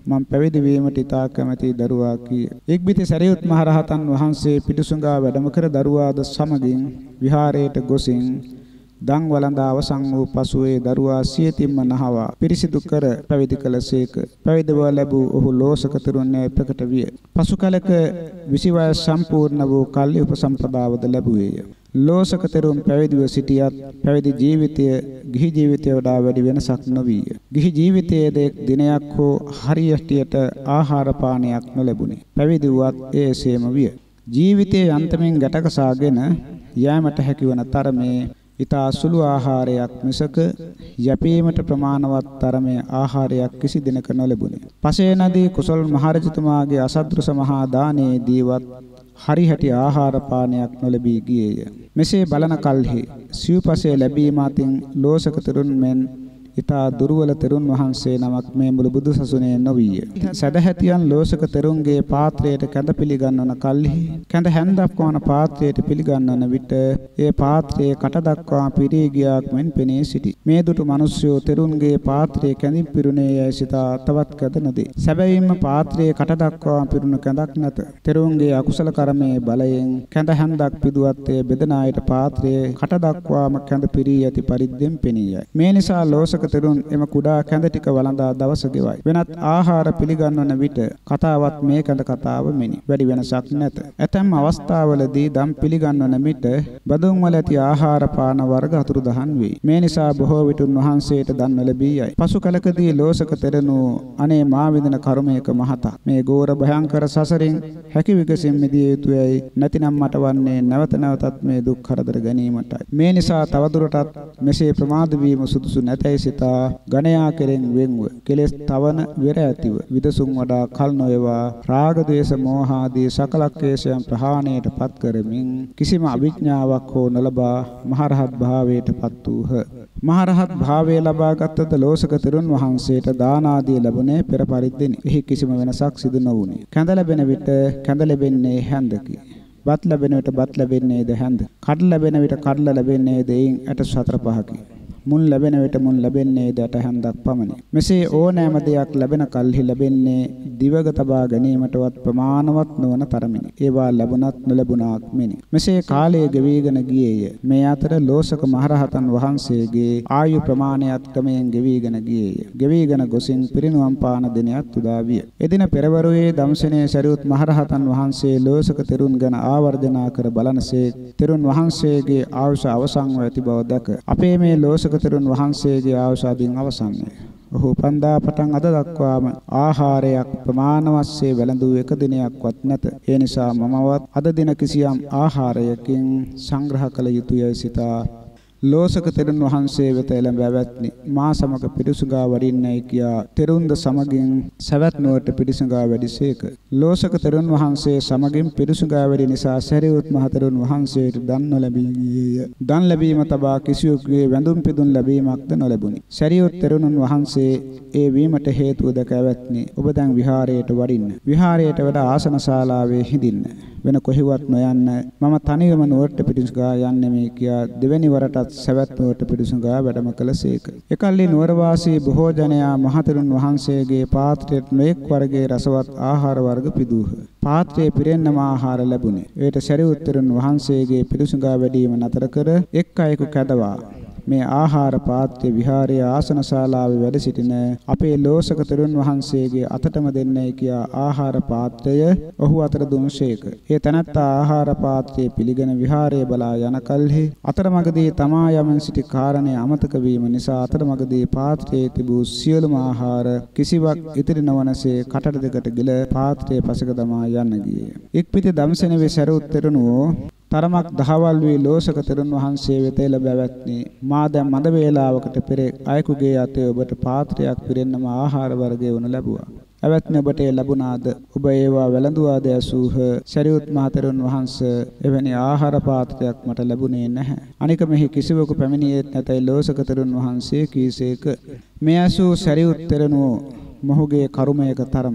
මම පැවිදි වීමට ඉතා කැමැති දරුවා කීය. එක්බිති සරියුත් මහ රහතන් වහන්සේ පිටුසුඟා වැඩම කර දරුවාද සමගින් විහාරයට ගොසින් දන් වළඳා අවසන් වූ පසු ඒ දරුවා සියතින්ම නහවා පිරිසිදු කර පැවිදි කළසේක. පැවිදි බව ලැබූ ඔහු ලෝසක තෙරුන්ගේ ප්‍රකට විය. පසු කලක විසි වයස් සම්පූර්ණ වූ කල්හි උපසම්පදාවද ලැබුවේය. ලෝසක තෙරුන් පැවිදිව සිටියත් පැවිදි ජීවිතය ගිහි ජීවිතයට වඩා වැඩි වෙනසක් නොවිය. ගිහි ජීවිතයේදී එක් දිනයක් හෝ හරියටියට ආහාර පානයක් නොලැබුණි. පැවිදි වුවත් ඒ එසේම විය. ජීවිතයේ අන්තමින් ගැටකසාගෙන යෑමට හැකිවන තරමේ ඊතා සුළු ආහාරයක් මිසක යැපීමට ප්‍රමාණවත් තරමේ ආහාරයක් කිසි දිනක නොලැබුණි. පසේ නදී කුසල් මහරජතුමාගේ අසද්දෘස මහා දානයේදීවත් හරිහැටි ආහාර පානයක් නොලැබී ගියේය. මෙසේ බලන කල්හි සිව්පසේ ලැබීම අතින් ලෝසක තෙරුන් මෙන් ඊතා දුර්වල තෙරුන් වහන්සේ නමක් මේ මුළු බුදු සසුනේ නොවිය. සදහැතියන් ලෝසක තෙරුන්ගේ පාත්‍රයට කැඳ පිළිගන්වන කල්හි කැඳ හැන්දක් වන පාත්‍රයට පිළිගන්වන විට ඒ පාත්‍රයේ කට දක්වා පිරී ගියාක් මෙන් පෙනී සිටි. මේ දුටු මිනිස්යෝ තෙරුන්ගේ පාත්‍රයේ කැඳින් පිරුණේ යයි සිතා තවත් කැඳ නොදේ. සැබවින්ම පාත්‍රයේ කට දක්වා පිරුණු කැඳක් නැත. තෙරුන්ගේ අකුසල කර්මයේ බලයෙන් කැඳ හැන්දක් පිදුවත් ඒ බෙදන අයට පාත්‍රයේ කට දක්වාම කැඳ පිරී ඇති පරිද්දෙන් පෙනී යයි. මේ නිසා ලෝසක තෙරුන් එම කුඩා කැඳ ටික වළඳා දවස ගෙවයි. වෙනත් ආහාර පිළිගන්වන විට කතාවත් මේ කැඳ කතාව මෙනි. වැඩි වෙනසක් නැත. ඇතැම් අවස්ථාවලදී දම් පිළිගන්වන විට බදුන් වල ඇති ආහාර පාන වර්ග අතුරුදහන් වේ. මේ නිසා බොහෝ විට උන්වහන්සේට දන් ලැබී යයි. පසු කලකදී ලෝසක තෙරණු අනේ මා විඳින කර්මයක මහතා මේ ගෝර භයංකර සසරින් හැකි විගසින් මිදිය යුතුයයි. නැතිනම් මට වන්නේ නැවත නැවතත් මේ දුක් කරදර ගැනීමටයි. මේ නිසා තවදුරටත් මෙසේ ප්‍රමාද වීම සුදුසු නැතයි ගණයා කෙරෙන් වෙන්ව කෙලෙස් තවන වෙර ඇතිව විදසුන් වඩා කල් නොයවා රාග ද්වේෂ මෝහ ආදී සකල ක්ලේශයන් ප්‍රහාණයට පත් කරමින් කිසිම අවිඥාවක් හෝ නොලබා මහරහත් භාවයට පත් වූහ. මහරහත් භාවය ලබාගත්ද ලෝසක තෙරුන් වහන්සේට දාන ආදී ලැබුණේ පෙර පරිද්දෙනි. එහි කිසිම වෙනසක් සිදු නොවුණි. කැඳ ලැබෙන විට කැඳ ලැබෙන්නේ හැන්දකි. බත් ලැබෙන විට බත් ලැබෙන්නේද හැන්ද. කඩ ලැබෙන විට කඩල ලැබෙන්නේද එයින් ඇට සතර පහකි. මුන් ලැබෙන විට මුන් ලැබෙන්නේ දට හැන්දක් පමණි. මෙසේ ඕනෑම දෙයක් ලැබෙන කල්හි ලැබෙන්නේ දිවග තබා ගැනීමටවත් ප්‍රමාණවත් නොවන තරමිනි. ඒවා ලැබුණත් නොලැබුණාක් මෙනි. මෙසේ කාලය ගෙවීගෙන ගියේය. මේ අතර ලෝසක මහරහතන් වහන්සේගේ ආයු ප්‍රමාණයත් ක්‍රමයෙන් ගෙවීගෙන ගියේය. ගෙවීගෙන ගොසින් පිරිනුවම් පාන දිනයක් උදා විය. එදින පෙරවරුවේ දම්සනේ සරියුත් මහරහතන් වහන්සේ ලෝසක තෙරුන් ගැන ආවර්ජනා කර බලනසේ තෙරුන් වහන්සේගේ ආයුෂ අවසන් ව ඇති බව දැක අපේ මේ ලෝසක තෙරුන් වහන්සේගේ ආශාදීන් අවසන්ය. ඔහු පන්දා පටන් අද දක්වාම ආහාරයක් ප්‍රමාණවත්සේ වැළඳූ එක දිනයක්වත් නැත. ඒ නිසා මමවත් අද දින කිසියම් ආහාරයකින් සංග්‍රහ කළ යුතුයයි සිතා ලෝසක තෙරුන් වහන්සේ වෙත එළඹ ඇවැත්නි. මා සමග පිරිසුඟා වඩින්නයි කියා තෙරුන්ද සමගින් සවැත් නුවරට පිරිසුඟා වැඩිසේක. ලෝසක තෙරුන් වහන්සේ සමගින් පිරිසුඟා වැඩි නිසා සරියුත් මහ තෙරුන් වහන්සේට දන් නොලැබී ගියේය. දන් ලැබීම තබා කිසිවෙකුගේ වැඳුම් පිදුම් ලැබීමක්ද නොලැබුණි. සරියුත් තෙරුන් වහන්සේ ඒ වීමට හේතුව දැක ඇවැත්නි. ඔබ දැන් විහාරයට වඩින්න. විහාරයට වැඩ ආසන ශාලාවේ හිඳින්න. වෙන කොහෙවත් නොයන්න. මම තනියම නුවරට පිරිසුඟා යන්නේ මේ කියා දෙවැනි වරටත් සවැත් නුවරට පිරිසුඟා වැඩම කළසේක. එකල්ලි නුවරවාසී බොහෝ ජනයා මහතෙරුන් වහන්සේගේ පාත්‍රයට නොඑක් වර්ගයේ රසවත් ආහාර වර්ග පිදූහ. පාත්‍රයේ පිරෙන්නම ආහාර ලැබුණේ. ඒට සරියුත් තෙරුන් වහන්සේගේ පිරිසුඟා වැඩීම නතර කර එක් අයෙකු කැදවා මේ ආහාර පාත්‍රය විහාරයේ ආසන ශාලාවේ වැඩ සිටින අපේ ලෝසක තෙරුන් වහන්සේගේ අතටම දෙන්නයි කියා ආහාර පාත්‍රය ඔහු අතර දුන්සේක. ඒ තනත්තා ආහාර පාත්‍රය පිළිගෙන විහාරයේ බලා යන කල්හි අතරමඟදී තමා යමන් සිටි කාරණේ අමතක වීම නිසා අතරමඟදී පාත්‍රයේ තිබූ සියලුම ආහාර කිසිවක් ඉතිරි නොවනසේ කටට දෙකට ගිල පාත්‍රයේ පසක දමා යන්න ගියේ. එක්පිට දම්සෙනේ සරියුත් තෙරුණෝ තරමක් දහවල් වී ලෝසක තෙරුන් වහන්සේ වෙත එළඹ ඇවැත්නි. මා දැන් මඳ වේලාවකට පෙර අයෙකුගේ අතේ ඔබට පාත්‍රයක් පිරෙන්නම ආහාර වර්ගය වනු ලැබුවා. ඇවැත්නි ඔබට ලැබුණාද? ඔබ ඒවා වැළඳුවාද ඇසූහ. සරියුත් මහ තෙරුන් වහන්සේ එවැනි ආහාර පාත්‍රයක් මට ලැබුණේ නැහැ. අනික මෙහි කිසිවෙකු පැමිණියේත් නැතයි ලෝසක තෙරුන් වහන්සේ කීසේක. මේ ඇසූ සරියුත් තෙරණුවෝ මොහුගේ කරුමයක තරම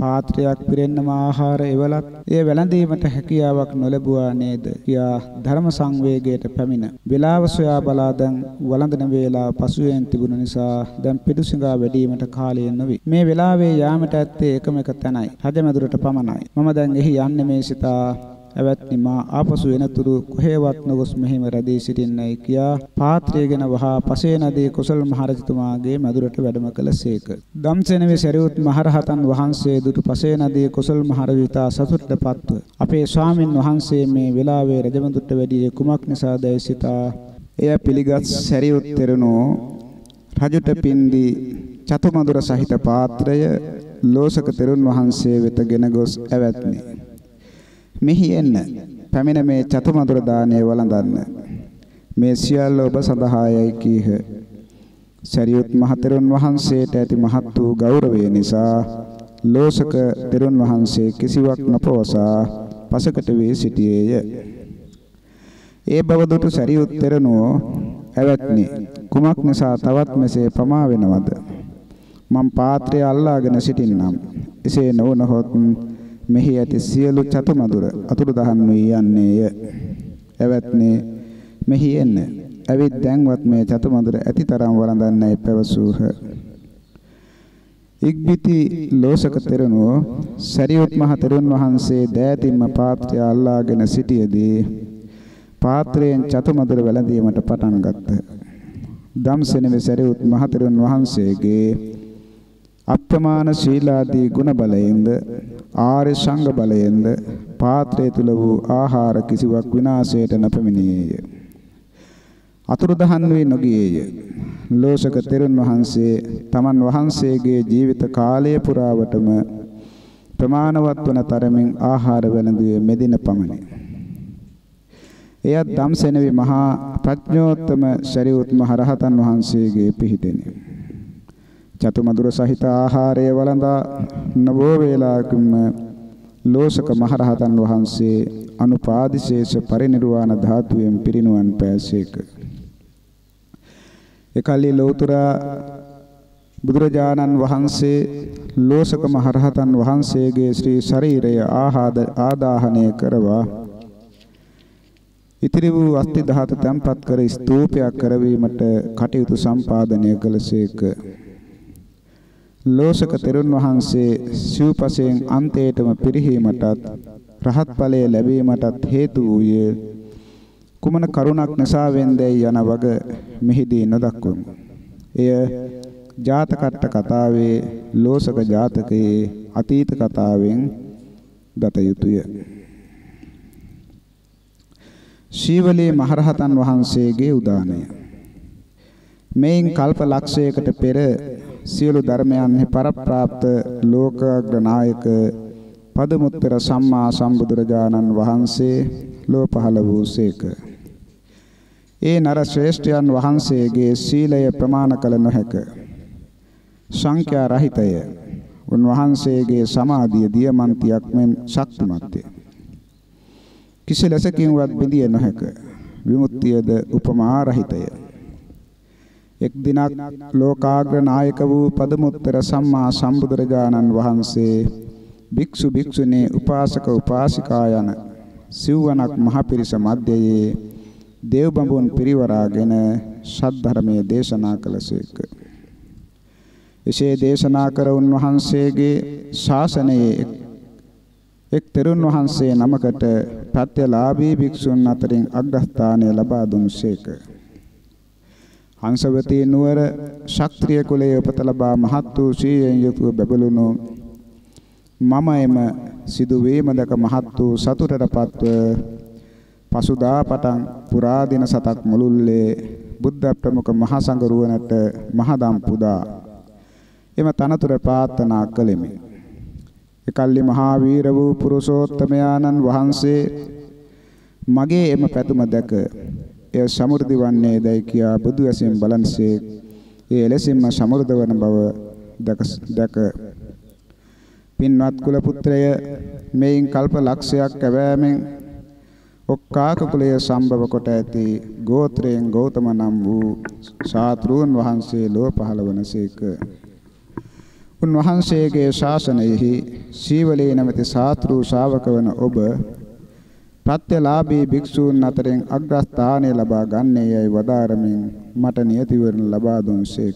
පාත්‍රයක් පිරෙන්නම ආහාර එවලත් ඒ වැළඳීමට හැකියාවක් නොලැබුවා නේද කියා ධර්ම සංවේගයට පැමිණ වේලාව සොයා බලා දැන් වළඳන වේලාව පසුවෙන් තිබුණ නිසා දැන් පිටුසිඟා වැඩීමට කාලය නොවේ. මේ වෙලාවේ යාමට ඇත්තේ එකම එක තැනයි රජමැදුරට පමණයි. මම දැන් එහි යන්නේ මේ සිතා ඇවැත්නි මා ආපසු එනතුරු කොහෙවත් නොගොස් මෙහිම රැඳී සිටින්නයි කියා පාත්‍රයගෙන වහා පසේ නදී කුසල් මහරජතුමාගේ මැදුරට වැඩම කළසේක. ධම්සෙනවේ සරියුත් මහරහතන් වහන්සේ දුටු පසේ නදී කුසල් මහරජිතා සතුටටපත්ව අපේ ස්වාමින් වහන්සේ මේ වෙලාවේ රජමැදුරට වැඩියේ කුමක් නිසාදයි සිතා එය පිළිගත් සරියුත් තෙරණෝ රජුට පින්දී චතුමදුර සහිත පාත්‍රය ලෝසක තෙරුන් වහන්සේ වෙතගෙන ගොස් ඇවැත්නි. මෙහි එන්න පැමිණ මේ චතුමදුර දාණය වළඳන්න. මේ සියල්ල ඔබ සඳහායයි කීහ. සරියුත් මහ තෙරුන් වහන්සේට ඇති මහත් වූ ගෞරවය නිසා ලෝසක තෙරුන් වහන්සේ කිසිවක් නොපවසා පසකට වී සිටියේය. ඒ බව දුටු සරියුත් තෙරණුව ඇවැත්නි කුමක් නිසා තවත් මෙසේ ප්‍රමා වෙනවද? මම පාත්‍රය අල්ලාගෙන සිටින්නම්. එසේ නොවනහොත් මෙහි ඇති සියලු චතුමදුර අතුරුදහන් වී යන්නේය. ඇවැත්නි මෙහි එන්න. ඇවිත් දැන්වත් මේ චතුමදුර ඇතිතරම් වළඳන්නයි පැවසූහ. ඉක්බිති ලෝසක තෙරණුව සරියුත් මහ තෙරුන් වහන්සේ දෑතින්ම පාත්‍රය අල්ලාගෙන සිටියේදී පාත්‍රයෙන් චතුමදුර වැළඳීමට පටන් ගත්තා. ධම්සෙනවේ සරියුත් මහ තෙරුන් වහන්සේගේ අප්‍රමාණ ශීලාදී ගුණ බලයෙන්ද ආර්ය සංඝ බලයෙන්ද පාත්‍රය තුල වූ ආහාර කිසිවක් විනාශයට නොපැමිණියේය. අතුරුදහන් වී නොගියේය. ලෝසක තෙරුන් වහන්සේ තමන් වහන්සේගේ ජීවිත කාලය පුරාවටම ප්‍රමාණවත් වන තරමින් ආහාර වැළඳුවේ මෙදින පමණි. එයත් ධම්සෙනවේ මහා ප්‍රඥෝත්තම සරියුත් මහ රහතන් වහන්සේගේ පිහිටෙනි. චතුමදුර සහිත ආහාරය වළඳා නවෝ වේලාවකින්ම ලෝසක මහ රහතන් වහන්සේ අනුපාදිශේෂ පරිනිර්වාණ ධාතුවෙන් පිරිනුවන් පෑසේක. එකල්ලි ලෞතර බුදුරජාණන් වහන්සේ ලෝසක මහ රහතන් වහන්සේගේ ශ්‍රී ශරීරය ආහාද ආදාහනය කරවා ඉතිරි වූ අස්ථි ධාතු තැන්පත් කර ස්තූපයක් කරවීමට කටයුතු සම්පාදනය කළසේක. ලෝසක තෙරුන් වහන්සේ සිව්පසයෙන් අන්තයටම පිරිහීමටත් රහත් ඵලය ලැබීමටත් හේතු වූයේ කුමන කරුණක් නිසාවෙන්දයි යන වග මෙහිදී නොදක්වමු. එය ජාතකට්ට කතාවේ ලෝසක ජාතකයේ අතීත කතාවෙන් දත යුතුය. ශීවලී මහරහතන් වහන්සේගේ උදානය. මේන් කල්ප ලක්ෂයකට පෙර සියලු ධර්මයන්හි පරප්‍රාප්ත ලෝකාග්‍ර නායක පදමුත්තර සම්මා සම්බුදුරජාණන් වහන්සේ ලෝ පහළ වූසේක. ඒ නර ශ්‍රේෂ්ඨයන් වහන්සේගේ සීලය ප්‍රමාණ කළ නොහැක. සංඛ්‍යා රහිතය. උන්වහන්සේගේ සමාධිය දියමන්තියක් මෙන් ශක්තිමත්ය. කිසිලෙසකින්වත් බිඳිය නොහැක. විමුක්තියද උපමා රහිතය. එක් දිනක් ලෝකාග්‍ර නායක වූ පදමුත්තර සම්මා සම්බුදුරජාණන් වහන්සේ භික්ෂු භික්ෂුණී උපාසක උපාසිකා යන සිව්වනක් මහ පිරිස මැදයේ දේව බඹුන් පිරිවරාගෙන සද්ධර්මයේ දේශනා කළසේක. එසේ දේශනා කර උන්වහන්සේගේ ශාසනයේ එක් තෙරුන් වහන්සේ නමකට ප්‍රත්‍යලාභී භික්ෂුන් අතරින් අග්‍රස්ථානය ලබා දුන්සේක. හංසවතී නුවර ශාක්‍ත්‍රීය කුලයේ උපත ලබා මහත් වූ ශ්‍රීයෙන් යුතුව බැබළුණු මම එම සිදුවීම දැක මහත් වූ සතුටටපත්ව පසුදා පටන් පුරා දින සතක් මුළුල්ලේ බුද්ධ ප්‍රමුඛ මහ සංඝරුවනට මහදම් පුදා එම තනතුර ප්‍රාර්ථනා කළෙමි. එකල්ලි මහා වීර වූ පුරුෂෝත්තමයාණන් වහන්සේ මගේ එම පැතුම දැක එය සමෘද්ධි වන්නේ දැයි කියා බුදු ඇසින් බලන්සේ ඒ එලෙසින්ම සමෘද්ධ වන බව දැක පින්වත් කුල පුත්‍රය මේන් කල්ප ලක්ෂයක් කැවෑමෙන් ඔක්කාක කුලයේ සම්භව කොට ඇති ගෝත්‍රයෙන් ගෞතම නම් වූ ශාත්‍රූන් වහන්සේ ලෝ පහළ වනසේක. උන්වහන්සේගේ ශාසනයෙහි සීවලේ නැමැති සාත්‍රු ශාවක වන ඔබ ප්‍රත්‍යලාභී භික්ෂූන් අතරින් අග්‍රස්ථානය ලබා ගන්නේ යයි වදාරමින් මට නියතිවරණ ලබා දුන්සේක.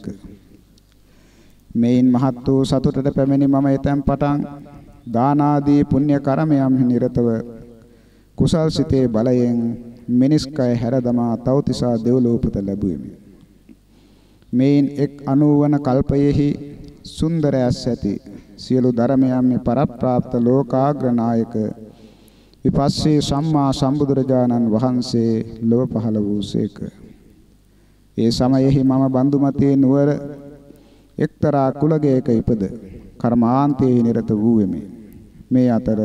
මේන් මහත් වූ සතුටට පැමිණි මම එතෙන් පටන් දාන ආදී පුණ්‍ය කර්මයන්හි නිරතව කුසල් සිතේ බලයෙන් මිනිස් කය හැර දමා තවතිසා දෙව්ලෝපත ලැබුවෙමි. මේන් එක් අනුවන කල්පයෙහි සුන්දර ඇස් ඇති සියලු ධර්මයන්හි පරප්‍රාප්ත ලෝකාග්‍ර නායක විපස්සී සම්මා සම්බුදුරජාණන් වහන්සේ ලොව පහළ වූසේක. ඒ සමයෙහි මම බන්දුමතේ නුවර එක්තරා කුලගයක ඉපද කර්මාන්තයේ නිරත වූෙමි. මේ අතර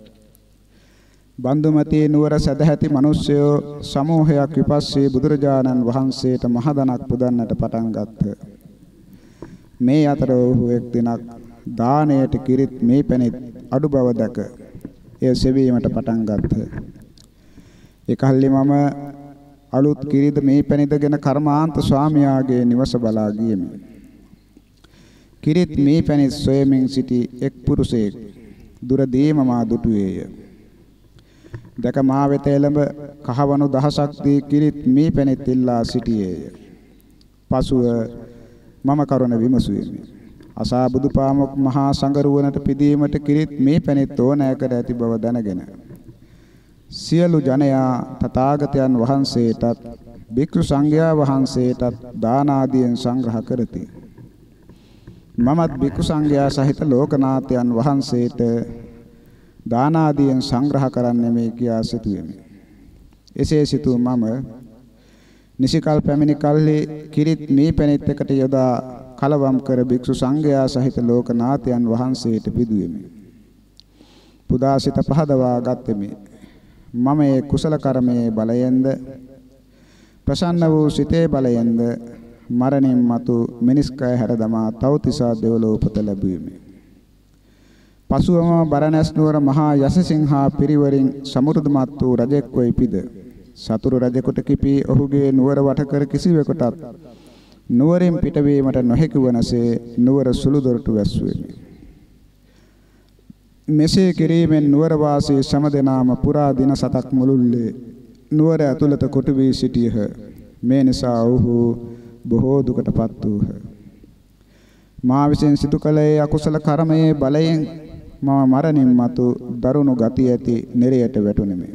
බන්දුමතේ නුවර සදැහැති මිනිස්යෝ සමූහයක් විපස්සී බුදුරජාණන් වහන්සේට මහදනක් පුදන්නට පටන් ගත්හ. මේ අතර ඔහු එක් දිනක් දාණයට කිරිත් මේ පැණිත් අඩු බව දැක එය සෙවීමට පටන් ගත්හ. එකල්ලි මම අලුත් කිරිද මේ පැණිදගෙන කර්මාන්ත ස්වාමියාගේ නිවස බලා ගියෙමි. කිරිත් මේ පැණිත් සොයමින් සිටි එක් පුරුෂයෙක් දුරදීම මා දුටුවේය. දැක මා වෙත එළඹ කහවණු දහසක් දී කිරිත් මේ පැණිත් ඉල්ලා සිටියේය. පසුව මම කරුණ විමසුවෙමි. අසා බුදුපාමොක් මහා සංගරුවනට පිදීමට කිරිත් මේ පැණිත් ඕනෑ කර ඇති බව දැනගෙන සියලු ජනයා තථාගතයන් වහන්සේටත් භික්ෂු සංඝයා වහන්සේටත් දාන ආදියෙන් සංග්‍රහ කරති. මමත් භික්ෂු සංඝයා සහිත ලෝකනාථයන් වහන්සේට දාන ආදියෙන් සංග්‍රහ කරන්නේ මේ කියා සිටුවෙමි. එසේ සිටු මම නිසිකල් පැමිණි කල්හි කිරිත් මේ පැණිත් එකට යොදා කලවම් කර භික්ෂු සංඝයා සහිත ලෝකනාථයන් වහන්සේට පිදුවෙමි. පුදාසිත පහදවා ගත්ෙමි. මම ඒ කුසල කර්මයේ බලයෙන්ද ප්‍රසන්න වූ සිතේ බලයෙන්ද මරණින් මතු මිනිස් කය හැර දමා තවතිසා දෙව්ලොව උපත ලැබුවෙමි. පසුවම බරණැස් නුවර මහා යසසිංහා පිරිවරින් සමෘද්ධමත් වූ රජෙක් ව ඉපිද සතුරු රජෙකුට කිපී ඔහුගේ නුවර වට කර කිසිවෙකුටත් නුවරින් පිටවීමට නොහැකි වනසේ නුවර සුළු දොරටු වැස්සුවෙමි. මෙසේ කිරීමෙන් නුවර වාසී සමදෙනාම පුරා දින සතක් මුළුල්ලේ නුවර ඇතුළත කොටු වී සිටියහ. මේ නිසා ඔහු බොහෝ දුකටපත් වූහ. මා විසින් සිදු කළේ අකුසල කර්මයේ බලයෙන් මම මරණින් මතු දරුණු ගති ඇති නිරයට වැටුණෙමි.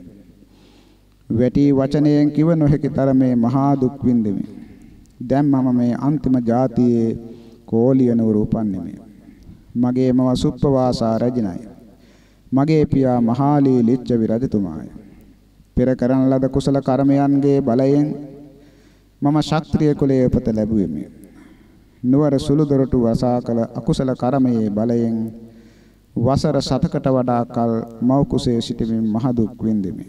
වැටි වචනයෙන් කිව නොහැකි තරමේ මහා දුක් විඳෙමි. දැන් මම මේ අන්තිම જાතියේ කෝලියනවර උපන්නෙමි. මගේ මව සුප්පවාසා රජිනයි. මගේ පියා මහාලී ලිච්ඡවි රජතුමාය. පෙර කරන ලද කුසල කර්මයන්ගේ බලයෙන් මම ශාස්ත්‍රීය කුලයේ උපත ලැබුවෙමි. නුවර සුළු දොරටු වසා කළ අකුසල කර්මයේ බලයෙන් වසර සතකට වඩා කල මව් කුසේ සිටමින් මහ දුක් විඳෙමි.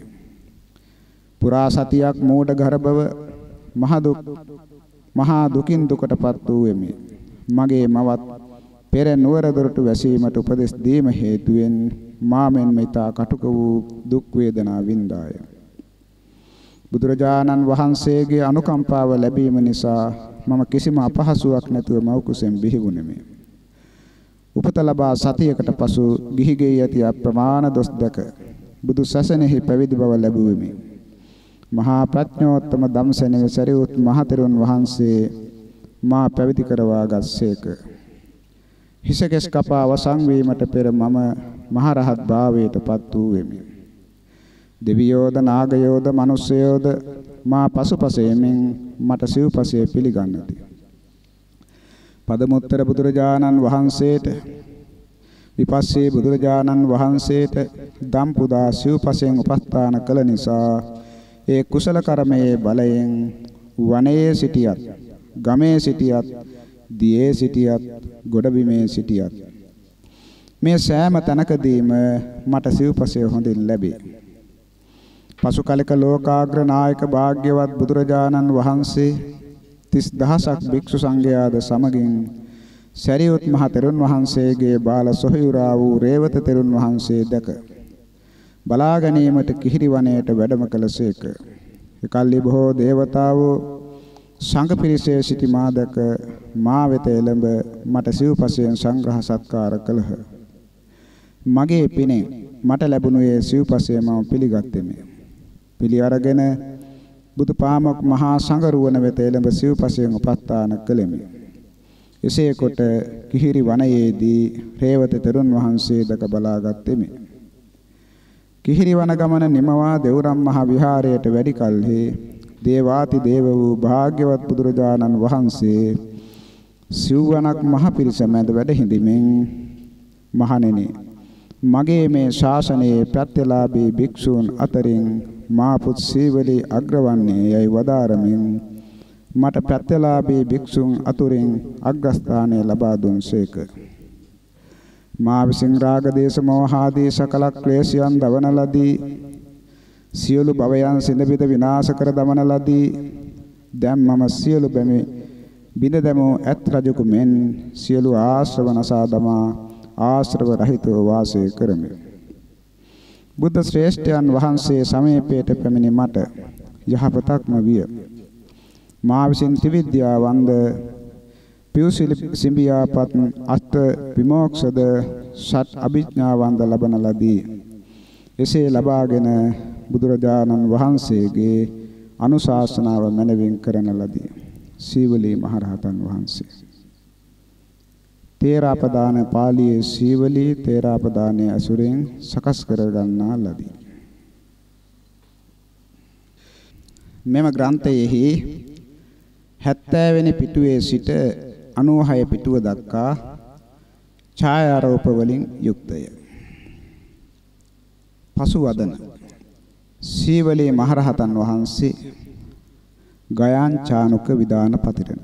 පුරා සතියක් මෝඩ ගර්භව මහ දුක් මහා දුකින් දුකටපත් වූෙමි. මගේ මවත් පෙර නුවර දොරටු වැසීමට උපදෙස් දීම හේතුවෙන් මා මෙන් මිතා කටුක වූ දුක් වේදනා වින්දාය. බුදුරජාණන් වහන්සේගේ අනුකම්පාව ලැබීම නිසා මම කිසිම අපහසුාවක් නැතුව මව් කුසෙන් බිහි වුනිමි. උපත ලබා සතියකට පසු ගිහිගෙයි ඇති අප්‍රමාණ දොස් දැක බුදු සසුනේහි පැවිදි බව ලැබුවෙමි. මහා ප්‍රඥෝත්තම ධම්සෙනෙහි සරියුත් මහතෙරුන් වහන්සේ මා පැවිදි කරවා ගත්සේක. හිසකෙස් කපා අවසන් වීමට පෙර මම මහරහත් භාවයට පත් වූ වෙමි. දෙවියෝද නාගයෝද මිනිසයෝද මා පසුපස යමින් මට සිව්පසයේ පිළිගන්නති. පදමුත්තර බුදුරජාණන් වහන්සේට විපස්සී බුදුරජාණන් වහන්සේට දම් පුදා සිව්පසයෙන් උපස්ථාන කළ නිසා ඒ කුසල කර්මයේ බලයෙන් වනයේ සිටියත් ගමේ සිටියත් දියේ සිටියත් ගොඩබිමේ සිටියත් මේ සෑම තැනකදීම මට සිව්පසය හොඳින් ලැබේ. පසු කලක ලෝකාග්‍ර නායක භාග්‍යවත් බුදුරජාණන් වහන්සේ තිස් දහසක් භික්ෂු සංඝයාද සමගින් සරියුත් මහ තෙරුන් වහන්සේගේ බාල සොහයුරා වූ රේවත තෙරුන් වහන්සේ දැක බලා ගැනීමට කිහිරි වනයේට වැඩම කළසේක. එකල්ලි බොහෝ දේවතාවෝ සංඝ පිරිසේ සිටි මා දැක මා වෙත එළඹ මට සිව්පසයෙන් සංග්‍රහ සත්කාර කළහ. මගේ පිනේ මට ලැබුණේ සිව්පසය මම පිළිගත්තෙමි. පිළි අරගෙන බුදු පාමොක් මහා සංඝරුවන වෙත එළඹ සිව්පසයෙන් උපස්ථාන කළෙමි. එසේ කොට කිහිරි වනයේදී රේවත තෙරුන් වහන්සේ දැක බලාගත්තෙමි. කිහිරි වන ගමන නිමවා දෙව්රම් මහ විහාරයට වැඩි කලෙහි දේවාති දේව වූ භාග්‍යවත් බුදුරජාණන් වහන්සේ සිව්වනක් මහ පිරිස මැද වැඩ හිඳිමින් මහණෙනි මගේ මේ ශාසනයේ ප්‍රත්‍යලාභී භික්ෂූන් අතරින් මා පුත් සීවලී අග්‍රවන්නේ යයි වදාරමින් මට ප්‍රත්‍යලාභී භික්ෂූන් අතුරින් අග්‍රස්ථානය ලබා දුන්සේක. මා විසින් රාග දේශ මොහ ආදී සකල ක්ලේශයන් දවන ලදී සියලු භවයන් සිඳ බිඳ විනාශ කර දමන ලදී. දැන් මම සියලු බැමි බිඳ දැමූ ඇත් රජකු මෙන් සියලු ආශ්‍රව නසා දමා ආශ්‍රව රහිතව වාසය කරමි. බුද්ධ ශ්‍රේෂ්ඨයන් වහන්සේ සමීපයට පැමිණි මට යහපතක්ම විය. මා විසින් ත්‍රිවිද්‍යාවන්ද පියුසිලි සිඹියාපත් අෂ්ට විමෝක්ෂද සත් අභිඥාවන්ද ලබන ලදී. එසේ ලබාගෙන බුදුරජාණන් වහන්සේගේ අනුශාසනාව මැනවින් කරන ලදී. සීවලී මහරහතන් වහන්සේ තේරාපදාන පාළියේ සීවලී තේරාපදානයේ අසුරෙන් සකස් කර ගන්නා ලදී. මෙම ග්‍රන්ථයෙහි හැත්තෑ වෙනි පිටුවේ සිට අනූහය පිටුව දක්වා ඡායාරූප වලින් යුක්තය. පසු වදන සීවලී මහරහතන් වහන්සේ ගයාන් චානුක විදාන පතිරණ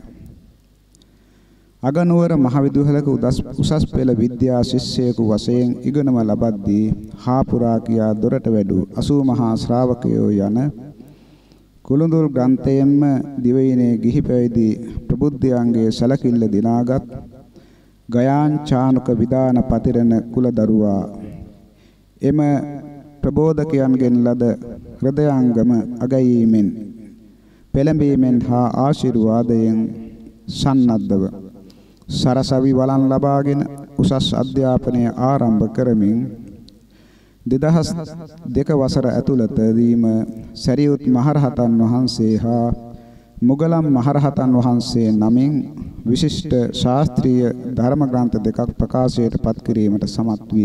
අගනුවර මහවිදුහලක උසස් පෙළ විද්‍යා ශිෂ්‍යයෙකු වශයෙන් ඉගෙනම ලබද්දී හාපුරා කියා දොරට වැඩු අසූ මහා ශ්‍රාවකයෝ යන කුළුඳුල් ග්‍රන්ථයෙන්ම දිවයිනේ ගිහි පැවිදි ප්‍රබුද්ධයන්ගේ සැලකිල්ල දිනාගත් ගයාන් චානුක විදාන පතිරණ කුල දරුවා එම ප්‍රබෝධකයන්ගෙන් ලද හෘදයාංගම අගයීමෙන් පෙළඹීමෙන් හා ආශිර්වාදයෙන් සන්නද්ධව සරසවි වළන් ලබාගෙන උසස් අධ්‍යාපනය ආරම්භ කරමින් දෙදහස් දෙක වසර ඇතුළතදීම සරියුත් මහරහතන් වහන්සේ හා මුගලන් මහරහතන් වහන්සේ නමින් විශිෂ්ට ශාස්ත්‍රීය ධර්ම ග්‍රන්ථ දෙකක් ප්‍රකාශයට පත් කිරීමට සමත් විය.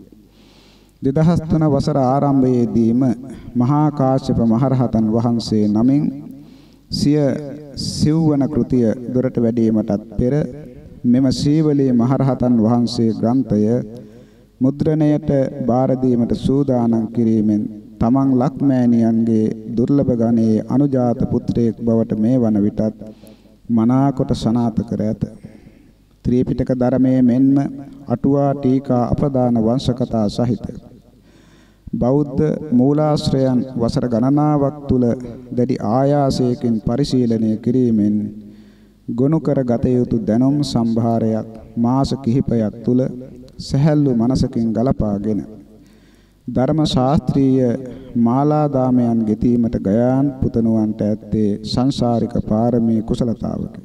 දෙදහස් තුන වසර ආරම්භයේදීම මහා කාශ්‍යප මහරහතන් වහන්සේ නමින් සිය සිව්වන කෘතිය දොරට වැඩීමටත් පෙර මෙම සීවලී මහරහතන් වහන්සේ ග්‍රන්ථය මුද්‍රණයට බාර දීමට සූදානම් කිරීමෙන් තමන් ලක්මෑණියන්ගේ දුර්ලභ ගණයේ අනුජාත පුත්‍රයෙක් බවට මේ වන විටත් මනාකොට සනාත කර ඇත. ත්‍රිපිටක ධර්මයේ මෙන්ම අටුවා ටීකා අපදාන වංශකථා සහිත බෞද්ධ මූලාශ්‍රයන් වසර ගණනාවක් තුල දැඩි ආයාසයකින් පරිශීලනය කිරීමෙන් ගොනු කර ගත යුතු දැනුම් සම්භාරයක් මාස කිහිපයක් තුල සැහැල්ලු මනසකින් ගලපාගෙන ධර්ම ශාස්ත්‍රීය මාලා දාමයන් ගෙතීමට ගයාන් පුතණුවන්ට ඇත්තේ සංසාරික පාරමී කුසලතාවකි.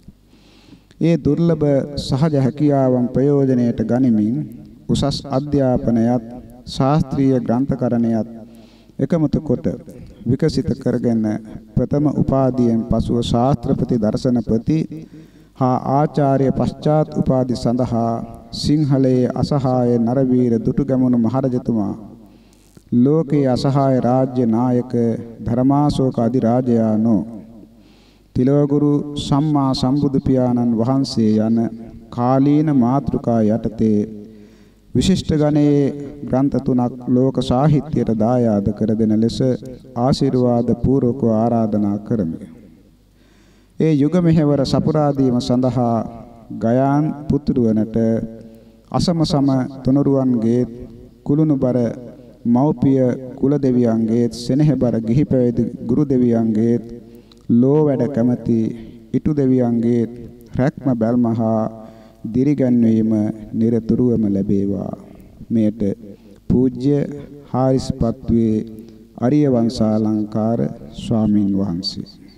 ඒ දුර්ලභ සහජ හැකියාවන් ප්‍රයෝජනයට ගනිමින් උසස් අධ්‍යාපනයත් ශාස්ත්‍රීය ග්‍රන්ථකරණයත් එකමතු කොට විකසිත කරගෙන ප්‍රථම උපාධියෙන් පසුව ශාස්ත්‍රපති දර්ශනපති හා ආචාර්ය පශ්චාත් උපාධි සඳහා සිංහලයේ අසහාය නරවීර දුටුගැමුණු මහරජතුමා ලෝකයේ අසහාය රාජ්‍ය නායක ධර්මාශෝක අධිරාජයාණෝ තිලවගුරු සම්මා සම්බුදු පියාණන් වහන්සේ යන කාලීන මාතෘකා යටතේ විශිෂ්ට ගණයේ ග්‍රන්ථ තුනක් ලෝක සාහිත්‍යයට දායාද කර දෙන ලෙස ආශිර්වාද පූර්වක ආරාධනා කරමි. ඒ යුග මෙහෙවර සපුරා දීම සඳහා ගයාන් පුතුරුවනට අසම සම තුනුරුවන්ගේ කුළුණුබර මෞපිය කුල දෙවියන්ගේ සෙනෙහබර ගිහි පැවිදි ගුරු දෙවියන්ගේ ලෝ වැඩ කැමැති ඉටු දෙවියන්ගේ රැක්ම බැල්මහා දිරිගන්වීම නිරතුරුවම ලැබේවා. මෙයට පූජ්‍ය හාරිස්පත්වේ අරිය වංශාලංකාර ස්වාමින් වහන්සේ